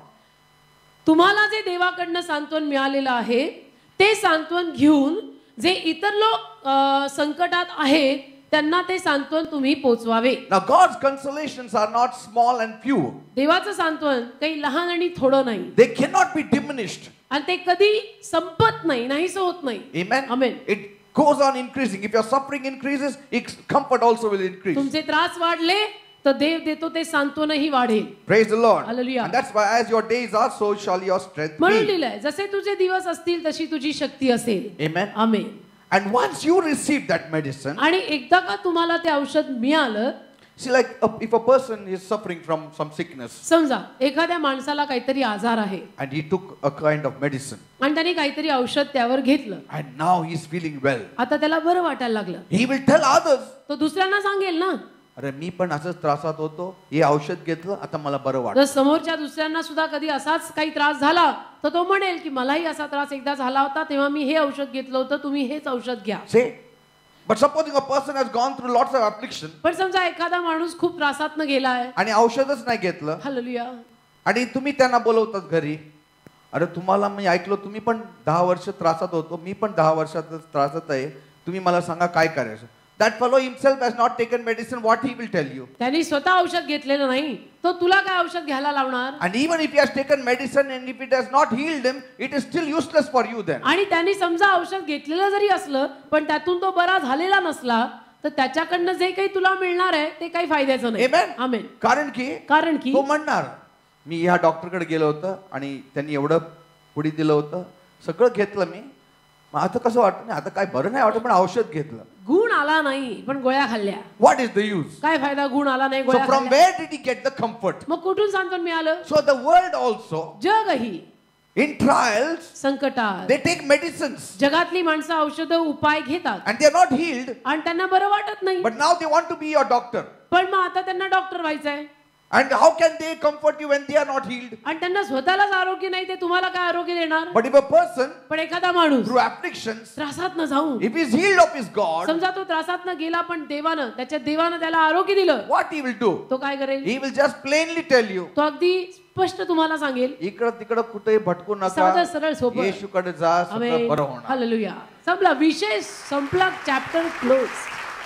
Speaker 2: तुम्हाला जे देवाकडनं सांत्वन मिळालेलं आहे ते सांत्वन घेऊन जे इतर लोक अ, संकटात आहेत त्यांना ते सांत्वन तुम्ही पोचवावे.
Speaker 1: Now God's consolations are not small and few.
Speaker 2: देवाचं सांत्वन काही लहान आणि थोडं नाही,
Speaker 1: They cannot be diminished.
Speaker 2: आणि ते कधी संपत नाही, नाहीसं होत नाही.
Speaker 1: Amen.
Speaker 2: Amen.
Speaker 1: It goes on increasing. If your suffering increases, its comfort also will increase.
Speaker 2: तुमचे त्रास वाढले तर देव देतो ते सांत्वनही वाढेल.
Speaker 1: Praise the Lord.
Speaker 2: Hallelujah.
Speaker 1: And that's why as your days are, so shall your strength
Speaker 2: म्हणून
Speaker 1: be.
Speaker 2: लिहिलंय, जसे तुझे दिवस असतील तशी तुझी शक्ती असेल.
Speaker 1: Amen.
Speaker 2: Amen.
Speaker 1: And once you receive that medicine,
Speaker 2: आणि एकदा का तुम्हाला ते औषध मिळालं,
Speaker 1: see, like uh, if a person is suffering from some sickness
Speaker 2: समजा एखाद्या माणसाला काहीतरी आजार आहे
Speaker 1: and he took a kind of medicine
Speaker 2: आणि त्याने काहीतरी औषध त्यावर घेतलं,
Speaker 1: and now he is feeling well,
Speaker 2: आता त्याला बरं वाटायला लागलं,
Speaker 1: he will tell others,
Speaker 2: तो दुसऱ्यांना सांगेल ना.
Speaker 1: अरे मी पण असंच त्रासात होतो, हे औषध घेतलं, आता मला बरं वाटतं.
Speaker 2: जर समोरच्या दुसऱ्यांना सुद्धा कधी असाच काही त्रास झाला तर तो म्हणेल की मलाही असा त्रास एकदा झाला होता, तेव्हा मी हे औषध घेतलं होतं, तुम्ही हेच औषध घ्या.
Speaker 1: Say, but supposing a person has gone through lots of affliction
Speaker 2: पण समजा एखादा माणूस खूप त्रासातनं गेलाय,
Speaker 1: आणि औषधच नाही घेतलं,
Speaker 2: हालेलुया,
Speaker 1: आणि तुम्ही त्यांना बोलवतात घरी, अरे तुम्हाला मी ऐकलो तुम्ही पण दहा वर्ष त्रासात होतो, मी पण दहा वर्षात त्रासात आहे, तुम्ही मला सांगा काय करायचं. That fellow himself has not taken medicine, what he will tell you?
Speaker 2: त्यांनी स्वतः औषध घेतलेलं नाही, तो तुला काय औषध घ्यायला लावणार.
Speaker 1: And even if he has taken medicine and if it has not healed him, it is still useless for you then.
Speaker 2: आणि त्यांनी समजा औषध घेतलेलं जरी असलं पण त्यातून तो बरा झालेला नसला तर त्याच्याकडनं जे काही तुला मिळणार आहे ते काही फायद्याचं नाही.
Speaker 1: Amen.
Speaker 2: आमेन.
Speaker 1: कारण की
Speaker 2: कारण की
Speaker 1: तो म्हणणार मी ह्या डॉक्टरकडे गेलो होतं आणि त्यांनी एवढं पुढे दिलं होतं, सगळं घेतलं मी, मग आता कसं वाटतं नाही, आता काय बरं नाही वाटत, पण औषध घेतलं,
Speaker 2: गुण आला नाही पण गोळ्या खाल्ल्या,
Speaker 1: what is the use?
Speaker 2: काय फायदा, गुण आला नाही,
Speaker 1: So
Speaker 2: गोळ्या
Speaker 1: from
Speaker 2: खाल्ल्या.
Speaker 1: where did he get the comfort?
Speaker 2: मग कुठून सांत्वन मिळालं.
Speaker 1: So the world also
Speaker 2: जगही
Speaker 1: in trials
Speaker 2: संकटात,
Speaker 1: they take medicines
Speaker 2: जगातली माणसं औषध उपाय घेतात
Speaker 1: and they are not healed,
Speaker 2: आणि त्यांना बरं वाटत नाही,
Speaker 1: but now they want to be your doctor.
Speaker 2: पण मग आता त्यांना डॉक्टर व्हायचंय.
Speaker 1: And how can they comfort you when they are not healed?
Speaker 2: आणि त्यांना स्वतःलाच आरोग्य नाही, ते तुम्हाला काय आरोग्य देणार.
Speaker 1: But if a person
Speaker 2: पण एखादा माणूस
Speaker 1: through afflictions,
Speaker 2: त्रासात न जाऊन,
Speaker 1: if he is healed of his God,
Speaker 2: समजा तो त्रासात न गेला पण देवानं त्याच्या देवानं त्याला आरोग्य दिलं,
Speaker 1: what he will do?
Speaker 2: तो काय करेल.
Speaker 1: He will just plainly tell you,
Speaker 2: तो अगदी स्पष्ट तुम्हाला सांगेल,
Speaker 1: इकडं तिकडं कुठे भटकू नका,
Speaker 2: साधं सरळ सोपं.
Speaker 1: येशूकडे जा, सगळं बरं होणार.
Speaker 2: हालेलुया. संपला विषय, संपला, chapter close.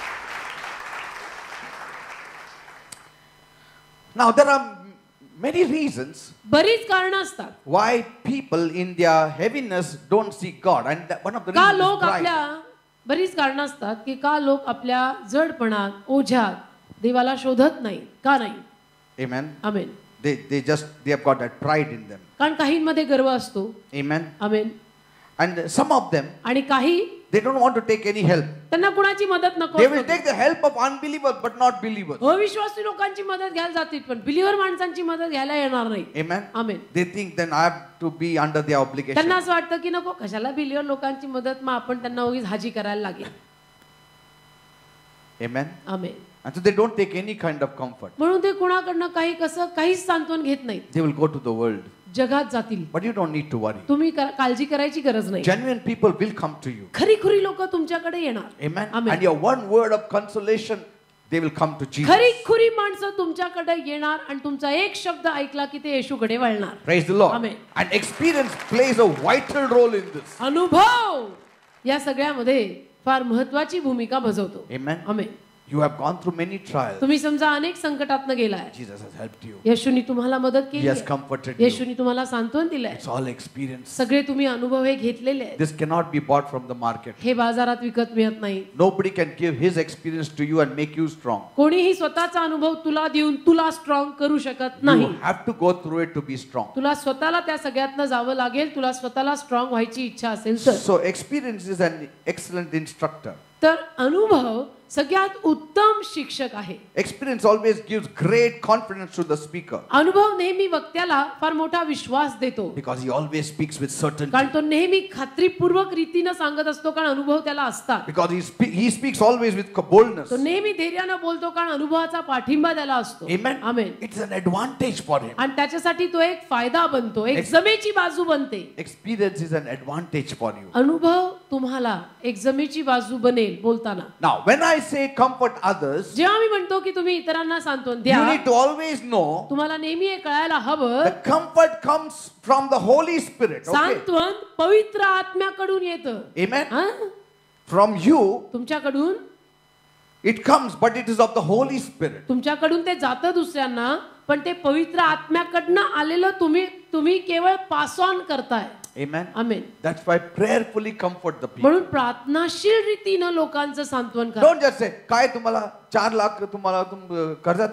Speaker 1: Now there are many reasons
Speaker 2: बरीच कारण असतात
Speaker 1: why people in their heaviness don't seek God, and that- one of the
Speaker 2: का
Speaker 1: reasons
Speaker 2: लोक
Speaker 1: is pride.
Speaker 2: आपल्या, बरीच कारण असतात की का लोक आपल्या जडपणात, ओझ्यात देवाला शोधत नाही, का नाही.
Speaker 1: Amen.
Speaker 2: Amen.
Speaker 1: They they just they have got that pride in them.
Speaker 2: कारण काहींमध्ये गर्व असतो.
Speaker 1: Amen.
Speaker 2: Amen.
Speaker 1: And some of them
Speaker 2: आणि काही
Speaker 1: they don't want to take any help.
Speaker 2: त्यांना कुणाची मदत नको.
Speaker 1: They will take the help of unbelievers but not believers.
Speaker 2: अविश्वासी लोकांची मदत घ्यायला जातील पण बिलीव्हर माणसांची मदत घ्यायला येणार नाही.
Speaker 1: Amen.
Speaker 2: Amen.
Speaker 1: They think then I have to be under their obligation.
Speaker 2: त्यांना असं वाटतं की नको, कशाला बिलीव्हर लोकांची मदत, मग आपण त्यांना उगीच हाजी करायला लागेल.
Speaker 1: Amen.
Speaker 2: Amen.
Speaker 1: And so they don't take any kind of comfort.
Speaker 2: म्हणून ते कुणाकडनं काही कसं काहीच सांत्वन घेत नाहीत,
Speaker 1: They will go to the world.
Speaker 2: जगात जातील.
Speaker 1: But you don't need to worry.
Speaker 2: तुम्ही कर- काळजी करायची गरज नाही.
Speaker 1: Genuine people will come to you.
Speaker 2: खरी खुरी लोक तुमच्याकडे येणार.
Speaker 1: Amen.
Speaker 2: Amen.
Speaker 1: And your one word of consolation, they will come to Jesus.
Speaker 2: खरी खुरी माणसं तुमच्याकडे येणार आणि तुमचा एक शब्द ऐकला की ते येशूकडे वळणार.
Speaker 1: Praise the Lord.
Speaker 2: Amen.
Speaker 1: And experience plays a vital role in this.
Speaker 2: अनुभव या सगळ्यामध्ये फार महत्वाची भूमिका बजावतो.
Speaker 1: Amen.
Speaker 2: Amen.
Speaker 1: You have gone through many trials.
Speaker 2: तुम्ही समजा अनेक संकटातनं गेलाय,
Speaker 1: Jesus has helped you.
Speaker 2: येशूनी तुम्हाला मदत
Speaker 1: He
Speaker 2: केली
Speaker 1: has
Speaker 2: आहे.
Speaker 1: comforted you.
Speaker 2: येशूनी तुम्हाला सांत्वन दिलंय.
Speaker 1: It's all experience.
Speaker 2: सगळे तुम्ही अनुभव हे घेतलेले आहेत.
Speaker 1: This cannot be bought from the market.
Speaker 2: हे बाजारात विकत मिळत नाही.
Speaker 1: Nobody can give his experience to you and make you strong.
Speaker 2: कोणीही स्वतःचा अनुभव तुला देऊन तुला स्ट्रॉंग करू शकत
Speaker 1: You
Speaker 2: नाही.
Speaker 1: have to go through it to be strong.
Speaker 2: तुला स्वतःला त्या सगळ्यातनं जावं लागेल, तुला स्वतःला स्ट्रॉंग व्हायची इच्छा असेल तर.
Speaker 1: So experience is an excellent instructor.
Speaker 2: तर अनुभव सगळ्यात उत्तम शिक्षक आहे.
Speaker 1: Experience always gives great confidence to the speaker
Speaker 2: अनुभव नेहमी वक्त्याला फार मोठा विश्वास देतो,
Speaker 1: because he always speaks with certainty.
Speaker 2: कारण तो नेहमी खात्रीपूर्वक रीतीनं सांगत असतो, कारण अनुभव त्याला असतात.
Speaker 1: Because he, spe- he speaks always with boldness.
Speaker 2: तो नेहमी धैर्यानं बोलतो, कारण अनुभवाचा पाठिंबा त्याला असतो.
Speaker 1: Amen.
Speaker 2: Amen.
Speaker 1: It's an advantage for him.
Speaker 2: आणि त्याच्यासाठी तो एक फायदा बनतो, एक
Speaker 1: Ex-
Speaker 2: जमेची बाजू बनते.
Speaker 1: Experience is an advantage for you.
Speaker 2: अनुभव तुम्हाला एक जमेची बाजू बनेल बोलताना.
Speaker 1: Now, when I say comfort others,
Speaker 2: जेव्हा मी म्हणतो की तुम्ही इतरांना सांत्वन
Speaker 1: you
Speaker 2: द्या,
Speaker 1: need to always know
Speaker 2: तुम्हाला नेहमी हे कळायला हवं,
Speaker 1: the comfort comes from the Holy Spirit. Okay?
Speaker 2: सांत्वन पवित्र आत्म्याकडून येतं.
Speaker 1: Amen.
Speaker 2: हा?
Speaker 1: From you,
Speaker 2: तुमच्याकडून
Speaker 1: it comes, but it is of the Holy Spirit.
Speaker 2: तुमच्याकडून ते जातं दुसऱ्यांना, पण ते पवित्र आत्म्याकडनं आलेलं तुम्ही तुम्ही केवळ पास ऑन करताय.
Speaker 1: Amen.
Speaker 2: Amen.
Speaker 1: That's why prayerfully comfort the people.
Speaker 2: म्हणून प्रार्थनाशील रीतीनं लोकांचं सांत्वन करा.
Speaker 1: Don't just say, काय तुम्हाला चार लाख तुम्हाला तुम कर्जात आहे,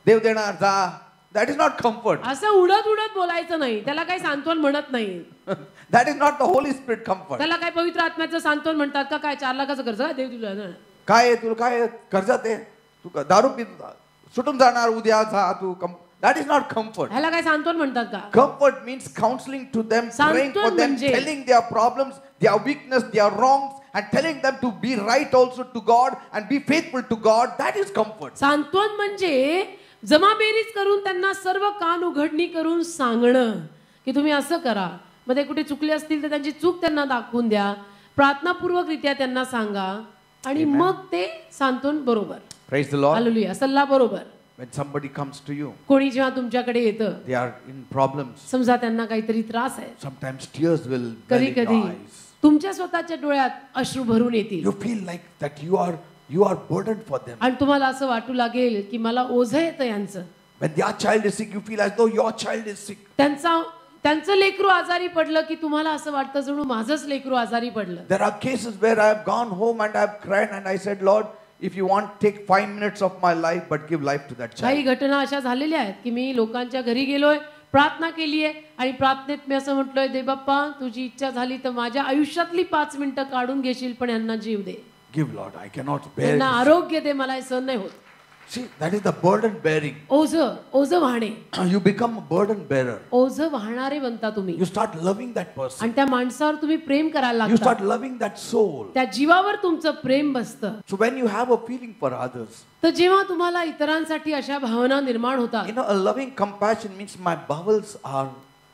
Speaker 1: देव देणार जा. That is not comfort.
Speaker 2: असं उडत उडत बोलायचं नाही, त्याला काही सांत्वन म्हणत नाही.
Speaker 1: That is not the Holy Spirit comfort.
Speaker 2: त्याला काय पवित्र आत्म्याचं सांत्वन म्हणतात का? काय चार लाखाचं कर्ज देव तुला ना.
Speaker 1: काय आहे तुला काय कर्जात आहे, तू दारू पी सुटून जाणार उद्या जा तू. That is not comfort.
Speaker 2: ह्याला काय सांत्वन म्हणतात का?
Speaker 1: Comfort means counseling to them, praying for them, telling their problems, their weakness, their wrongs, and telling them to be right also to God and be faithful to God. That is comfort.
Speaker 2: सांत्वन म्हणजे जमाबेरीज करून त्यांना सर्व कान उघडणी करून सांगणं की तुम्ही असं करा. मध्ये कुठे चुकले असतील तर त्यांची चूक त्यांना दाखवून द्या, प्रार्थनापूर्वकरित्या त्यांना सांगा आणि मग ते सांत्वन बरोबर.
Speaker 1: Praise the Lord.
Speaker 2: हालेलुया. सल्ला बरोबर.
Speaker 1: When somebody comes to you,
Speaker 2: कोणी जेव्हा तुमच्याकडे येतं,
Speaker 1: they are in problems.
Speaker 2: समजा त्यांना काहीतरी त्रास आहे,
Speaker 1: Sometimes tears will
Speaker 2: कधी
Speaker 1: well in
Speaker 2: कधी
Speaker 1: your eyes.
Speaker 2: तुमच्या स्वतःच्या डोळ्यात अश्रू भरून येतील.
Speaker 1: You feel like that you are you are burdened for them.
Speaker 2: आणि तुम्हाला असं वाटू लागेल की मला ओझं येतं यांचं.
Speaker 1: When their child is sick, you feel as though your child is sick.
Speaker 2: त्यांचा त्यांचं लेकरू आजारी पडलं की तुम्हाला असं वाटतं जणू माझंच लेकरू आजारी पडलं.
Speaker 1: There are cases where I have gone home and I have cried and I said, Lord, if you want, take five minutes of my life, but give life to that
Speaker 2: काही
Speaker 1: child.
Speaker 2: घटना अशा झालेल्या आहेत की मी लोकांच्या घरी गेलोय, प्रार्थना केली आहे आणि प्रार्थनेत मी असं म्हटलोय, दे बाप्पा तुझी इच्छा झाली तर माझ्या आयुष्यातली पाच मिनिटं काढून घेशील, पण यांना जीव दे.
Speaker 1: Give, Lord, I cannot bear
Speaker 2: त्यांना
Speaker 1: this.
Speaker 2: आरोग्य दे, मला हे सहन नाही होत.
Speaker 1: See, that is the burden bearing.
Speaker 2: ओझं ओझं वाहणे.
Speaker 1: You become a burden bearer.
Speaker 2: ओझं वाहणारे बनता तुम्ही
Speaker 1: You start loving that person.
Speaker 2: आणि त्या माणसावर तुम्ही प्रेम करायला
Speaker 1: You
Speaker 2: लागता.
Speaker 1: start loving that soul.
Speaker 2: त्या जीवावर तुमचं प्रेम बसतं.
Speaker 1: So when you have a feeling for others,
Speaker 2: तर जेव्हा तुम्हाला इतरांसाठी अशा भावना निर्माण होतात,
Speaker 1: you know, a loving compassion means my bowels are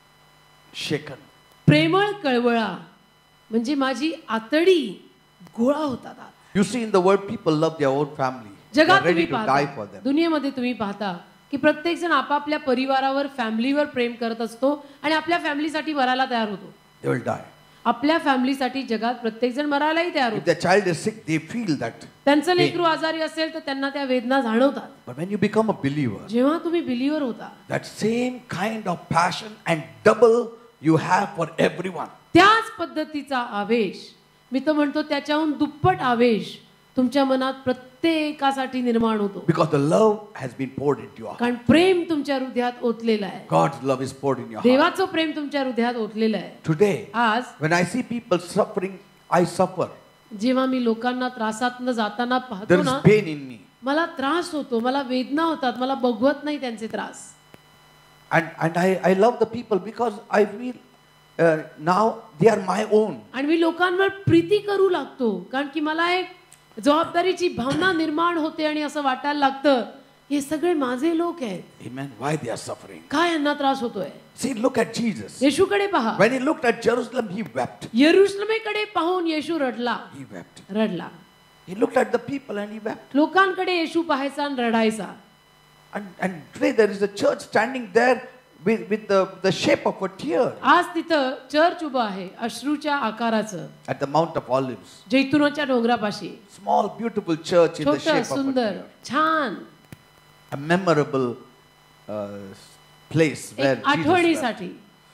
Speaker 1: shaken.
Speaker 2: प्रेमळ कळवळा म्हणजे माझी आतडी गोळा होतात.
Speaker 1: You see, in the world, people love their own family. They
Speaker 2: जगात
Speaker 1: are ready
Speaker 2: तुम्ही
Speaker 1: to die for
Speaker 2: पाहता,
Speaker 1: them.
Speaker 2: दुनियेमध्ये तुम्ही पाहता की प्रत्येक जण आपापल्या परिवारावर, फॅमिलीवर प्रेम करत असतो आणि आपल्या फॅमिलीसाठी मरायला तयार होतो.
Speaker 1: They will die.
Speaker 2: आपल्या फॅमिलीसाठी जगात प्रत्येक जण मरायलाही तयार
Speaker 1: If
Speaker 2: होतो.
Speaker 1: their child is sick, they feel that.
Speaker 2: त्यांचं लेकरू आजारी असेल तर त्यांना त्या वेदना जाणवतात.
Speaker 1: But when you become a believer,
Speaker 2: जेव्हा तुम्ही बिलीवर होता,
Speaker 1: that same kind of passion and double you have for everyone.
Speaker 2: त्याच पद्धतीचा आवेश, मी तर म्हणतो त्याच्याहून दुप्पट आवेश तुमच्या मनात प्रत्येकासाठी निर्माण होतो.
Speaker 1: Because the love has been poured into your heart.
Speaker 2: कारण प्रेम तुमच्या हृदयात ओतलेलं आहे.
Speaker 1: God's love is poured in your heart.
Speaker 2: देवाचं प्रेम तुमच्या हृदयात ओतलेलं आहे.
Speaker 1: Today,
Speaker 2: आज
Speaker 1: when I see people suffering, I suffer.
Speaker 2: जेव्हा मी लोकांना त्रासातनं जाताना पाहतो
Speaker 1: There is
Speaker 2: ना,
Speaker 1: pain in me.
Speaker 2: मला त्रास होतो, मला वेदना होतात, मला बघवत नाही त्यांचे त्रास.
Speaker 1: And, and I, I love the people because I feel uh, now they are my own.
Speaker 2: आणि मी लोकांवर प्रीती करू लागतो कारण की मला एक जबाबदारीची भावना निर्माण होते आणि असं वाटायला लागतं हे सगळे माझे लोक आहेत.
Speaker 1: Amen. Why they are suffering?
Speaker 2: काय यांना त्रास होतोय?
Speaker 1: See, look at Jesus.
Speaker 2: येशूकडे पहा.
Speaker 1: When he looked at Jerusalem, he wept.
Speaker 2: यरुशलेमेकडे पाहून येशू रडला.
Speaker 1: He wept.
Speaker 2: रडला.
Speaker 1: He looked at the people and he wept.
Speaker 2: लोकांकडे येशू पाहायचा आणि रडायचा.
Speaker 1: And, and today there is a church standing there with, with the, the shape of a tear
Speaker 2: आज तिथं church उभं आहे अश्रूच्या आकाराचं,
Speaker 1: at the Mount of Olives.
Speaker 2: जैतुनाच्या डोंगरापाशी.
Speaker 1: Small, beautiful church in the
Speaker 2: छोटं
Speaker 1: shape of a
Speaker 2: सुंदर
Speaker 1: tear.
Speaker 2: छान
Speaker 1: A memorable uh, place where
Speaker 2: एक
Speaker 1: Jesus wept.
Speaker 2: आठवणीसाठी.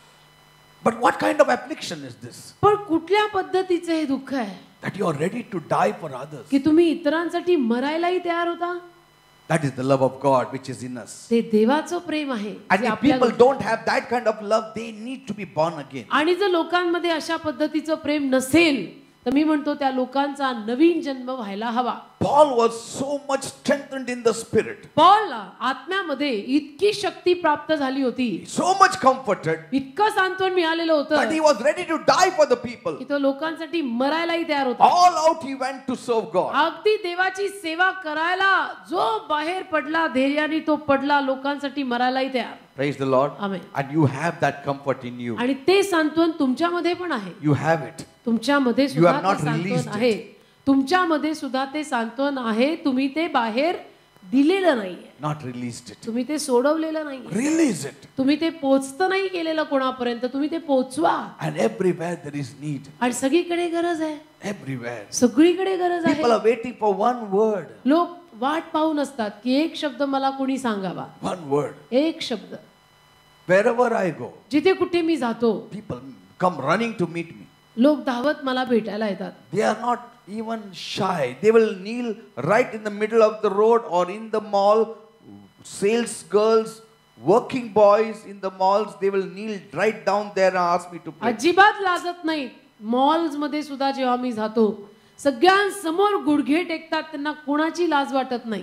Speaker 1: But what kind of affliction is this?
Speaker 2: पण कुठल्या पद्धतीचं हे दुःख आहे
Speaker 1: That you are ready to die for others.
Speaker 2: की तुम्ही इतरांसाठी मरायलाही तयार होता?
Speaker 1: That is the love of God which is in us.
Speaker 2: ते देवाचं प्रेम आहे
Speaker 1: And
Speaker 2: जे
Speaker 1: if
Speaker 2: आपल्या
Speaker 1: people don't have that kind of love, they need to be born again.
Speaker 2: आणि जर लोकांमध्ये अशा पद्धतीचं प्रेम नसेल तर मी म्हणतो त्या लोकांचा नवीन जन्म व्हायला हवा.
Speaker 1: Paul was so much strengthened in the spirit,
Speaker 2: पौलला आत्म्यामध्ये इतकी शक्ती प्राप्त झाली होती,
Speaker 1: so much comforted,
Speaker 2: इतकं सांत्वन मिळालेलं
Speaker 1: that he
Speaker 2: होतं
Speaker 1: was ready to die for the people.
Speaker 2: की तो लोकांसाठी मरायलाही तयार होता.
Speaker 1: All out he went to serve God.
Speaker 2: अगदी देवाची सेवा करायला जो बाहेर पडला धैर्याने तो पडला, लोकांसाठी मरायलाही तयार.
Speaker 1: Praise the Lord.
Speaker 2: Amen.
Speaker 1: And you have that comfort in you.
Speaker 2: आणि ते सांत्वन तुमच्यामध्ये पण आहे.
Speaker 1: You have it.
Speaker 2: तुमच्यामध्ये सुद्धा
Speaker 1: have not
Speaker 2: ते सांत्वन
Speaker 1: released
Speaker 2: आहे. तुमच्यामध्ये सुद्धा ते सांत्वन आहे. तुम्ही ते बाहेर दिलेलं नाहीये,
Speaker 1: Not released it.
Speaker 2: तुम्ही ते सोडवलेलं नाहीये,
Speaker 1: Release it.
Speaker 2: तुम्ही ते पोचतं नाही केलेलं कोणापर्यंत. तुम्ही ते पोचवा.
Speaker 1: And everywhere there is need.
Speaker 2: आणि सगळीकडे गरज आहे,
Speaker 1: Everywhere.
Speaker 2: सगळीकडे गरज
Speaker 1: People
Speaker 2: आहे.
Speaker 1: are waiting for one word.
Speaker 2: लोक वाट पाहून असतात की एक शब्द मला कोणी सांगावा,
Speaker 1: One word.
Speaker 2: एक शब्द.
Speaker 1: Wherever I go,
Speaker 2: जिथे कुठे मी जातो
Speaker 1: people come running to meet me.
Speaker 2: लोक धावत मला भेटायला येतात.
Speaker 1: They are not even shy. They will kneel right in the middle of the road or in the mall, sales girls, working boys in the malls, they will kneel right down there and ask me to pray.
Speaker 2: अजिबात लाजत नाही. Malls मध्ये सुद्धा जेव्हा मी जातो सगळ्यांसमोर गुडघे टेकतात, त्यांना कोणाची लाज वाटत नाही.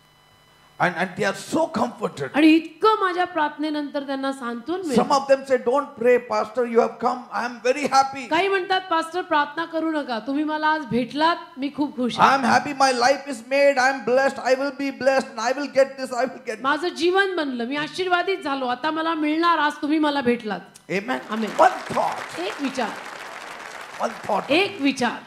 Speaker 1: And, and they are so comforted.
Speaker 2: आणि इतकं माझ्या प्रार्थनेनंतर त्यांना सांत्वन
Speaker 1: Some
Speaker 2: मिळतं.
Speaker 1: of them say, don't pray, Pastor, you have come. I am very happy.
Speaker 2: काही म्हणतात पास्टर प्रार्थना करू नका, तुम्ही मला आज भेटलात, मी खूप खुश
Speaker 1: I
Speaker 2: आहे.
Speaker 1: am happy, my life is made, I am blessed, I will be blessed, and I will get this, I will get this.
Speaker 2: माझं जीवन बनलं, मी आशीर्वादित झालो, आता मला मिळणार, आज तुम्ही मला भेटलात.
Speaker 1: Amen.
Speaker 2: Amen.
Speaker 1: One thought,
Speaker 2: एक विचार,
Speaker 1: one thought,
Speaker 2: एक विचार.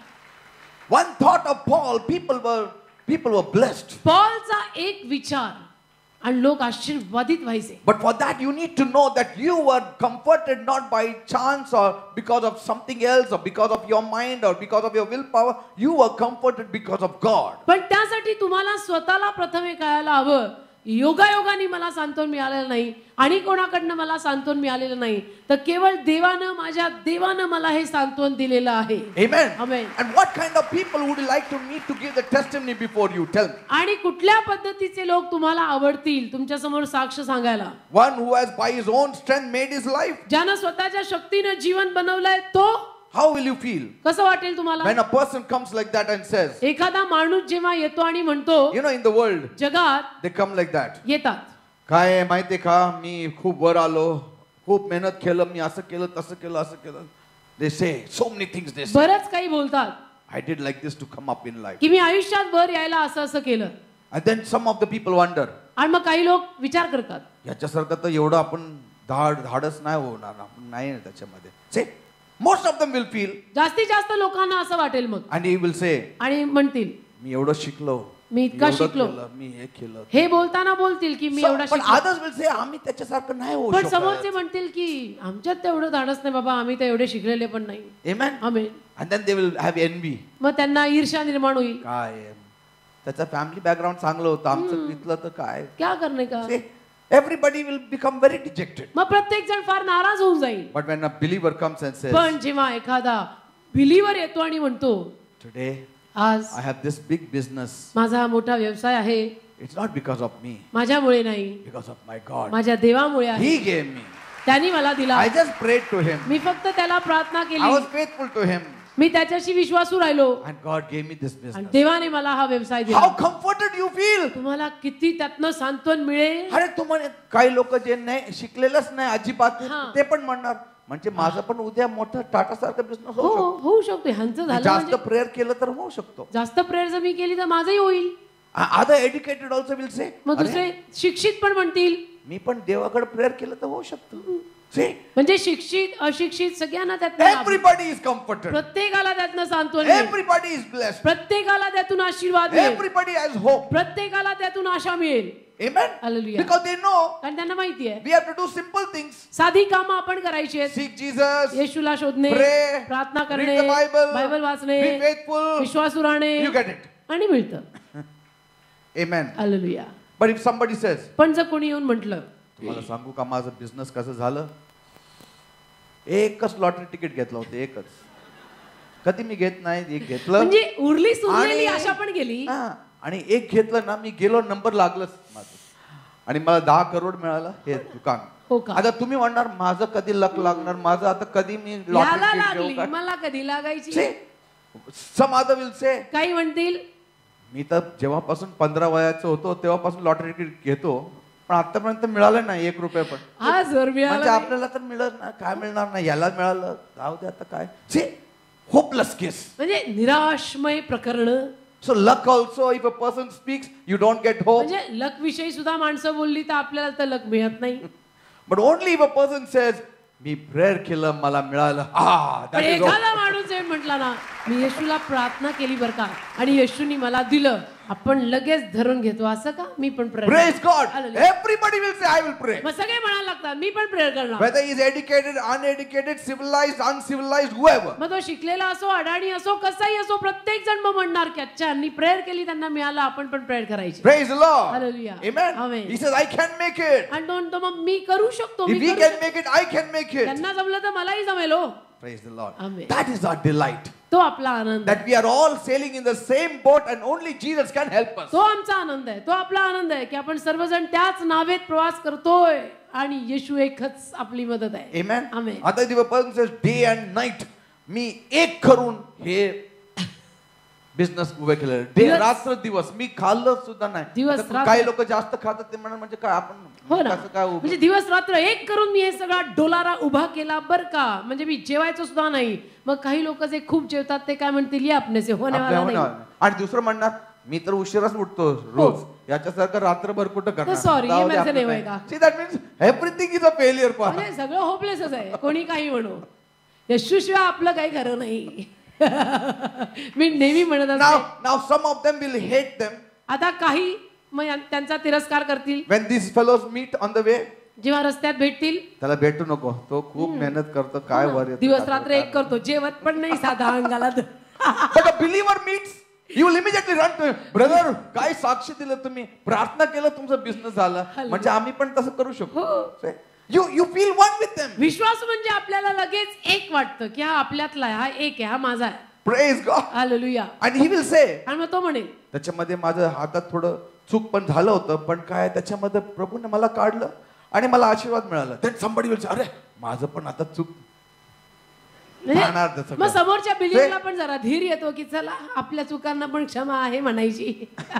Speaker 1: one thought of Paul, people were, people were blessed.
Speaker 2: पॉलचा एक विचार आणि लोक आशीर्वादित व्हायचे.
Speaker 1: But for that you need to know that you were comforted not by chance or because of something else or because of your mind or because of your willpower. You were comforted because of God.
Speaker 2: पण त्यासाठी तुम्हाला स्वतःला प्रथम हे कळायला हवं, योगायोगाने मला सांत्वन मिळालेलं नाही आणि कोणाकडनं मला सांत्वन मिळालेलं नाही, तर केवळ देवानं, माझ्या देवानं मला हे सांत्वन दिलेलं आहे.
Speaker 1: Amen.
Speaker 2: Amen.
Speaker 1: And what kind of people would you like to meet to give the testimony before you? Tell me.
Speaker 2: आणि कुठल्या पद्धतीचे लोक तुम्हाला आवडतील तुमच्या समोर साक्ष सांगायला?
Speaker 1: One who has by his own strength made his life.
Speaker 2: ज्यानं स्वतःच्या शक्तीनं जीवन बनवलंय तो.
Speaker 1: How will you feel
Speaker 2: कसं वाटेल तुम्हाला?
Speaker 1: when a person comes like that and says,
Speaker 2: एखादा माणूस जेव्हा येतो आणि म्हणतो,
Speaker 1: you know, in the world
Speaker 2: जगात
Speaker 1: they come like that.
Speaker 2: येतात,
Speaker 1: काय आहे माहितीये का, मी खूप वर आलो, खूप मेहनत केलं, मी असं केलं, तसं केलं, असं केलं. They say so many things. They say,
Speaker 2: बरंच काही बोलतात
Speaker 1: I did like this to come up in life.
Speaker 2: की मी आयुष्यात वर यायला असं असं केलं.
Speaker 1: And then some of the people wonder,
Speaker 2: आणि मग काही लोक विचार करतात,
Speaker 1: याच्यासारखं तर एवढं आपण धाड धाडस नाही होणार, आपण नाही आहे त्याच्यामध्ये. Say, most of them will feel,
Speaker 2: जास्तीत जास्त लोकांना असं वाटेल मग,
Speaker 1: and he will say,
Speaker 2: आणि म्हणतील
Speaker 1: मी एवढं शिकलो,
Speaker 2: मी इतका
Speaker 1: एवढं
Speaker 2: शिकलो.
Speaker 1: केलं, मी हे केलं.
Speaker 2: हे बोलताना बोलतील की मी
Speaker 1: So-
Speaker 2: एवढा
Speaker 1: पण
Speaker 2: शिकलो.
Speaker 1: others will say, आम्ही त्याच्यासारखं नाही होऊ
Speaker 2: पण
Speaker 1: शकत.
Speaker 2: समोरचे म्हणतील की आमच्यात तेवढं धाडस नाही बाबा, आम्ही तर एवढे शिकलेले पण नाही.
Speaker 1: Amen.
Speaker 2: Amen.
Speaker 1: And then they will have envy.
Speaker 2: मग त्यांना ईर्ष्या निर्माण होईल.
Speaker 1: काय आहे? त्याचा फॅमिली बॅकग्राऊंड चांगलं होतं, आमचं इथलं तर काय.
Speaker 2: क्या करणे का?
Speaker 1: See, everybody will become very dejected.
Speaker 2: मग प्रत्येक जण फार नाराज होऊन जाईल.
Speaker 1: But when a believer comes and says,
Speaker 2: पण जेव्हा एखादा बिलीवर येतो आणि म्हणतो,
Speaker 1: today
Speaker 2: आज
Speaker 1: I have this big business.
Speaker 2: माझा हा मोठा व्यवसाय आहे,
Speaker 1: It's not because of me,
Speaker 2: माझ्यामुळे नाही,
Speaker 1: because of my God.
Speaker 2: माझ्या देवामुळे आहे.
Speaker 1: He gave me.
Speaker 2: त्यांनी मला दिला.
Speaker 1: I just prayed to him.
Speaker 2: मी फक्त त्याला प्रार्थना
Speaker 1: I
Speaker 2: केली,
Speaker 1: was faithful to him.
Speaker 2: मी त्याच्याशी विश्वासू राहिलो
Speaker 1: And God gave me this
Speaker 2: आणि
Speaker 1: business.
Speaker 2: देवाने मला हा व्यवसाय
Speaker 1: How
Speaker 2: दिला.
Speaker 1: comforted you feel.
Speaker 2: तुम्हाला किती त्यातनं सांत्वन मिळेल.
Speaker 1: अरे तुम्हाला काही लोक जे नाही शिकलेलंच नाही अजिबात,
Speaker 2: हा.
Speaker 1: ते पण म्हणणार म्हणजे माझं पण उद्या मोठं टाटा सारखं बिझनेस
Speaker 2: हो
Speaker 1: होऊ शकतो.
Speaker 2: होऊ शकतो. ह्यांचं झालं
Speaker 1: जास्त
Speaker 2: म्हणजे
Speaker 1: प्रेयर केलं तर होऊ शकतो.
Speaker 2: जास्त प्रेयर जर मी केली तर माझंही होईल.
Speaker 1: Other educated also will say,
Speaker 2: मग दुसरे शिक्षित पण म्हणतील,
Speaker 1: मी पण देवाकडे प्रेयर केलं तर होऊ शकतं. See,
Speaker 2: म्हणजे शिक्षित अशिक्षित सगळ्यांना त्यातनं लाभ.
Speaker 1: everybody is comforted.
Speaker 2: प्रत्येकाला त्यातनं सांत्वन मिळेल.
Speaker 1: Everybody is blessed.
Speaker 2: प्रत्येकाला त्यातून आशीर्वाद मिळेल.
Speaker 1: Everybody has hope.
Speaker 2: प्रत्येकाला त्यातून आशा मिळेल.
Speaker 1: Amen.
Speaker 2: Hallelujah.
Speaker 1: Because they know
Speaker 2: कारण त्यांना माहिती आहे
Speaker 1: we have to do simple things.
Speaker 2: साधी कामं आपण करायची आहेत.
Speaker 1: Seek Jesus.
Speaker 2: येशूला शोधणे,
Speaker 1: Pray.
Speaker 2: प्रार्थना
Speaker 1: Read
Speaker 2: करणे,
Speaker 1: the Bible.
Speaker 2: बायबल वाचणे,
Speaker 1: Be faithful.
Speaker 2: विश्वासू राहणे,
Speaker 1: You get it.
Speaker 2: आणि मिळतं.
Speaker 1: Amen.
Speaker 2: Hallelujah.
Speaker 1: But if somebody says,
Speaker 2: पण जर कोणी येऊन म्हटलं,
Speaker 1: तुम्हाला सांगू का माझं बिझनेस कसं झालं, एकच लॉटरी तिकीट घेतलं होतं, एकच. कधी मी घेत नाही, एक घेतलं
Speaker 2: म्हणजे उरली सुरलेली
Speaker 1: आणि-
Speaker 2: आशा पण गेली.
Speaker 1: हा, आणि एक घेतलं ना, मी गेलो, नंबर लागलंच माझं आणि मला दहा करोड मिळालं हे दुकान.
Speaker 2: हो का?
Speaker 1: आता तुम्ही म्हणणार माझं कधी लक लागणार, माझं आता कधी मी
Speaker 2: याला
Speaker 1: लॉटरी तिकीट
Speaker 2: लागली,
Speaker 1: घेऊ का?
Speaker 2: मला कधी लागायची.
Speaker 1: See, some other will say,
Speaker 2: काही म्हणतील
Speaker 1: मी तर जेव्हापासून पंधरा वयाचं होतो तेव्हापासून लॉटरी तिकीट घेतो, पण आतापर्यंत मिळालं नाही एक रुपये पण.
Speaker 2: हा जर
Speaker 1: म्हणजे
Speaker 2: मिळाला
Speaker 1: आपल्याला तर मिळत नाही, काय मिळणार नाही, याला मिळालं, जाऊ दे आता काय. See, hopeless case.
Speaker 2: म्हणजे निराशमय प्रकरण.
Speaker 1: So luck also, if a person speaks, you don't get hope.
Speaker 2: म्हणजे लक विषयी सुद्धा माणसं बोलली तर आपल्याला तर लक मिळत नाही.
Speaker 1: But only if a person says, मी प्रेयर केलं मला मिळालं, ah,
Speaker 2: पण
Speaker 1: that is
Speaker 2: एखादा
Speaker 1: hope.
Speaker 2: माणूस येऊन म्हटला ना, मी येशूला प्रार्थना केली बरं का आणि येशूनी मला दिलं, आपण लगेच धरून घेतो असं का? मी पण prayer
Speaker 1: Praise God.
Speaker 2: Hallelujah.
Speaker 1: Everybody will say, I will pray.
Speaker 2: मग सगळे म्हणायला लागतात मी पण प्रेयर करणार.
Speaker 1: Whether he is educated, uneducated, civilized, uncivilized, whoever.
Speaker 2: मग तो शिकलेला असो, अडाणी असो, कसाही असो, प्रत्येक जण मग म्हणणार की अच्छा यांनी प्रेयर केली, त्यांना मिळालं, आपण पण प्रेयर करायची.
Speaker 1: Praise the Lord.
Speaker 2: Hallelujah.
Speaker 1: Amen.
Speaker 2: Amen.
Speaker 1: He says, I can make it.
Speaker 2: आणि तो म्हणतो मग मी करू शकतो,
Speaker 1: If
Speaker 2: मी
Speaker 1: he
Speaker 2: करू
Speaker 1: can
Speaker 2: शकतो.
Speaker 1: make it, I can make it.
Speaker 2: त्यांना जमलं तर मलाही जमेल हो.
Speaker 1: Praise the Lord.
Speaker 2: Amen.
Speaker 1: That is our delight.
Speaker 2: तो आपला आनंद आहे.
Speaker 1: That we are all sailing in the same boat and only Jesus can help us.
Speaker 2: तो आमचा आनंद आहे. तो आपला आनंद आहे की आपण सर्वजण त्याच नावेत प्रवास करतोय आणि येशू एकच आपली मदत आहे.
Speaker 1: Amen.
Speaker 2: Amen.
Speaker 1: आता the person says day and night मी एक करून हे बिझनेस उभे केले. डे
Speaker 2: दिवस-
Speaker 1: रात्र दिवस मी खाल्लं सुद्धा नाही.
Speaker 2: दिवस
Speaker 1: आता
Speaker 2: रात्र-
Speaker 1: काही लोक जास्त खातात ते म्हणा म्हणजे काय आपण
Speaker 2: हो ना,
Speaker 1: कसं काय उभं-
Speaker 2: म्हणजे दिवस रात्र एक करून मी हे सगळा डोलारा उभा केला बर का, म्हणजे मी जेवायचं सुद्धा नाही. मग काही लोक जे खूप जेवतात ते काय म्हणतील, ये आपने से होने
Speaker 1: आपल्या
Speaker 2: वाला
Speaker 1: होणार
Speaker 2: नाही.
Speaker 1: नाही. आणि दुसरं म्हणणार मी तर उशिराच उठतो रोज, याच्यासारखं रात्रभर कुठं करणार.
Speaker 2: sorry,
Speaker 1: जाऊ
Speaker 2: हे
Speaker 1: दे
Speaker 2: माझं
Speaker 1: आपलं
Speaker 2: नाही
Speaker 1: काय.
Speaker 2: होय का?
Speaker 1: See, that means everything is a failure पहा.
Speaker 2: म्हणजे सगळं होपलेसच आहे, कोणी काही म्हणू. येशूशिवाय आपलं काही खरं नाही. मी नेहमी म्हणत
Speaker 1: Now,
Speaker 2: असते.
Speaker 1: now some of them will hate them
Speaker 2: आता काही मग या- त्यांचा तिरस्कार करतील
Speaker 1: when these fellows meet on the way.
Speaker 2: जेव्हा रस्त्यात भेटतील.
Speaker 1: त्याला भेटू नको, तो खूप मेहनत करतो, काय वर येतो,
Speaker 2: दिवस
Speaker 1: काय
Speaker 2: रात्र एक करतो, जेवत पण नाही साधा अंगाला.
Speaker 1: But a believer meets, you will immediately run to him. Brother, काय साक्ष दिलं तुम्ही, प्रार्थना केलं, तुमचा बिझनेस झाला, म्हणजे आम्ही पण तसं करू शकतो. You you feel one with them.
Speaker 2: विश्वास म्हणजे आपल्याला लगेच एक वाटतं की हा आपल्यातला आहे, हा एक आहे, हा माझा आहे.
Speaker 1: Praise God.
Speaker 2: Hallelujah.
Speaker 1: And he will say,
Speaker 2: आणि मग तो म्हणेल
Speaker 1: त्याच्यामध्ये माझं हातात थोडं चूक पण झालं होतं, पण काय त्याच्यामध्ये प्रभूने मला काढलं आणि मला आशीर्वाद मिळाला. Then somebody will say, अरे माझं पण आता चूक राहणार
Speaker 2: म्हणजे
Speaker 1: तसं
Speaker 2: मग
Speaker 1: काय.
Speaker 2: समोरच्या बिलीव्हरला पण जरा धीर येतो की चला आपल्या चुकांना पण क्षमा आहे म्हणायची.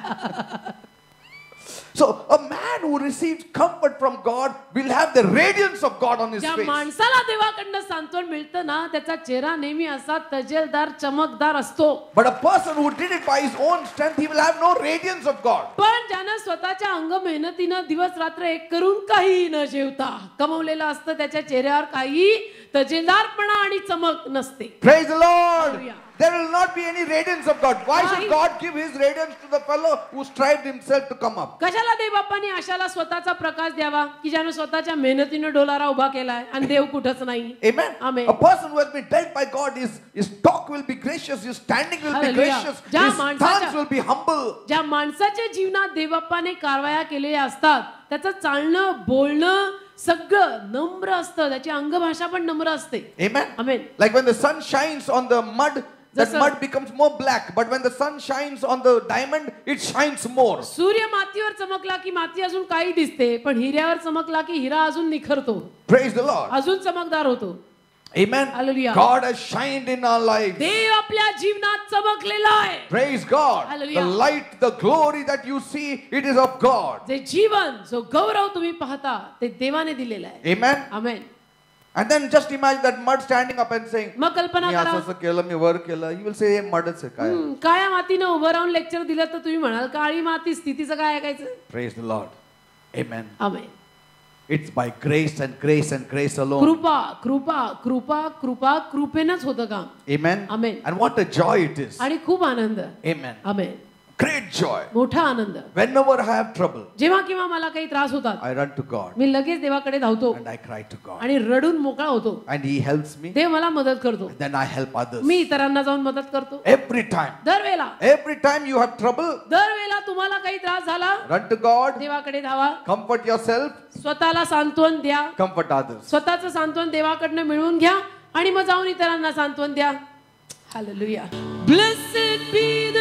Speaker 1: So a man who receives comfort from God will have the radiance of God on his
Speaker 2: ज्या
Speaker 1: face.
Speaker 2: माणसाला देवाकडनं सांत्वन मिळतं ना, त्याचा चेहरा नेहमी असा तजेलदार चमकदार असतो.
Speaker 1: But a person who did it by his own strength, he will have no radiance of God.
Speaker 2: पण ज्यानं स्वतःच्या अंग मेहनतीनं दिवस रात्र एक करून काही न जेवता कमवलेलं असतं, त्याच्या चेहऱ्यावर काही तजेलदारपणा आणि चमक नसते.
Speaker 1: Praise the Lord.
Speaker 2: Hallelujah.
Speaker 1: There will not be any radiance of God. Why should God give his radiance to the fellow who strived himself to come up?
Speaker 2: कशाला देव बाप्पाने अशाला स्वतःचा प्रकाश द्यावा की ज्यानं स्वतःच्या मेहनतीनं डोलारा उभा केलाय आणि देव कुठंच नाही.
Speaker 1: Amen.
Speaker 2: Amen.
Speaker 1: A person who has been dealt by God, his his talk will be gracious, his standing will be
Speaker 2: Hallelujah.
Speaker 1: gracious,
Speaker 2: ज्या
Speaker 1: his
Speaker 2: माणसाच्या-
Speaker 1: stance will be humble.
Speaker 2: ज्या माणसाच्या जीवनात देवबाप्पाने कारवाया केलेल्या असतात, त्याचं चालणं बोलणं सगळं नम्र असतं, त्याची अंगभाषा पण नम्र असते.
Speaker 1: Amen.
Speaker 2: Amen.
Speaker 1: Like when the sun shines on the mud, that
Speaker 2: जसं-
Speaker 1: mud becomes more black, but when the sun shines on the diamond, it shines more.
Speaker 2: सूर्य मातीवर चमकला की माती अजून काही दिसते, पण हिऱ्यावर चमकला की हिरा अजून निखरतो,
Speaker 1: Praise the Lord.
Speaker 2: अजून चमकदार होतो.
Speaker 1: Amen.
Speaker 2: Hallelujah.
Speaker 1: God has shined in our lives.
Speaker 2: देव आपल्या जीवनात चमकलेला आहे.
Speaker 1: Praise God.
Speaker 2: Hallelujah.
Speaker 1: The light, the glory that you see, it is of God.
Speaker 2: जे जीवन, जो गौरव तुम्ही पाहता, ते देवाने दिलेलं आहे.
Speaker 1: Amen.
Speaker 2: Amen.
Speaker 1: And then just imagine that mud standing up and saying,
Speaker 2: मग कल्पना
Speaker 1: मी
Speaker 2: करा,
Speaker 1: असं असं केलं, मी वर केलं. You will say, हे मडच आहे काय.
Speaker 2: हम्म, काळ्या मातीनं उभं राहून लेक्चर दिलं तर तुम्ही म्हणाल काळी माती स्थितीचं काय ऐकायचं.
Speaker 1: Praise the Lord. Amen.
Speaker 2: Amen.
Speaker 1: It's by grace and grace and grace alone.
Speaker 2: कृपा कृपा कृपा कृपा कृपेनच होतं काम.
Speaker 1: Amen.
Speaker 2: Amen.
Speaker 1: And what a joy it is.
Speaker 2: आणि खूप आनंद.
Speaker 1: Amen.
Speaker 2: आमेन.
Speaker 1: Great joy.
Speaker 2: मोठा आनंद.
Speaker 1: Whenever I have trouble,
Speaker 2: जेव्हा केव्हा मला काही त्रास होतात,
Speaker 1: I run to God
Speaker 2: मी लगेच देवाकडे धावतो
Speaker 1: and I cry to God.
Speaker 2: आणि रडून मोकळा होतो.
Speaker 1: And He helps me.
Speaker 2: देव मला मदत करतो.
Speaker 1: Then I help others.
Speaker 2: मी इतरांना जाऊन मदत करतो.
Speaker 1: Every time.
Speaker 2: दरवेळेला
Speaker 1: Every time you have trouble,
Speaker 2: दरवेळेला तुम्हाला काही त्रास झाला,
Speaker 1: run to God,
Speaker 2: देवाकडे धावा,
Speaker 1: comfort yourself,
Speaker 2: स्वतःला सांत्वन द्या,
Speaker 1: comfort others.
Speaker 2: स्वतःचं सांत्वन देवाकडनं मिळवून घ्या आणि मग जाऊन इतरांना सांत्वन द्या. Hallelujah. Blessed be the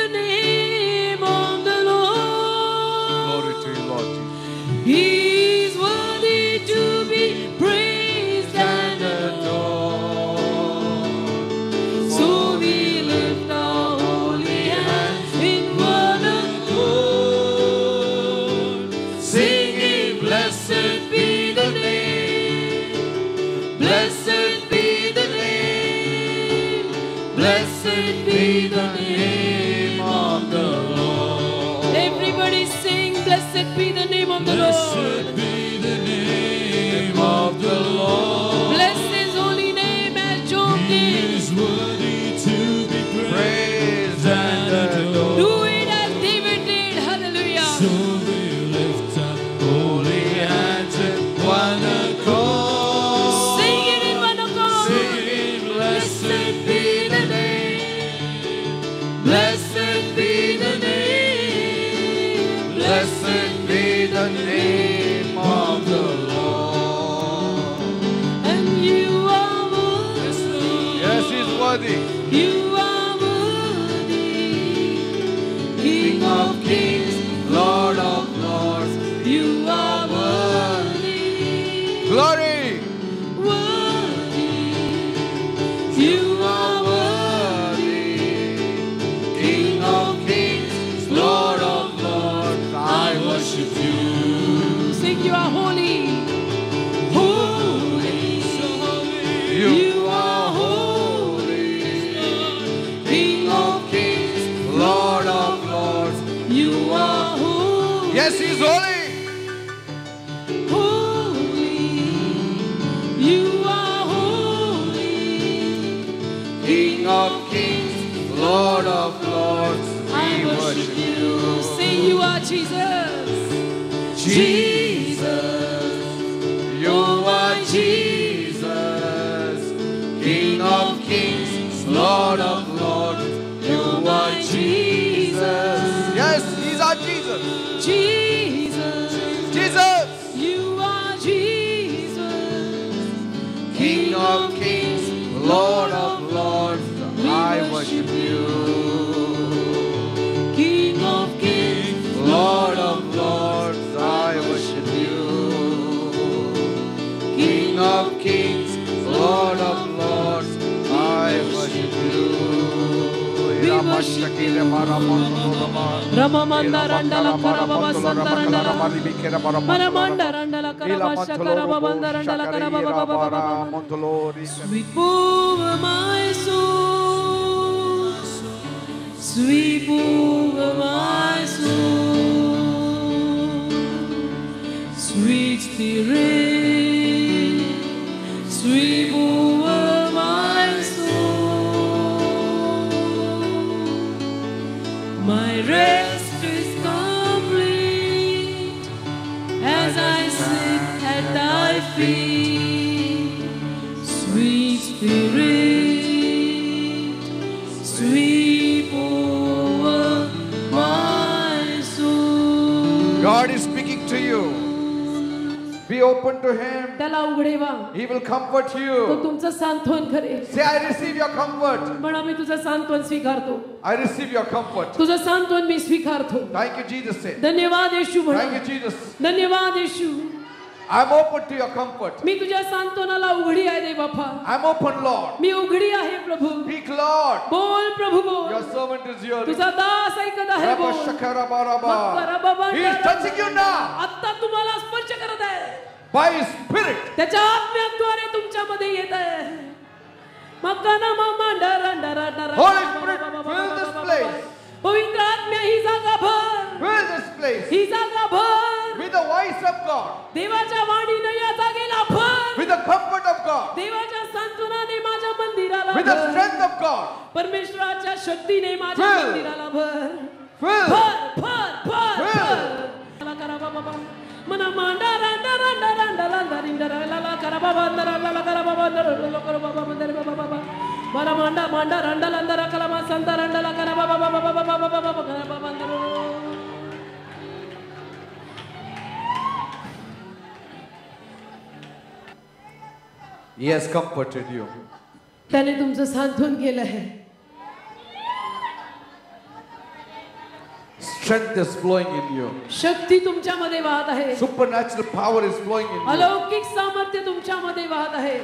Speaker 2: name of the Lord.
Speaker 1: Glory to you, Lord Jesus.
Speaker 2: He is worthy to be praised and adored. So we lift our holy hands in one accord, singing, blessed be the name, blessed be the name, blessed be the name of the Lord. Everybody sing, blessed be the name of the Lord.
Speaker 3: Blessed be the name of the Lord.
Speaker 2: Bless His holy name as Job
Speaker 3: He
Speaker 2: did.
Speaker 3: is worthy to be praised and adored.
Speaker 2: Do it as David did. Hallelujah.
Speaker 3: So we lift up holy hands in one accord.
Speaker 2: Sing it in one accord.
Speaker 3: Singing, blessed be the name. Blessed be the name. Blessed be the name of the Lord.
Speaker 2: And you are worthy.
Speaker 1: Yes, He's worthy.
Speaker 2: You are
Speaker 1: Yes, He is holy.
Speaker 2: Holy, you are holy.
Speaker 1: King of kings, Lord of lords,
Speaker 2: I
Speaker 1: we
Speaker 2: worship
Speaker 1: worship
Speaker 2: you.
Speaker 1: you.
Speaker 2: Say you are Jesus.
Speaker 1: Jesus, you are Jesus. King of kings, Lord of lords, you are Jesus. Yes, He's our Jesus.
Speaker 2: Jesus,
Speaker 1: Jesus,
Speaker 2: you are Jesus.
Speaker 1: King of kings, Lord of lords, I worship you.
Speaker 2: King of kings,
Speaker 1: Lord of lords, I worship you. King of kings, Lord of lords, I worship you.
Speaker 2: We worship you. Ramamanda Randala Karababa Sandarandala Maramanda Randala Karabasha Karababanda Randala Karababa. Sweet over my soul, sweep over my soul, sweet Spirit, sweep over my soul. My rest is complete as I sit at thy feet, sweet Spirit, sweep over my soul.
Speaker 1: God is speaking to you. Be open to Him.
Speaker 2: त्याला उघडे व्हा,
Speaker 1: He will comfort
Speaker 2: तो
Speaker 1: you.
Speaker 2: तुमचं सांत्वन करेल.
Speaker 1: Say, I receive your comfort.
Speaker 2: म्हणा मी तुझं सांत्वन स्वीकारतो.
Speaker 1: I receive your comfort.
Speaker 2: तुझं सांत्वन मी स्वीकारतो.
Speaker 1: Thank you, Jesus. Say,
Speaker 2: धन्यवाद येशू म्हणा.
Speaker 1: thank you, Jesus.
Speaker 2: धन्यवाद येशू.
Speaker 1: I'm open to your comfort.
Speaker 2: मी तुझ्या सांत्वनाला उघडी आहे देव बापा.
Speaker 1: I'm open, Lord.
Speaker 2: मी उघडी आहे प्रभू.
Speaker 1: Speak, Lord.
Speaker 2: बोल प्रभू बोल.
Speaker 1: Your servant is here.
Speaker 2: तुझा दास ऐकत आहे बोल. He
Speaker 1: He is touching you now
Speaker 2: आता तुम्हाला स्पर्श करत आहे.
Speaker 1: by His Spirit.
Speaker 2: त्याच्या आत्म्याद्वारे तुमच्यामध्ये येत आहे. मकाना मामा डरा डरा डरा.
Speaker 1: Holy Spirit, fill this place.
Speaker 2: पवित्र आत्म्या ही जागा भर.
Speaker 1: Fill this place
Speaker 2: ही जागा भर.
Speaker 1: with the voice of God,
Speaker 2: देवाच्या वाणीने या जागेला भर.
Speaker 1: with the comfort of God,
Speaker 2: देवाच्या सांत्वनाने माझ्या मंदिराला
Speaker 1: with the
Speaker 2: भर.
Speaker 1: strength of God.
Speaker 2: परमेश्वराच्या शक्तीने माझ्या
Speaker 1: Fill.
Speaker 2: मंदिराला भर.
Speaker 1: Fill.
Speaker 2: भर भर भर
Speaker 1: Fill.
Speaker 2: भर. ला करा बाबा बाबा. मना मांडा रांडा रांडा रांडा रांडा रिंडा ला ला करा बाबा अंदर ला ला करा बाबा अंदर ला करा बाबा अंदर बाबा बाबा. मना मांडा मांडा रांडा ला अंदर करा मा संता रांडा ला करा बाबा बाबा बाबा बाबा बाबा करा बाबा अंदर.
Speaker 1: He has comforted you.
Speaker 2: त्याने तुमचं सांत्वन केलं आहे.
Speaker 1: Strength is flowing in you.
Speaker 2: शक्ती तुमच्यामध्ये वाहत आहे.
Speaker 1: Supernatural power is flowing in you.
Speaker 2: अलौकिक सामर्थ्य तुमच्यामध्ये वाहत आहे.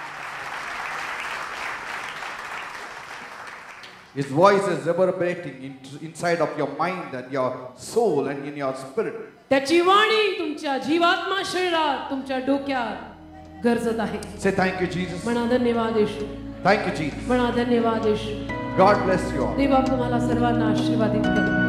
Speaker 1: His voice is reverberating in, inside of your mind and your soul and in your spirit.
Speaker 2: त्याची वाणी तुमच्या जीवात्मा शरीरात तुमच्या डोक्यात गरजत आहे.
Speaker 1: Say thank you, Jesus.
Speaker 2: म्हणा धन्यवाद येशू.
Speaker 1: Thank you, Jesus.
Speaker 2: म्हणा धन्यवाद येशू.
Speaker 1: God bless you all.
Speaker 2: देव तुम्हाला सर्वांना आशीर्वादित करो.